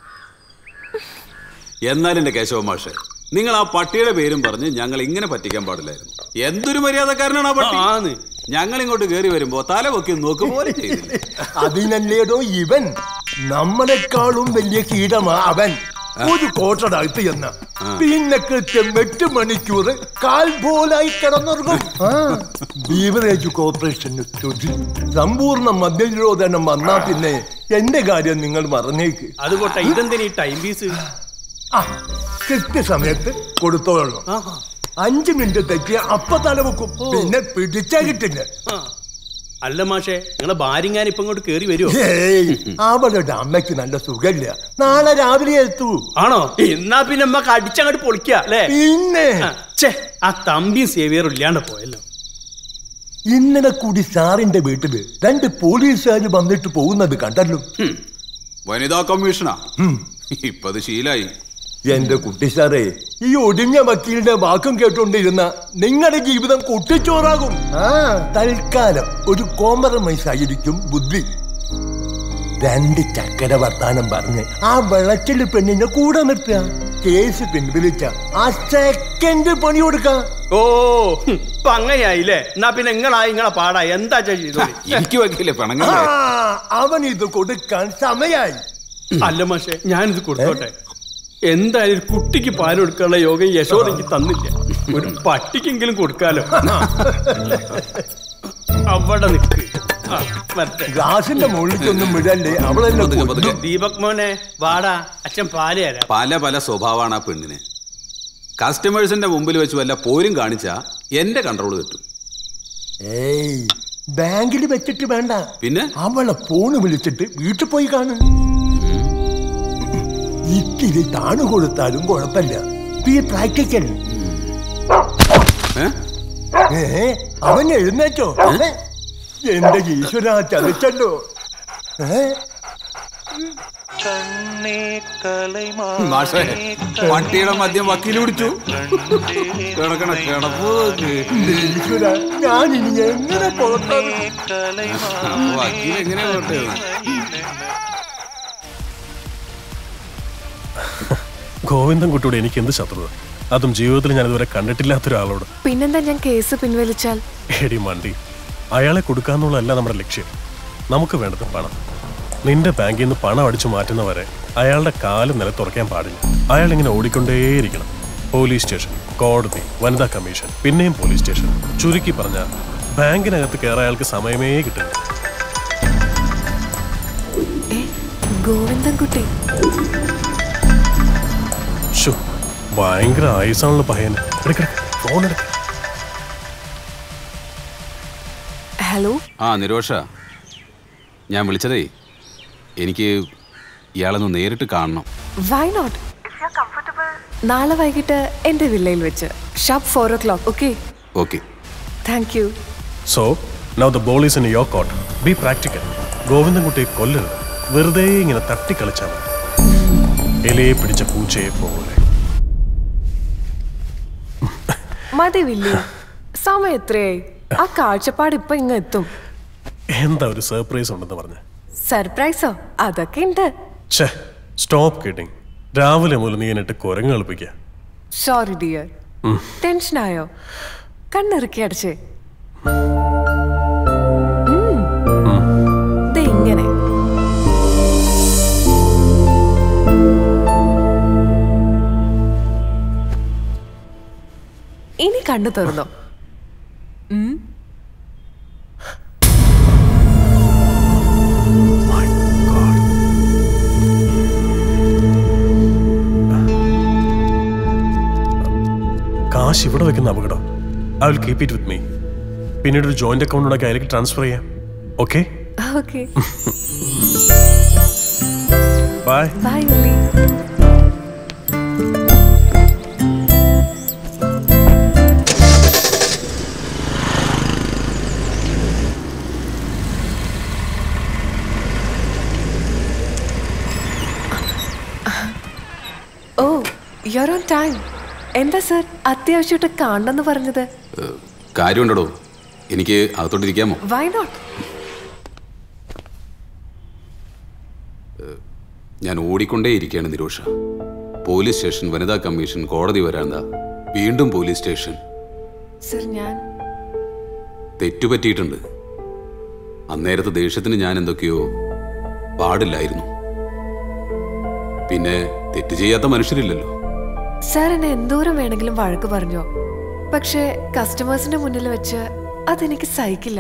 എന്നാലും എന്റെ കേശവ മാഷെ, നിങ്ങൾ ആ പട്ടിയുടെ പേരും പറഞ്ഞ് ഞങ്ങൾ ഇങ്ങനെ പറ്റിക്കാൻ പാടില്ലായിരുന്നു. എന്തൊരു മര്യാദക്കാരനാണ് ആ പട്ടി. ഞങ്ങൾ ഇങ്ങോട്ട് കയറി വരുമ്പോ തല പൊക്കി നോക്ക് പോലെ ചെയ്തില്ല. അതിനല്ലേടോ ഇവൻ നമ്മളെക്കാളും വലിയ കീടമാ അവൻ. ഒരു കോട്ടടകത്ത് ചെന്ന പിന്നെ കൃത്യം എട്ട് മണിക്കൂർ കാൽ പോലായി കിടന്നുറങ്ങും. ബീവറേജ് കോർപ്പറേഷന് സമ്പൂർണ്ണ മദ്യനിരോധനം വന്നാ പിന്നെ എന്റെ കാര്യം നിങ്ങൾ മറന്നേക്ക്. അതുകൊട്ടെ ഇതെന്തിനീ ടൈം പീസ്? കൃത്യസമയത്ത് കൊടുത്തോളൂ. അഞ്ചു മിനിറ്റ് തെറ്റിയ അപ്പ തല വെക്കും. പിന്നെ പിടിച്ചാ കിട്ടില്ല. അല്ല മാഷേ, നിങ്ങളെ ഭാര്യങ്ങാൻ ഇപ്പൊ ഇങ്ങോട്ട് കേറി വരുമോ? അവളുടെ അമ്മയ്ക്ക് നല്ല സുഖമില്ല. നാളെ രാവിലെ എത്തൂ. ആണോ? എന്നാ പിന്നെ അമ്മക്ക് അടിച്ചങ്ങോട്ട് പൊളിക്ക അല്ലേ? പിന്നെ ആ തമ്പിയും സേവിയറും ഇല്ലാണ്ട് പോയല്ലോ. ഇന്നലെ കൂടി സാറിന്റെ വീട്ടില് രണ്ട് പോലീസുകാർ വന്നിട്ട് പോകുന്നത് കണ്ടല്ലോ. വനിതാ കമ്മീഷനാ. ഇപ്പൊ അത് ശീലായി. എന്റെ കുട്ടി സാറേ, ഈ ഒടിഞ്ഞ വക്കീലിന്റെ വാക്കും കേട്ടോണ്ടിരുന്ന നിങ്ങളുടെ ജീവിതം കുട്ടിച്ചോറാകും. ആ തൽക്കാലം ഒരു കോംപ്രമൈസ് ആയിരിക്കും ബുദ്ധി. രണ്ട് ചക്കര വർത്താനം പറഞ്ഞ് ആ വെളച്ചില് പെണ്ണിനെ കൂടെ നിർത്തുക. കേസ് പിൻവലിച്ച ആ സെക്കൻഡ് പണി കൊടുക്ക. ഓ ഇപ്പൊ അങ്ങനെയായില്ലേ? എന്നാ പിന്നെ നിങ്ങളായി നിങ്ങളെ പാടാ എന്താ ചെയ്തു. അവൻ ഇത് കൊടുക്കാൻ സമയായി. അല്ല മാഷേ, ഞാനിത് കൊടുത്തോട്ടെ. എന്തായാലും ഒരു കുട്ടിക്ക് പാൽ കൊടുക്കാനുള്ള യോഗം യശോദയ്ക്ക് തന്നില്ല. ഒരു പട്ടിക്കെങ്കിലും കൊടുക്കാലോ. അവിടെ നിൽക്ക്. ഗ്ലാസിന്റെ മുകളിലേക്കൊന്നും വിടല്ലേ. അവളെന്നെ ദീപക് മോനെ വാടാ, അച്ഛൻ പാല് തരാം. പല പല സ്വഭാവമാണ് ആ പെണ്ണിന്. കസ്റ്റമേഴ്സിന്റെ മുമ്പിൽ വെച്ച് വല്ല പോരും കാണിച്ചാ എന്റെ കൺട്രോൾ കിട്ടും. ഏയ് ബാങ്കിൽ വെച്ചിട്ട് വേണ്ട. പിന്നെ അവളെ ഫോണ് വിളിച്ചിട്ട് വീട്ടിൽ പോയി കാണും. ഇത്തിരി താണു കൊടുത്താലും കുഴപ്പമില്ല. പ്രാക്ടിക്കൽ. അവൻ എഴുന്നേറ്റോ? എന്റെ ഈശ്വര ചതിച്ചല്ലോ. മാഷേ പട്ടിയുടെ മദ്യം വക്കീൽ പിടിച്ചു കിടക്കണ കിടപ്പ് ഞാൻ ഇനി എങ്ങനെ വക്കീൽ എങ്ങനെ കൊണ്ടുവരുന്നത്? ഗോവിന്ദൻകുട്ടിയോട് എനിക്ക് എന്ത് ശത്രുത, അതും ജീവിതത്തിൽ ഞാൻ ഇതുവരെ കണ്ടിട്ടില്ലാത്ത ഒരാളോട്. പിന്നെന്താ ഞാൻ കേസ് പിൻവലിച്ചാൽ? എടി മണ്ടി, അയാളെ കൊടുക്കാന്നുള്ളതല്ല നമ്മുടെ ലക്ഷ്യം. നമുക്ക് വേണ്ടത് പണം. നിന്റെ ബാങ്കിൽ നിന്ന് പണം അടിച്ചു മാറ്റുന്നവരെ അയാളുടെ കാല് നിലത്തുറക്കാൻ പാടില്ല. അയാൾ ഇങ്ങനെ ഓടിക്കൊണ്ടേയിരിക്കണം. പോലീസ് സ്റ്റേഷൻ, കോടതി, വനിതാ കമ്മീഷൻ, പിന്നെയും പോലീസ് സ്റ്റേഷൻ. ചുരുക്കി പറഞ്ഞ ബാങ്കിനകത്ത് കയറാൻ അയാൾക്ക് സമയമേ കിട്ടില്ല. ഗോവിന്ദൻകുട്ടി ഭയങ്കര ആയുസാണല്ലോ പയ്യൻ. ഫോൺ എടുക്ക. ഹലോ. ആ നിരോഷ, ഞാൻ വിളിച്ചതേ എനിക്ക് ഇയാളൊന്ന് നേരിട്ട് കാണണം. Why not? നാളെ വൈകിട്ട് എന്റെ വില്ലയിൽ വെച്ച് sharp four o'clock. Okay? Okay. Thank you. So now the ball is in your court. Be practical. ഗോവിന്ദൻകുട്ടിയെ കൊല്ലരുത്. വെറുതെ ഇങ്ങനെ തട്ടിക്കളിച്ചാൽ മതി. ഇലയെ പിടിച്ച പൂച്ചയെ പോലെ. മതി വില്ലി, സമയം എത്രയായി? ആ കാഴ്ചപ്പാട് ഇപ്പൊ ഇങ്ങ് എത്തും. എന്താ ഒരു സർപ്രൈസ് ഉണ്ടെന്ന് പറഞ്ഞ? സർപ്രൈസോ? അതൊക്കെ ഉണ്ട്. Stop kidding. രാവിലെ മുതൽ നീ എന്നിട്ട് കുരങ്ങ് കളിപ്പിക്ക. Sorry dear. ടെൻഷനായോ? കണ്ണിറുക്കി അടച്ചേ. ഇങ്ങനെ ഇനി കണ്ണു തുറന്നോ. കാശ് ഇവിടെ വെക്കുന്ന അപകടം. I will keep it with me. പിന്നീട് ഒരു ജോയിന്റ് അക്കൗണ്ട് ഉണ്ടാക്കി അതിലേക്ക് ട്രാൻസ്ഫർ ചെയ്യാം. Okay? Okay. Bye. Bye Willy. Oh, you are on time. എന്താ സർ അത്യാവശ്യമായിട്ട് കാണണമെന്ന് പറഞ്ഞത്? കാര്യമുണ്ടോ? എനിക്ക് അകത്തോട്ടിരിക്കാമോ? Why not? ഞാൻ ഓടിക്കൊണ്ടേയിരിക്കുകയാണ് നിരോഷ. പോലീസ് സ്റ്റേഷൻ, വനിതാ കമ്മീഷൻ, കോടതി വരാന്താ, വീണ്ടും പോലീസ് സ്റ്റേഷൻ. സർ ഞാൻ തെറ്റുപറ്റിയിട്ടുണ്ട്. അന്നേരത്തെ ദേഷ്യത്തിന് ഞാൻ എന്തൊക്കെയോ പാടില്ലായിരുന്നു. പിന്നെ തെറ്റ് ചെയ്യാത്ത മനുഷ്യരില്ലല്ലോ. സാർ എന്നെ എന്തോരം വേണമെങ്കിലും വഴക്ക് പറഞ്ഞോ, പക്ഷേ കസ്റ്റമേഴ്സിന്റെ മുന്നിൽ വെച്ച് അതെനിക്ക് സഹിക്കില്ല.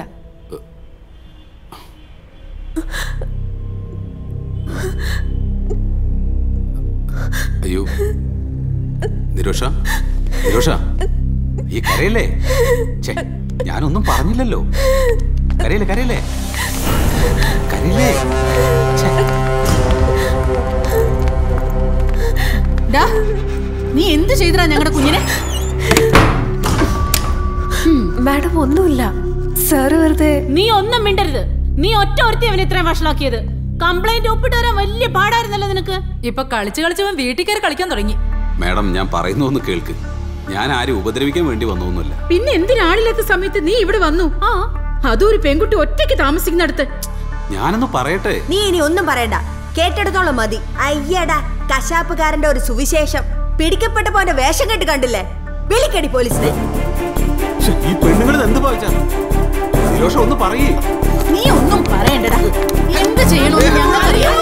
അയ്യോ നിരോഷ, നിരോഷ ഈ കരയല്ലേ? ഞാനൊന്നും പറഞ്ഞില്ലല്ലോ. കരയല്ലേ കരയല്ലേ കരയല്ലേ. നീ എന്ത് ചെയ്തടാ ഞങ്ങളുടെ കുഞ്ഞിനെ? മാഡം ഒന്നുമില്ല. സാറ് വെറുതെ. നീ ഒന്നും മിണ്ടരുത്. നീ ഒറ്റ ഒരുത്തി അവനെ ഇത്രയും വഷളാക്കിയത്. കംപ്ലൈന്റ് ഒപ്പിട്ട് വരാൻ വലിയ പാടായിരുന്നല്ലോ നിനക്ക്. ഇപ്പൊ കളിച്ച് കളിച്ചവൻ വീട്ടിൽ കയറി കളിക്കാൻ തുടങ്ങി. മാഡം ഞാൻ പറയുന്നു ഒന്ന് കേൾക്ക്. ഞാൻ ആരും ഉപദ്രവിക്കാൻ വേണ്ടി വന്നൊന്നുമില്ല. പിന്നെ എന്തിനാളില്ലാത്ത സമയത്ത് നീ ഇവിടെ വന്നു? ആ അതും ഒരു പെൺകുട്ടി ഒറ്റയ്ക്ക് താമസിക്കുന്നിടത്ത്. ഞാനൊന്ന് പറയട്ടെ. നീ ഇനി ഒന്നും പറയണ്ട, കേട്ടെടുത്തോളം മതി. അയ്യടാ, കശാപ്പുകാരന്റെ ഒരു സുവിശേഷം. പിടിക്കപ്പെട്ടപ്പോ അവന്റെ വേഷം കെട്ട് കണ്ടില്ലേ? വിളിക്കടി പോലീസിനെ. ഈ പെണ്ണുങ്ങൾ എന്ത് ഭാവിച്ചാ? നിരോഷ ഒന്ന് പറയേ. നീ ഒന്നും പറയണ്ടടാ. എന്ത് ചെയ്യണമെന്ന് ഞങ്ങൾക്കറിയാം.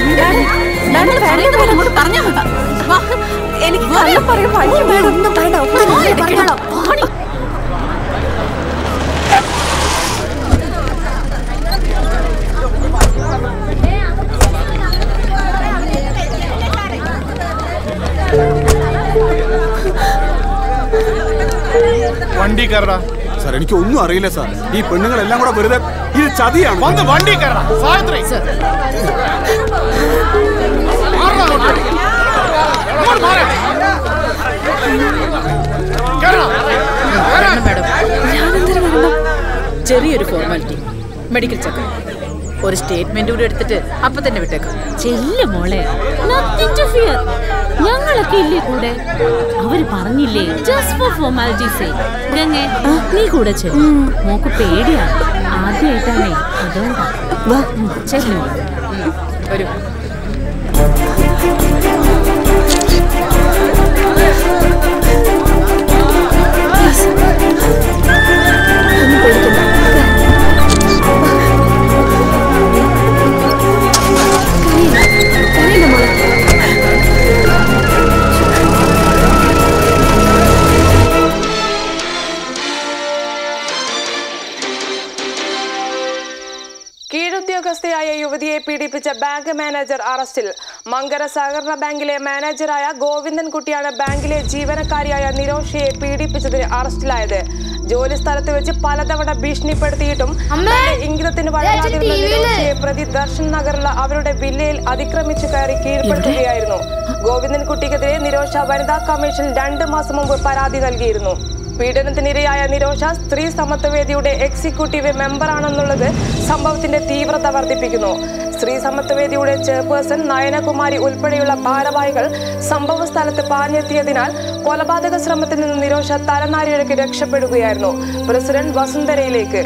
എനിക്ക് കള്ളം പറയാൻ വയ്യ മാഡം. ഒന്നും വേണ്ട. വണ്ടി കയറടാ. സാർ എനിക്ക് ഒന്നും അറിയില്ല സാർ. ഈ പെണ്ണുങ്ങളെല്ലാം കൂടെ വെറുതെ ഇത് ചതിയാണ്. വന്ന് വണ്ടി കയറടാ. സാവിത്രി ചെറിയൊരു ഫോർമാലിറ്റി, മെഡിക്കൽ ചെക്കപ്പ്, ഒരു സ്റ്റേറ്റ്മെന്റ് കൂടി എടുത്തിട്ട് അപ്പൊ തന്നെ വിട്ടേക്കാം. ചെല്ല മോളെ, nothing to fear. ഞങ്ങളൊക്കെ ഇല്ലേ കൂടെ. അവര് പറഞ്ഞില്ലേ ജസ്റ്റ് ഫോർ ഫോർമാലിറ്റീസ്. ഗംഗേ നീ കൂടെ ചെല്ലു. മോക്ക് പേടിയാണ്, ആദ്യമായിട്ടാണേ, അതുകൊണ്ടാ. ചെല്ലു ഒരു കീഴുദ്യോഗസ്ഥയായ യുവതിയെ പീഡിപ്പിച്ച ബാങ്ക് മാനേജർ അറസ്റ്റിൽ. മങ്കര സഹകരണ ബാങ്കിലെ മാനേജറായ ഗോവിന്ദൻകുട്ടിയാണ് ബാങ്കിലെ ജീവനക്കാരിയായ നിരോഷയെ പീഡിപ്പിച്ചതിന് അറസ്റ്റിലായത്. ജോലി സ്ഥലത്ത് വെച്ച് പലതവണ ഭീഷണിപ്പെടുത്തിയിട്ടും ഇംഗിതത്തിന് വഴങ്ങാതിരുന്ന നിരോഷയെ പ്രതി ദർശൻ നഗറിലെ അവരുടെ വില്ലയിൽ അതിക്രമിച്ചു കയറി കീഴ്പ്പെടുത്തുകയായിരുന്നു. ഗോവിന്ദൻകുട്ടിക്കെതിരെ നിരോഷ വനിതാ കമ്മീഷൻ രണ്ടു മാസം മുമ്പ് പരാതി നൽകിയിരുന്നു. പീഡനത്തിനിരയായ നിരോഷ സ്ത്രീ സമത്വവേദിയുടെ എക്സിക്യൂട്ടീവ് മെമ്പറാണെന്നുള്ളത് സംഭവത്തിന്റെ തീവ്രത വർദ്ധിപ്പിക്കുന്നു. സ്ത്രീ സമത്വവേദിയുടെ ചെയർപേഴ്സൺ നയനകുമാരി ഉൾപ്പെടെയുള്ള ഭാരവാഹികൾ സംഭവ സ്ഥലത്ത് പാഞ്ഞെത്തിയതിനാൽ കൊലപാതക ശ്രമത്തിൽ നിന്ന് നിരോഷ തലനാരിഴയ്ക്ക് രക്ഷപ്പെടുകയായിരുന്നു. പ്രസിഡന്റ് വസുന്ധരയിലേക്ക്.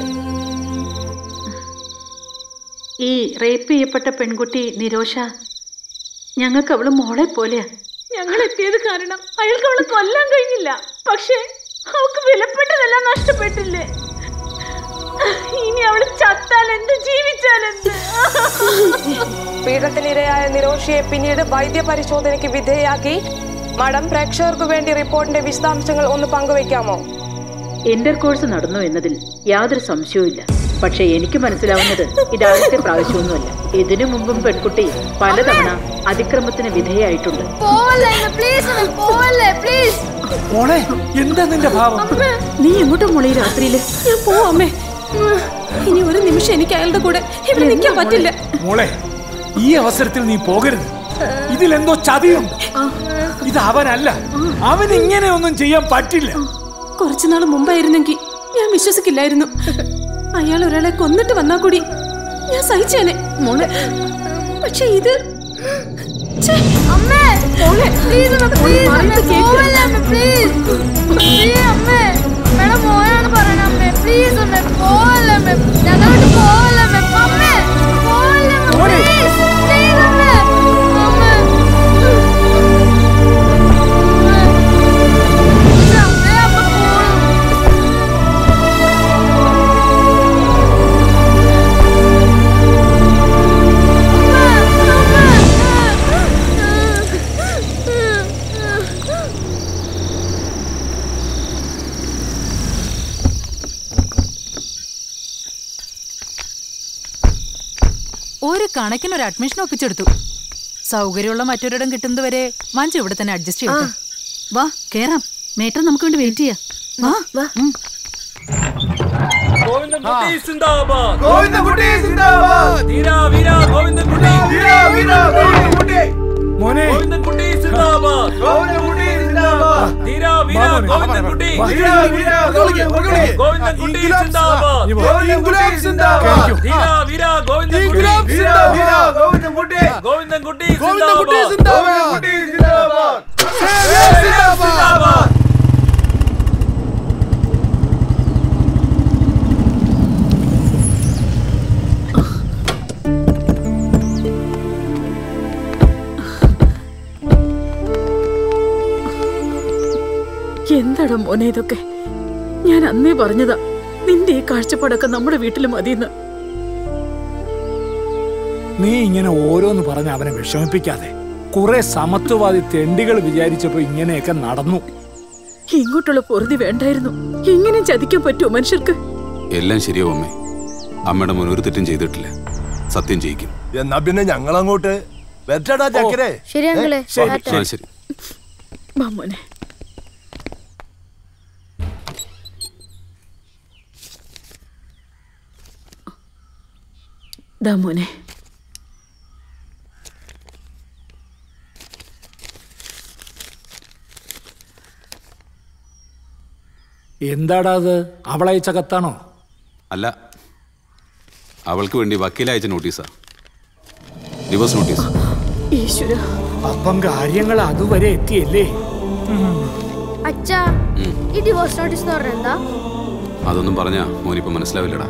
ഈ റേപ്പ് ചെയ്യപ്പെട്ട പെൺകുട്ടി നിരോഷ ഞങ്ങൾക്ക് അവള് മോളെ പോലെയാ. ഞങ്ങൾ എത്തിയത് കാരണം അയാൾക്ക് അവളെ കൊല്ലാൻ കഴിഞ്ഞില്ല. പക്ഷേ അവൾക്ക് വിലപ്പെട്ടതെല്ലാം നഷ്ടപ്പെട്ടില്ലേ. ഇനി അവള് ചത്താലെന്ത്, ജീവിച്ചാലെന്ത്? പീഡനത്തിനിരയായ നിരോഷയെ പിന്നീട് വൈദ്യപരിശോധനയ്ക്ക് വിധേയയാക്കി. മാഡം, പ്രേക്ഷകർക്ക് വേണ്ടി റിപ്പോർട്ടിന്റെ വിശദാംശങ്ങൾ ഒന്ന് പങ്കുവെക്കാമോ? ഇന്റർ കോഴ്സ് നടന്നു എന്നതിൽ യാതൊരു സംശയവുമില്ല. പക്ഷെ എനിക്ക് മനസ്സിലാവുന്നത് ഇതാദ്യത്തെ പ്രാവശ്യമൊന്നുമല്ല. ഇതിനു മുമ്പും പെൺകുട്ടി പലതവണ അതിക്രമത്തിന് വിധേയായിട്ടുണ്ട്. എന്താ നിന്റെ ഭാവം? നീ എങ്ങോട്ടും മോളെ ഈ രാത്രിയില്? ഞാൻ പോവാമേ. ഇനി ഒരു നിമിഷം എനിക്ക് അയാളുടെ കൂടെ ഇവിടെ നിൽക്കാൻ പറ്റില്ല. മോളെ, ഈ അവസരത്തിൽ നീ പോകരുത്. ഇതിലെന്തോ ചതിയുണ്ട്. ഇത് അവനല്ല. അവൻ ഇങ്ങനെ ഒന്നും ചെയ്യാൻ പറ്റില്ല. കുറച്ചുനാൾ മുമ്പായിരുന്നെങ്കിൽ ഞാൻ വിശ്വസിക്കില്ലായിരുന്നു. അയാൾ ഒരാളെ കൊന്നിട്ട് വന്നാ കൂടി ഞാൻ സഹിച്ചേനെ മോളെ. പക്ഷെ ഇത് ഒരു കണക്കിന് ഒരു അഡ്മിഷൻ ഒപ്പിച്ചെടുത്തു. സൗകര്യമുള്ള മറ്റൊരിടം കിട്ടുന്നത് വരെ മഞ്ജു ഇവിടെ തന്നെ അഡ്ജസ്റ്റ് ചെയ്യും. വാ കേറാം. മേട്ടർ നമുക്ക് വേണ്ടി വെയിറ്റ് ചെയ്യാം. വാ വാ. ഗോവിന്ദൻകുട്ടി സിന്ദാബാദ്, ഗോവിന്ദൻകുട്ടി സിന്ദാബാദ്, ധീരാ വീരാ ഗോവിന്ദൻകുട്ടി, ധീരാ വീരാ ഗോവിന്ദൻകുട്ടി, മോനെ ഗോവിന്ദൻകുട്ടി സിന്ദാബാദ്, ഗോവിന്ദൻകുട്ടി സിന്ദാബാദ്, ധീരാ വീരാ ഗോവിന്ദൻകുട്ടി, ധീരാ വീരാ ഗോവിന്ദൻകുട്ടി, ഗോവിന്ദൻകുട്ടി സിന്ദാബാദ്, ഗോവിന്ദൻകുട്ടി സിന്ദാബാദ്, ധീരാ വീരാ ഗോവിന്ദൻകുട്ടി, ധീരാ വീരാ ഗോവിന്ദൻകുട്ടി, ഗോവിന്ദൻകുട്ടി സിന്ദാബാദ്, ഗോവിന്ദൻകുട്ടി സിന്ദാബാദ്, സിന്ദാബാദ്. എന്താടാ മോനെ ഇതൊക്കെ? ഞാൻ അന്നേ പറഞ്ഞതാ നിന്റെ ഈ കാഴ്ചപ്പാടൊക്കെ നമ്മുടെ വീട്ടിൽ മതിയെന്ന്. നീ ഇങ്ങനെ ഓരോന്ന് പറഞ്ഞ് അവനെ വിഷമിപ്പിക്കാതെ. കുറെ സമത്വവാദി തെണ്ടികൾ വിചാരിച്ചപ്പോ ഇങ്ങനെയൊക്കെ നടന്നു. ഇങ്ങോട്ടുള്ള പൊറുതി വേണ്ടായിരുന്നു. ഇങ്ങനെ ചതിക്കാൻ പറ്റുമോ മനുഷ്യർക്ക്? എല്ലാം ശരിയാവും അമ്മേ. അമ്മയുടെ മോൻ ഒരു തെറ്റും ചെയ്തിട്ടില്ല. സത്യം ചെയ്യിക്കും. എന്നാ പിന്നെ ഞങ്ങൾ അങ്ങോട്ട് വെച്ചടാ ചക്കരെ. ശരി അങ്കിളെ. ശരി. മോനെ ദാ മോനെ. എന്താടാ അത്? അവളയച്ച കത്താണോ? അല്ല, അവൾക്ക് വേണ്ടി വക്കീലയച്ച നോട്ടീസാ. Divorce notice. ഈശ്വര, അപ്പം കാര്യങ്ങൾ അതുവരെ എത്തിയല്ലേ? അച്ഛാ, ഈ ഡിവോഴ്സ് നോട്ടീസ് എന്ന് പറഞ്ഞാൽ എന്താ? അതൊന്നും പറഞ്ഞാ മോനിപ്പോ മനസ്സിലാവില്ലടാ.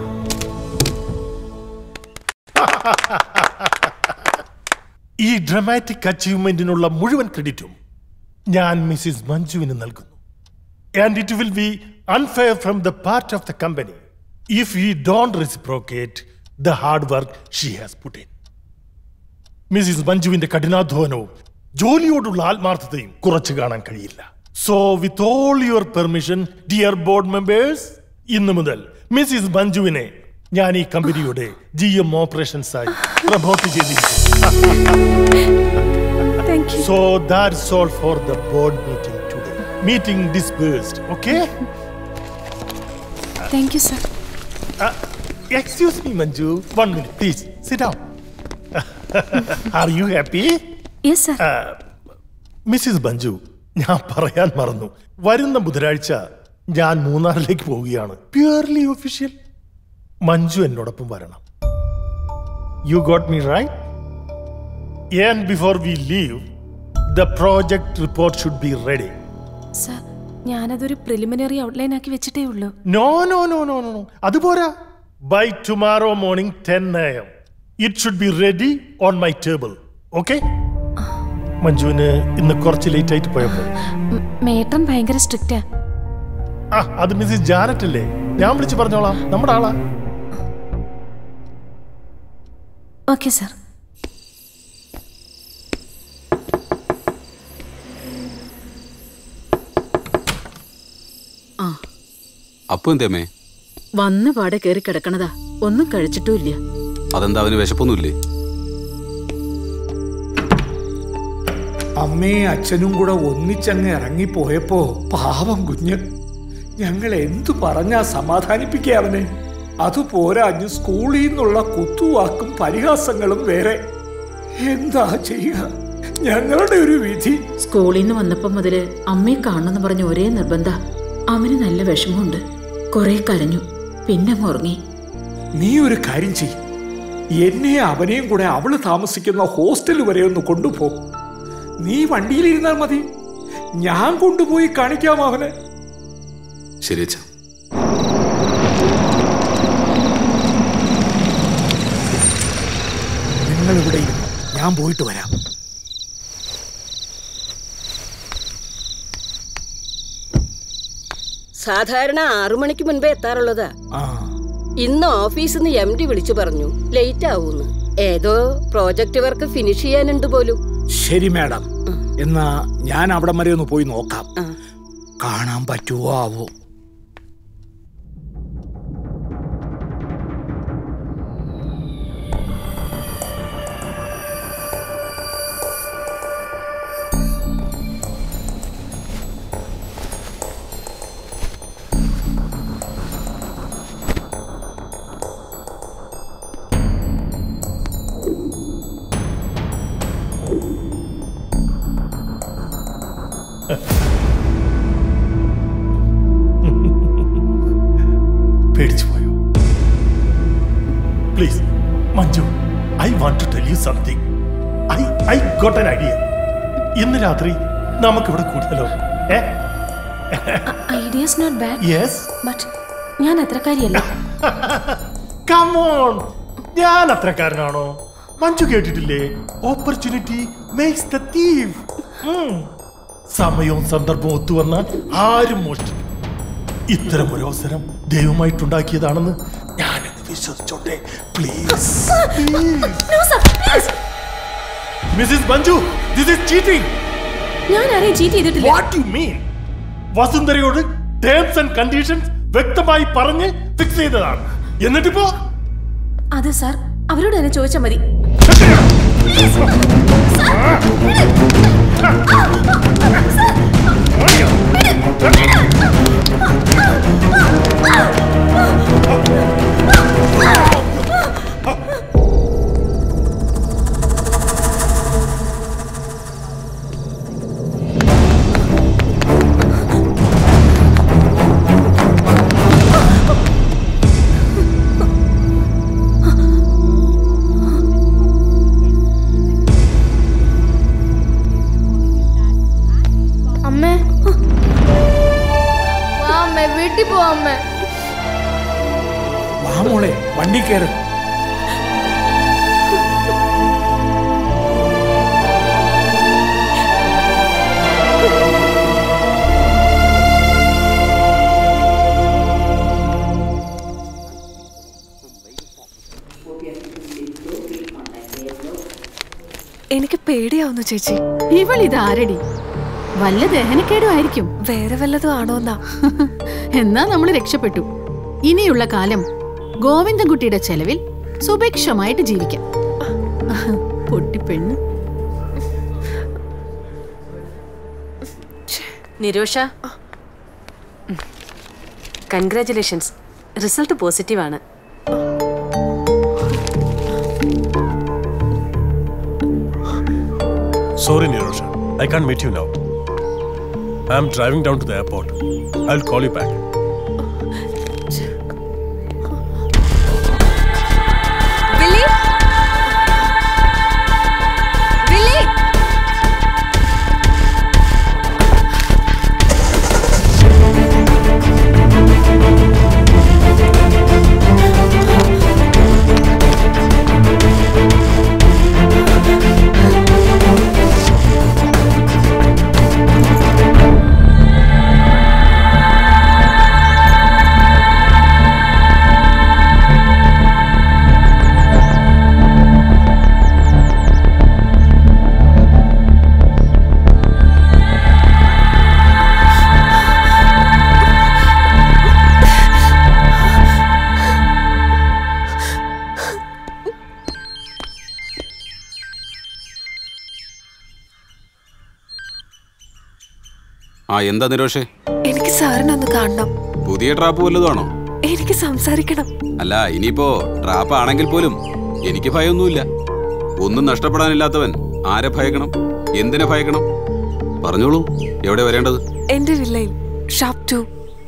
ഈ ഡ്രമാറ്റിക് അച്ചീവ്മെന്റിനുള്ള മുഴുവൻ ക്രെഡിറ്റും ഞാൻ മിസ്സിസ് മഞ്ജുവിന് നൽകുന്നു. And it will be unfair from the part of the company if we don't reciprocate the hard work she has put in. Mrs മഞ്ജുവിന്റെ കഠിനാധ്വാനവും ജോലിയോടുള്ള ആത്മാർത്ഥതയും കുറച്ചു കാണാൻ കഴിയില്ല. So with all your permission dear board members, ഇന്നു മുതൽ Mrs മഞ്ജുവിനെ ഞാൻ ഈ കമ്പനിയുടെ ജി എം ഓപ്പറേഷൻസ് ആയി പ്രമോട്ട് ചെയ്തിരിക്കുന്നു. So that's all for the board meeting. Meeting dispersed, okay? Thank you, sir. Uh, excuse me, Manju. One minute, please. Sit down. Are you happy? Yes, sir. Uh, Missus Manju, ഞാൻ പറയാൻ മറന്നു. വരുന്ന ബുധനാഴ്ച ഞാൻ മൂന്നാറിലേക്ക് പോവുകയാണ്. Purely official. Manju എന്നോടൊപ്പം വരണം. You got me right? And before we leave, the project report should be ready. Sir, ഞാനതൊരു പ്രിലിമിനറി ഔട്ട്ലൈൻ ആക്കി വെച്ചിട്ടേ ഉള്ളൂ. No no no no no അതുപോരാ. By tomorrow morning ten A M it should be ready on my table. Okay? മഞ്ജുവിന് ഇന്ന് കുറച്ച് late ആയിട്ട് പോയപ്പോ മേട്ടൻ ഭയങ്കര സ്ട്രിക്റ്റാ. ആ, അത് മിസ്സിസ് ജാനറ്റ് അല്ലേ? ഞാൻ വിളിച്ച് പറഞ്ഞോളാം. നമ്മുടെ ആളാ. Okay sir. അപ്പൊ എന്തേമേ? വന്ന പാടെ കേറി കിടക്കണതാ, ഒന്നും കഴിച്ചിട്ടുമില്ല. അതെന്താ, അവന് വിശപ്പൊന്നുമില്ലേ? അമ്മയും അച്ഛനും കൂടെ ഒന്നിച്ചങ്ങ് ഇറങ്ങിപ്പോയപ്പോ പാവം കുഞ്ഞ്, ഞങ്ങൾ എന്തു പറഞ്ഞാ സമാധാനിപ്പിക്കുക അവനെ? അതുപോരാഞ്ഞ് സ്കൂളിൽ നിന്നുള്ള കുത്തുവാക്കും പരിഹാസങ്ങളും വേറെ. എന്താ ചെയ്യുക? ഞങ്ങളുടെ ഒരു വിധി. സ്കൂളിൽ നിന്ന് വന്നപ്പോ മുതല് അമ്മയെ കാണണമെന്ന് പറഞ്ഞ ഒരേ നിർബന്ധ. അവന് നല്ല വിഷമമുണ്ട്. കുറെ കരഞ്ഞു, പിന്നെ ഉറങ്ങി. നീ ഒരു കാര്യം ചെയ്യും, എന്നെ അവനെയും കൂടെ അവള് താമസിക്കുന്ന ഹോസ്റ്റൽ വരെ ഒന്ന് കൊണ്ടുപോ. നീ വണ്ടിയിലിരുന്നാൽ മതി, ഞാൻ കൊണ്ടുപോയി കാണിക്കാം അവനെ. ശരി അച്ഛാ. നിങ്ങൾ ഇവിടെ ഇരുന്നു, ഞാൻ പോയിട്ട് വരാം. സാധാരണ ആറു മണിക്ക് മുൻപേ എത്താറുള്ളതാ. ഇന്ന് ഓഫീസിൽ നിന്ന് എം ഡി വിളിച്ചു പറഞ്ഞു ലേറ്റ് ആവൂന്ന്. ഏതോ പ്രോജക്റ്റ് വർക്ക് ഫിനിഷ് ചെയ്യാനുണ്ട് പോലും. ശരി മാഡം, എന്നാ ഞാൻ അവിടെ വരെ ഒന്ന് പോയി നോക്കാം. കാണാൻ പറ്റുമോ ആവോ? പേടിച്ചു പോയോ? Please Manju, I want to tell you something. I I got an idea. ഇന്ന് രാത്രി നമുക്കിവിടെ കൂടിയാലോ? Idea's not bad. Yes, but ഞാൻ അത്രക്കാരിയല്ല. കം ഓൺ, ഞാൻ അത്രക്കാരനാണോ? മഞ്ജു കേട്ടിട്ടില്ലേ, ഓപ്പർച്യൂണിറ്റി മേക്സ് ദ തീവ്. സമയവും സന്ദർഭവും ഒത്തുവന്നാൽ ആരും മോഷ്ടിക്കും. ഇത്തരം ഒരു അവസരം ദൈവമായിട്ടുണ്ടാക്കിയതാണെന്ന് ഞാനെന്ന് വിശ്വസിച്ചോട്ടെ. Please Mrs Manju, this is cheating. ഞാൻ ആരെയും ചീറ്റ് ചെയ്തിട്ടില്ല. What you mean? വസുന്ധരയോട് ടേംസ് ആൻഡ് കണ്ടീഷൻസ് വ്യക്തമായി പറഞ്ഞ് ഫിക്സ് ചെയ്തതാണ്. എന്നിട്ടിപ്പോ അത് സാർ അവരോട് തന്നെ ചോദിച്ചാൽ മതി. വീട്ടിൽ പോവാമ്മേ. വാ മോളെ, വണ്ടി കയറ്. എനിക്ക് പേടിയാവുന്നു ചേച്ചി. ഇവളിത് ആരടി? വല്ല ദഹനക്കേടും ആയിരിക്കും. വേറെ വല്ലതും ആണോന്നാ. എന്നാ നമ്മൾ രക്ഷപ്പെട്ടു. ഇനിയുള്ള കാലം ഗോവിന്ദൻകുട്ടിയുടെ ചെലവിൽ സുഭിക്ഷമായിട്ട് ജീവിക്കാം. പൊട്ടിപ്പെണ്ണ്. നിരോഷ, കൺഗ്രാറ്റുലേഷൻസ്. റിസൾട്ട് പോസിറ്റീവ് ആണ്. Sorry, Nirosha. I can't meet you now. I'm driving down to the airport. I'll call you back. Billy? Billy? ആ എന്താ നിരോഷേ? എനിക്ക് സാറിനൊന്ന് കാണണം. പുതിയ ട്രാപ്പ് വല്ലതാണോ? എനിക്ക് സംസാരിക്കണം. അല്ല, ഇനിയിപ്പോ ട്രാപ്പ് ആണെങ്കിൽ പോലും എനിക്ക് ഭയമൊന്നുമില്ല. ഒന്നും നഷ്ടപ്പെടാനില്ലാത്തവൻ ആരെ ഭയക്കണം? എന്തിനെ ഭയക്കണം? പറഞ്ഞോളൂ, എവിടെ വരേണ്ടത്? എന്റെ വില്ലയിൽ ഷാപ്പ് ടു.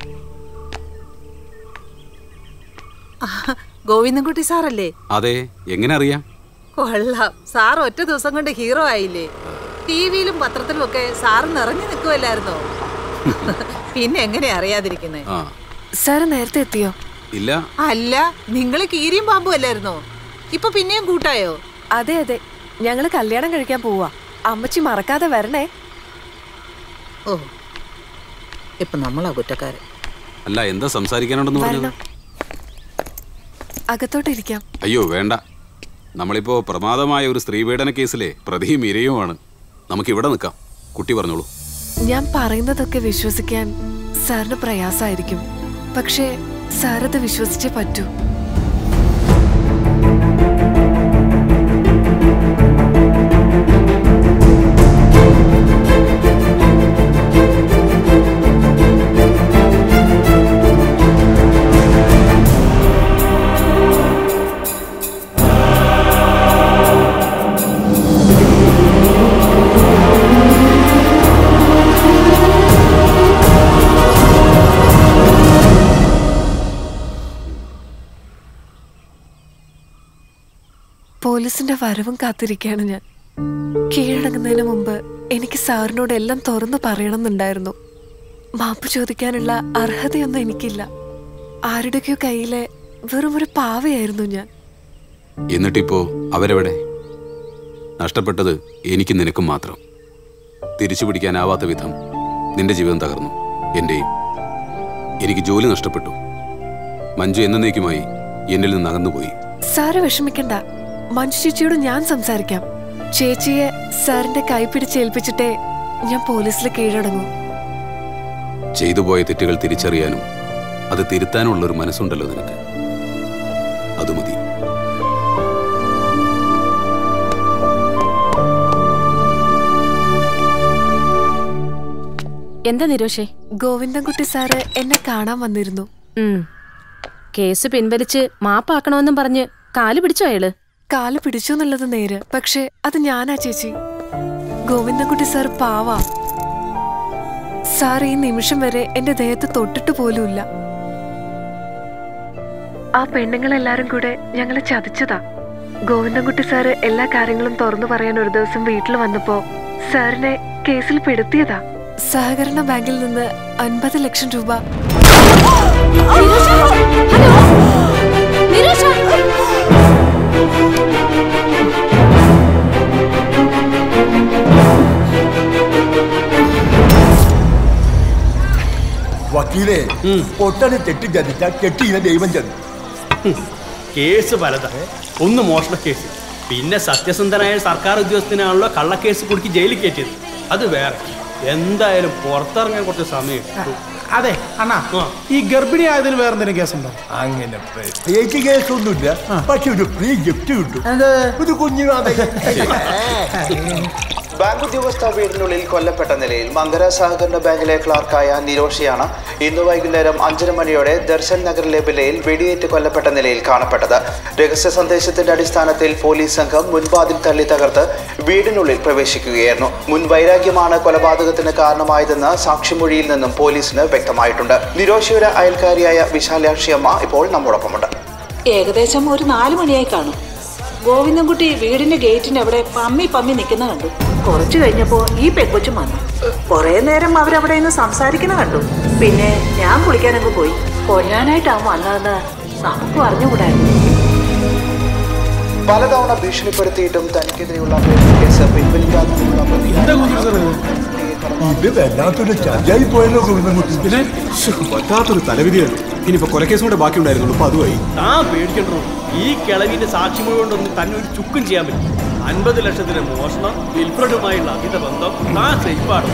ഗോവിന്ദൻകുട്ടി സാറല്ലേ? അതെ, എങ്ങനെ അറിയാം? കൊള്ളാം, സാർ ഒറ്റ ദിവസം കൊണ്ട് ഹീറോ ആയില്ലേ? ടിവിയിലും പത്രത്തിലും ഒക്കെ സാറ് നിറഞ്ഞു നിൽക്കുമല്ലായിരുന്നോ? പിന്നെ എങ്ങനെ അറിയാതിരിക്കുന്നേ? സാറ് നേരത്തെ എത്തിയോ? ഇല്ല. അല്ല, നിങ്ങള് കീരിയും പാമ്പും അല്ലായിരുന്നോ? ഇപ്പൊ പിന്നെയും കൂട്ടായോ? അതെ അതെ, ഞങ്ങള് കല്യാണം കഴിക്കാൻ പോവാ. അമ്മച്ചി മറക്കാതെ വരണേ. ഓ, ഇപ്പൊ നമ്മളാ കുറ്റക്കാരൻ. അല്ല, എന്താ സംസാരിക്കാനുണ്ടെന്ന് പറഞ്ഞത്? അകത്തോട്ടിരിക്കാം. അയ്യോ വേണ്ട, നമ്മളിപ്പോ പ്രമാദമായ ഒരു സ്ത്രീപീഡന കേസിലെ പ്രതിയും ഇരയുമാണ്. നമുക്കിവിടെ നിൽക്കാം. കുട്ടി പറഞ്ഞോളൂ. ഞാൻ പറയുന്നതൊക്കെ വിശ്വസിക്കാൻ സാറിന് പ്രയാസമായിരിക്കും, പക്ഷേ സാറത് വിശ്വസിച്ചേ പറ്റൂ. പോലീസിന്റെ വരവും കാത്തിരിക്കുകയാണ് ഞാൻ. കീഴടങ്ങുന്നതിന് മുമ്പ് എനിക്ക് സാറിനോട് എല്ലാം തുറന്നു പറയണമെന്നുണ്ടായിരുന്നു. മാപ്പ് ചോദിക്കാനുള്ള അർഹതയൊന്നും എനിക്കില്ല. ആരുടെയൊക്കെയോ കയ്യിലെ വെറും ഒരു പാവയായിരുന്നു ഞാൻ. എന്നിട്ടിപ്പോ അവരെവിടെ? നഷ്ടപ്പെട്ടത് എനിക്കും നിനക്കും മാത്രം. തിരിച്ചു പിടിക്കാനാവാത്ത വിധം നിന്റെ ജീവിതം തകർന്നു, എന്റെയും. എനിക്ക് ജോലി നഷ്ടപ്പെട്ടു. മഞ്ജു എന്നേക്കുമായി എന്നിൽ നിന്ന് അകന്നുപോയി. സാറ് വിഷമിക്കണ്ട, മഞ്ജു ചേച്ചിയോട് ഞാൻ സംസാരിക്കാം. ചേച്ചിയെ സാറിന്റെ കൈ പിടിച്ചേൽപ്പിച്ചിട്ടേ ഞാൻ പോലീസിൽ കീഴടങ്ങൂ. ചെയ്തുപോയ തെറ്റുകൾ തിരിച്ചറിയാനും അത് തിരുത്താനുള്ള ഒരു മനസ്സുണ്ടല്ലോ നിനക്ക്, അത് മതി. എന്താ നിരോഷേ? ഗോവിന്ദൻകുട്ടി സാറ് എന്നെ കാണാൻ വന്നിരുന്നു. കേസ് പിൻവലിച്ച് മാപ്പാക്കണമെന്നും പറഞ്ഞ് കാല് പിടിച്ചോ അയാള്? കാല് പിടിച്ചു എന്നുള്ളത് നേര്, പക്ഷെ അത് ഞാനാ ചേച്ചി. ഗോവിന്ദൻകുട്ടി സാർ പാവാ. സാർ ഈ നിമിഷം വരെ എന്റെ ദേഹത്ത് തൊട്ടിട്ട് പോലുമില്ല. ആ പെണ്ണുങ്ങളെല്ലാരും കൂടെ ഞങ്ങളെ ചതിച്ചതാ. ഗോവിന്ദൻകുട്ടി സാറ് എല്ലാ കാര്യങ്ങളും തുറന്നു പറയാൻ ഒരു ദിവസം വീട്ടിൽ വന്നപ്പോ സാറിനെ കേസിൽ പെടുത്തിയതാ. സഹകരണ ബാങ്കിൽ നിന്ന് അൻപത് ലക്ഷം രൂപ. വക്കീലേ, പൊട്ടനെ തെറ്റി ചതിച്ച കെട്ടിയിലെ ദൈവം ചതി. കേസ് പലതാ. ഒന്ന് മോഷണ കേസ്, പിന്നെ സത്യസന്ധനായ സർക്കാർ ഉദ്യോഗസ്ഥനാണല്ലോ കള്ളക്കേസ് കുടുക്കി ജയിലിൽ കയറ്റിയത്, അത് വേറെ. എന്തായാലും പുറത്തിറങ്ങാൻ കുറച്ച് സമയം. അതെ അണ്ണാ, ഈ ഗർഭിണി ആയതിന് വേറെ എന്തെങ്കിലും കേസുണ്ടോ? അങ്ങനെ പ്രത്യേകിച്ച് കേസൊന്നുമില്ല, പക്ഷെ ഒരു ഫ്രീ ഗിഫ്റ്റ് കിട്ടും. ഒരു കുഞ്ഞു ബാങ്ക് ഉദ്യോഗസ്ഥ വീടിനുള്ളിൽ കൊല്ലപ്പെട്ട നിലയിൽ മങ്കര സഹകരണ ബാങ്കിലെ ക്ലാർക്കായ നിരോഷയാണ് ഇന്ന് വൈകുന്നേരം അഞ്ചര മണിയോടെ ദർശൻ നഗറിലെ വില്ലയിൽ വെടിയേറ്റ് കൊല്ലപ്പെട്ട നിലയിൽ കാണപ്പെട്ടത്. രഹസ്യ സന്ദേശത്തിന്റെ അടിസ്ഥാനത്തിൽ പോലീസ് സംഘം മുൻവാതിൽ തള്ളി തകർത്ത് വീടിനുള്ളിൽ പ്രവേശിക്കുകയായിരുന്നു. മുൻ വൈരാഗ്യമാണ് കൊലപാതകത്തിന് കാരണമായതെന്ന് സാക്ഷിമൊഴിയിൽ നിന്നും പോലീസിന് വ്യക്തമായിട്ടുണ്ട്. നിരോഷയുടെ അയൽക്കാരിയായ വിശാലാക്ഷിയമ്മ ഇപ്പോൾ നമ്മോടൊപ്പമുണ്ട്. ഏകദേശം ഒരു നാലു മണിയായി കാണും. ഗോവിന്ദൻകുട്ടി വീടിന്റെ ഗേറ്റിന്റെ അവിടെ പമ്മി പമ്മി നിൽക്കുന്ന കണ്ടു. കുറച്ചു കഴിഞ്ഞപ്പോ ഈ പെക്കൊച്ചും വന്നു. കുറെ നേരം അവരവിടെ നിന്ന് സംസാരിക്കുന്ന കണ്ടു. പിന്നെ ഞാൻ കുളിക്കാനങ്ങ് പോയി. കൊല്ലാനായിട്ടാവും വന്നതെന്ന് നമുക്ക് അറിഞ്ഞുകൂടായിരുന്നു. പലതവണ ഭീഷണിപ്പെടുത്തിയിട്ടും തനിക്കെതിരെയുള്ള കേസ് പിൻവലിക്കാത്തതിനുള്ള ഇത് വല്ലാത്തൊരു ചതിയായി പോയല്ലോ ഗോവിന്ദൻകുട്ടി. പിന്നെ പറ്റാത്തൊരു തലവിധിയാണ്. ഇനിയിപ്പോ കൊലക്കേസും കൂടെ ബാക്കി ഉണ്ടായിരുന്നുള്ളൂ, അപ്പൊ അതുമായി. ആ പേടിക്കണ്ടോ, ഈ കിളവിന്റെ സാക്ഷിമൊഴി കൊണ്ടൊന്നും തന്നെ ഒരു ചുക്കും ചെയ്യാൻ പറ്റും. അൻപത് ലക്ഷത്തിന്റെ മോഷണം, വിൽഫ്രഡുമായുള്ള അമിത ബന്ധം, ആ സേഫാണ്.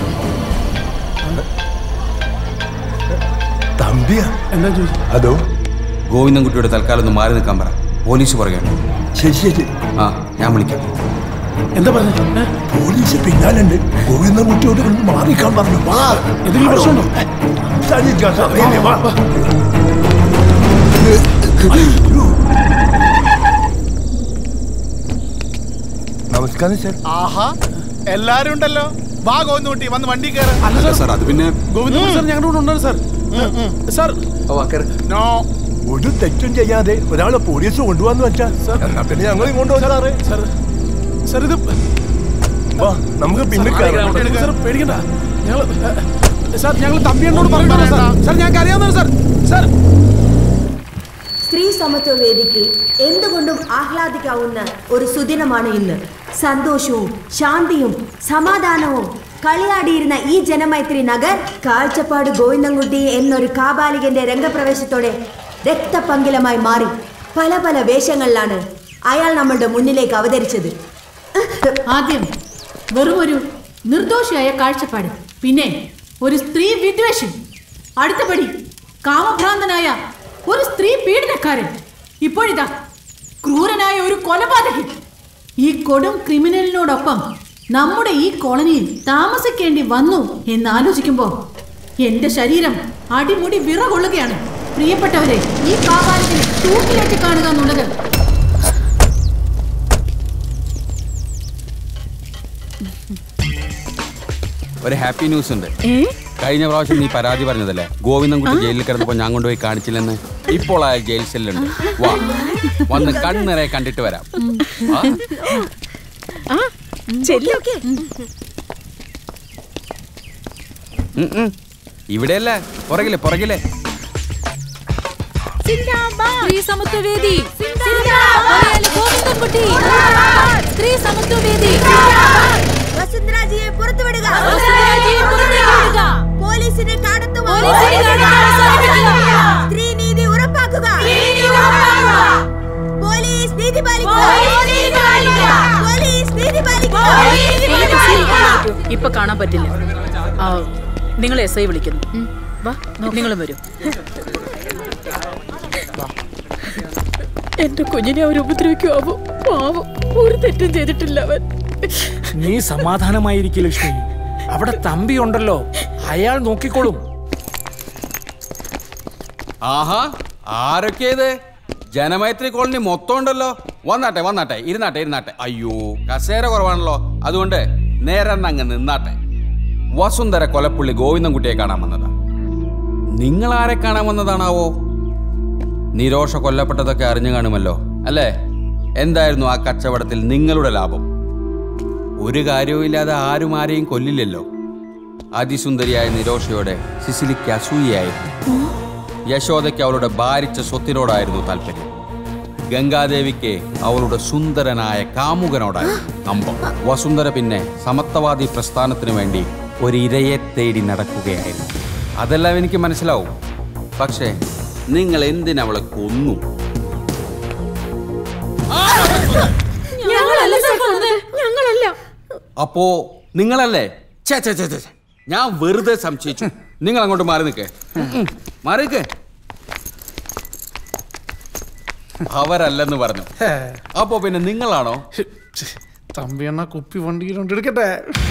തമ്പിയാ എന്താ ചോദിച്ചു? അതോ ഗോവിന്ദൻകുട്ടിയുടെ തൽക്കാലം ഒന്ന് മാറി നിൽക്കാൻ പറ, പോലീസ് പറയുകയാണ്. ശരി ശരി, ആ ഞാൻ വിളിക്കാം. എന്താ പറഞ്ഞു? പോലീസ് പിന്നാലുണ്ട്. ഗോവിന്ദൻകുട്ടിയോട് മാറിക്കാൻ പറഞ്ഞു. എന്തെങ്കിലും പ്രശ്നമുണ്ടോ? നമസ്കാരം സാർ. ആഹാ, എല്ലാരും ഉണ്ടല്ലോ. വാ ഗോവിന്ദൻകുട്ടി, വന്ന് വണ്ടി കയറാം. അല്ല സാർ, അത് പിന്നെ ഗോവിന്ദൻകുട്ടി സാർ ഞങ്ങളുടെ കൂടെ ഉണ്ടല്ലോ സാർ. സാർ നോ, ഒരു തെറ്റും ചെയ്യാതെ ഒരാളെ പോലീസ് കൊണ്ടുപോകാന്ന് വെച്ചാ എന്നാ പിന്നെ ഞങ്ങൾ ഇങ്ങോട്ട് സാറേ. സാർ സാർ ഇത് വാ, നമുക്ക് പിന്നെ സാർ പേടിക്കണ്ട. ഞങ്ങൾ സാർ ഞങ്ങൾ തമ്പിയോട് പറഞ്ഞു സാർ. സാർ ഞങ്ങൾക്ക് അറിയാവുന്ന സാർ. സാർ സ്ത്രീ സമത്വ വേദിക്ക് എന്തുകൊണ്ടും ആഹ്ലാദിക്കാവുന്ന ഒരു സുദിനമാണ് ഇന്ന്. സന്തോഷവും ശാന്തിയും സമാധാനവും കളിയാടിയിരുന്ന ഈ ജനമൈത്രി നഗർ കാഴ്ചപ്പാട് ഗോവിന്ദൻകുട്ടി എന്നൊരു കാബാലികന്റെ രംഗപ്രവേശത്തോടെ രക്തപങ്കിലമായി മാറി. പല പല വേഷങ്ങളിലാണ് അയാൾ നമ്മളുടെ മുന്നിലേക്ക് അവതരിച്ചത്. ആദ്യം വെറും ഒരു നിർദോഷിയായ കാഴ്ചപ്പാട്, പിന്നെ ഒരു സ്ത്രീ വിദ്വേഷൻ, അടുത്തപടി കാമഭ്രാന്തനായ ഒരു സ്ത്രീ പീഡനക്കാരൻ, ഇപ്പോഴിതാ ക്രൂരനായ ഒരു കൊലപാതകൻ. ഈ കൊടും ക്രിമിനലിനോടൊപ്പം നമ്മുടെ ഈ കോളനിയിൽ താമസിക്കേണ്ടി വന്നു എന്നാലോചിക്കുമ്പോ എന്റെ ശരീരം അടിമുടി വിറകൊള്ളുകയാണ്. പ്രിയപ്പെട്ടവരെ, ഈ കാബാലികനെ തൂക്കിലേറ്റി കാണുക എന്നുള്ളത് ഒരു ഹാപ്പി ന്യൂസ് ഉണ്ട്. കഴിഞ്ഞ പ്രാവശ്യം നീ പരാതി പറഞ്ഞതല്ലേ, ഗോവിന്ദൻകുട്ടി ജയിലിൽ കിടന്നപ്പോ ഞാൻ കൊണ്ടുപോയി കാണിച്ചില്ലെന്ന്. ഇപ്പോൾ അയാൾ ജയിൽ സെല്ലുണ്ട്. വാ, വന്ന് കണ്ണിറയെ കണ്ടിട്ട് വരാം. ഇവിടെയല്ല, പുറകിലെ പുറകിലെ. സ്ത്രീ സമത്വവേദി, ഗോവിന്ദൻകുട്ടി, സ്ത്രീ സമത്വവേദി, വസുന്ധരാജിയെ പുറത്തുവിടുക, പോലീസിനെ കടത്തുക, സ്ത്രീ നീതി ഉറപ്പാക്കുക, പോലീസ് നീതി പാലിക്കുക, പോലീസ് നീതി പാലിക്കുക. ഇപ്പൊ കാണാൻ പറ്റില്ല. നിങ്ങൾ എസ് ഐ വിളിക്കുന്നു. വാ, നിങ്ങളും വരൂ. എന്റെ കുഞ്ഞിനെ അവർ ഉപദ്രവിക്കുവോ? പാവം, ഒരു തെറ്റും ചെയ്തിട്ടില്ല അവൻ. നീ സമാധാനമായിരിക്കും ലക്ഷ്മി, അവിടെ തമ്പി ഉണ്ടല്ലോ, അയാൾ നോക്കിക്കോളും. ആഹാ, ആരൊക്കെയത്? ജനമൈത്രി കോളനി മൊത്തം ഉണ്ടല്ലോ. വന്നാട്ടെ വന്നാട്ടെ, ഇരുന്നാട്ടെ ഇരുന്നാട്ടെ. അയ്യോ, കസേര കുറവാണല്ലോ, അതുകൊണ്ട് നേരെ അങ്ങ് നിന്നാട്ടെ. വസുന്ധര കൊലപ്പുള്ളി ഗോവിന്ദൻകുട്ടിയെ കാണാൻ വന്നതാ. നിങ്ങൾ ആരെ കാണാൻ വന്നതാണാവോ? നിരോഷ കൊല്ലപ്പെട്ടതൊക്കെ അറിഞ്ഞു കാണുമല്ലോ അല്ലേ? എന്തായിരുന്നു ആ കച്ചവടത്തിൽ നിങ്ങളുടെ ലാഭം? ഒരു കാര്യവും ഇല്ലാതെ ആരും ആരെയും കൊല്ലില്ലല്ലോ. അതിസുന്ദരിയായ നിരോഷയോടെ സിസിലിക്ക് അസൂയയായിരുന്നു. യശോദയ്ക്ക് അവളുടെ ഭാരിച്ച സ്വത്തിനോടായിരുന്നു താല്പര്യം. ഗംഗാദേവിക്ക് അവളുടെ സുന്ദരനായ കാമുകനോടായിരുന്നു കമ്പം. വസുന്ധര പിന്നെ സമത്വവാദി പ്രസ്ഥാനത്തിനു വേണ്ടി ഒരു ഇരയെ തേടി നടക്കുകയായിരുന്നു. അതെല്ലാം എനിക്ക് മനസ്സിലാവും. പക്ഷേ നിങ്ങൾ എന്തിനവളെ കൊന്നു? അപ്പോ നിങ്ങളല്ലേ? ഛേ, ഛേ, ഛേ, ഛേ. ഞാൻ വെറുതെ സംശയിച്ചു. നിങ്ങൾ അങ്ങോട്ട് മാറി നിൽക്കേ, മാറി നിൽക്കേ. അവരല്ലെന്ന് പറഞ്ഞു. അപ്പോ പിന്നെ നിങ്ങളാണോ? തമ്പിയണ്ണ കുപ്പി വണ്ടിയിലുണ്ട്, എടുക്കട്ടെ.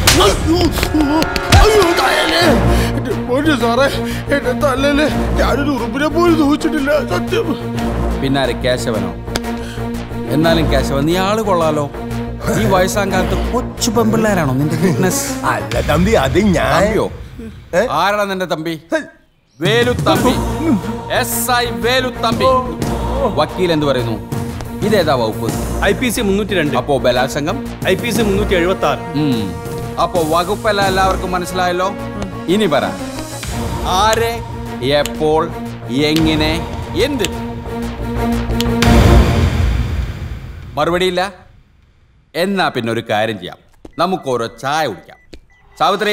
സാറേ എന്നെ തല്ലല്ലേ, ഞാനൊരു ഉറുപ്പിനെ പോലും ദൂഷിച്ചിട്ടില്ല, സത്യം. പിന്നാരെ കേശവനോ? എന്നാലും കേശവൻ നീ ആള് കൊള്ളാലോ. ഈ വയസ്സാം കാലത്ത് കൊച്ചു പെമ്പിള്ളേരാണോ നിന്റെ ഫിറ്റ്നസ്? അല്ല തമ്പി, അത് ഞാനോ? ആരാണ് നിന്റെ തമ്പി? Velu Thampi, S I Velu Thampi. വക്കീൽ എന്ത് പറയുന്നു? ഇതേതാ വകുപ്പ്? ഐ പി സി മുന്നൂറ്റി രണ്ട്. അപ്പോ ബലാത്സംഗം ഐ പി സി മുന്നൂറ്റി എഴുപത്തി ആറ്. അപ്പോ വകുപ്പല്ല എല്ലാവർക്കും മനസ്സിലായല്ലോ. ഇനി പറ, ആരെ, എപ്പോൾ, എങ്ങനെ, എന്ത്? മറുപടിയില്ല? എന്നാ പിന്നെ ഒരു കാര്യം ചെയ്യാം, നമുക്ക് ഓരോ ചായ കുടിക്കാം. സാവിത്രി,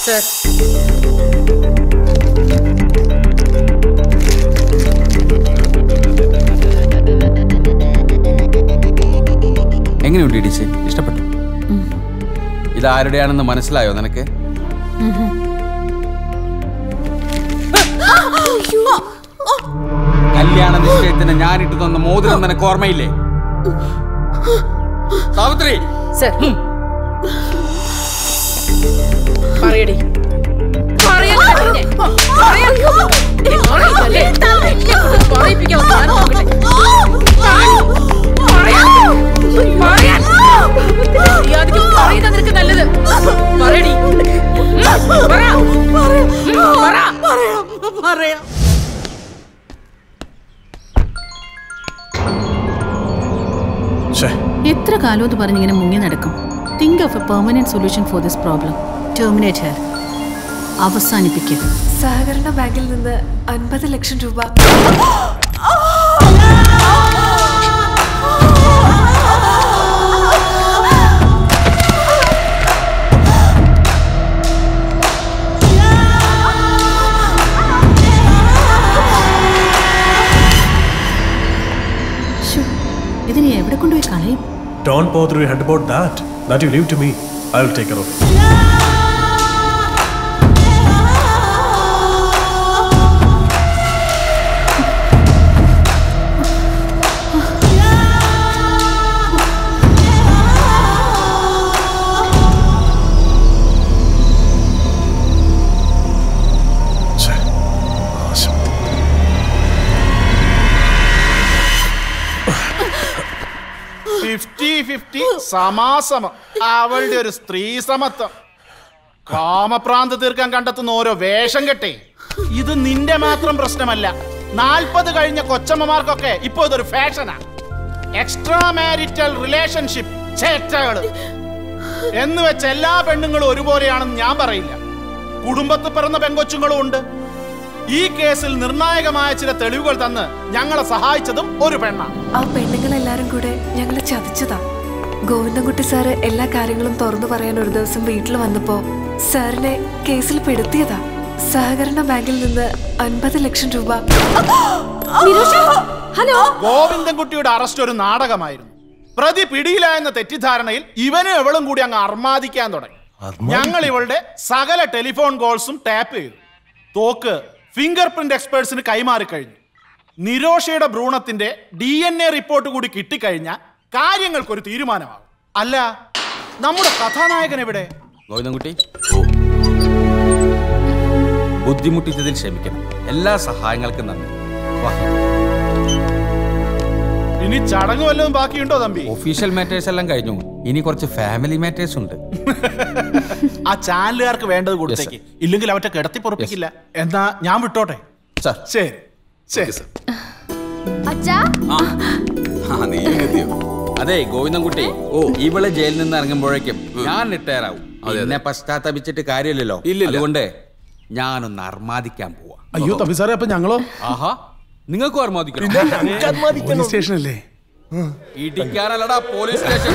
എങ്ങനെയുണ്ട് ഈ ഡിസൈൻ? ഇഷ്ടപ്പെട്ടു? ഇതാരുടെയാണെന്ന് മനസ്സിലായോ നിനക്ക്? കല്യാണ നിശ്ചയത്തിന് ഞാനിട്ട് തന്ന മോതിരം നിനക്ക് ഓർമ്മയില്ലേ? സാവിത്രി, പറയടി. നിനക്ക് നല്ലത് പറയടി. പറയാം. എത്ര കാലം എന്ന് പറഞ്ഞിങ്ങനെ മുങ്ങി നടക്കും? Think of a permanent solution for this problem. Terminate her. അവസാനിപ്പിക്കുക. സഹകരണ ബാങ്കിൽ നിന്ന് അൻപത് ലക്ഷം രൂപ. ഇതിനെ എവിടെ കൊണ്ടുപോയി കളയും? Don't bother your head about that. That you leave to me. I will take care of it. Fifty fifty സമാസമം. അവളുടെ ഒരു സ്ത്രീ സമത്വം. കാമപ്രാന്ത് തീർക്കാൻ കണ്ടെത്തുന്ന ഓരോ വേഷം കെട്ടേ. ഇത് നിന്റെ മാത്രം പ്രശ്നമല്ല, നാൽപ്പത് കഴിഞ്ഞ കൊച്ചമ്മമാർക്കൊക്കെ ഇപ്പൊ ഇതൊരു ഫാഷനാ. എക്സ്ട്രാ മാരിറ്റൽ റിലേഷൻഷിപ്പ് ചേറ്റകള് എന്ന് വെച്ച് എല്ലാ പെണ്ണുങ്ങളും ഒരുപോലെയാണെന്ന് ഞാൻ പറയില്ല. കുടുംബത്തിൽ പിറന്ന പെൺകൊച്ചുങ്ങളും ഉണ്ട്. ഈ കേസിൽ നിർണായകമായ ചില തെളിവുകൾ തന്ന് ഞങ്ങളെ സഹായിച്ചതും ഒരു പെണ്ണാണ്. ആ പെണ്ണുങ്ങളെല്ലാരും കൂടെ ഞങ്ങളെ ചതിച്ചതാ. ഗോവിന്ദൻകുട്ടി സാറ് എല്ലാ കാര്യങ്ങളും തുറന്നു പറയാൻ ഒരു ദിവസം വീട്ടിൽ വന്നപ്പോ സാറിനെ കേസിൽ പെടുത്തിയതാ. സഹകരണ ബാങ്കിൽ നിന്ന് അൻപത് ലക്ഷം രൂപ. ഹലോ. ഗോവിന്ദൻകുട്ടിയുടെ അറസ്റ്റ് ഒരു നാടകമായിരുന്നു. പ്രതി പിടിയിലായെന്ന തെറ്റിദ്ധാരണയിൽ ഇവനും എവളും കൂടി അങ്ങ് അർമാദിക്കാൻ തുടങ്ങി. ഞങ്ങൾ ഇവളുടെ സകല ടെലിഫോൺ കോൾസും ടാപ്പ് ചെയ്തു. തോക്ക് ഫിംഗർ പ്രിന്റ് എക്സ്പേർട്സിന് കൈമാറിക്കഴിഞ്ഞു. നിരോഷയുടെ ഭ്രൂണത്തിന്റെ ഡി എൻ എ റിപ്പോർട്ട് കൂടി കിട്ടിക്കഴിഞ്ഞാൽ കാര്യങ്ങൾക്കൊരു തീരുമാനമാകും. അല്ല, നമ്മുടെ കഥാനായകൻ എവിടെ? ഗോവിന്ദൻകുട്ടി, ബുദ്ധിമുട്ടിച്ചതിൽ ക്ഷമിക്കണം. എല്ലാ സഹായങ്ങൾക്കും നന്ദി. ഇനി ചടങ്ങ് വല്ലതും ബാക്കിയുണ്ടോ തമ്പി? ഒഫീഷ്യൽ മാറ്റേഴ്സ് എല്ലാം കഴിഞ്ഞു. ഇനി കുറച്ച് ഫാമിലി മാറ്റേഴ്സ് ഉണ്ട്. ആ ചാനലുകാർക്ക് വേണ്ടത് കൊടുത്തേക്ക്, ഇല്ലെങ്കിൽ അവറ്റ കിടത്തി പൊറപ്പിക്കില്ല. എന്നാ ഞാൻ വിട്ടോട്ടെ? ശരി ശരി സർ. അതെ ഗോവിന്ദൻകുട്ടി, ഓ ഇവളെ ജയിലിൽ നിന്ന് ഇറങ്ങുമ്പോഴേക്കും ഞാൻ റിട്ടയർ ആവും. എന്നെ പശ്ചാത്തപിച്ചിട്ട് കാര്യമില്ലല്ലോ. അതുകൊണ്ട് ഞാനൊന്ന് അർമാദിക്കാൻ പോവാ. അയ്യോ തമ്പി സാറേ, അപ്പൊ ഞങ്ങളോ? ആഹാ, നിങ്ങൾക്കും അർമാദിക്കണം. പോലീസ് സ്റ്റേഷനല്ലേ? ഇടിക്കാനല്ലടാ പോലീസ് സ്റ്റേഷൻ.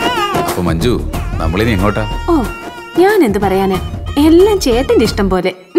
മഞ്ജു, നമ്മളിനി എങ്ങോട്ടാ? ഓ, ഞാൻ എന്ത് പറയാനാ, എല്ലാം ചേട്ടന്റെ ഇഷ്ടം പോലെ.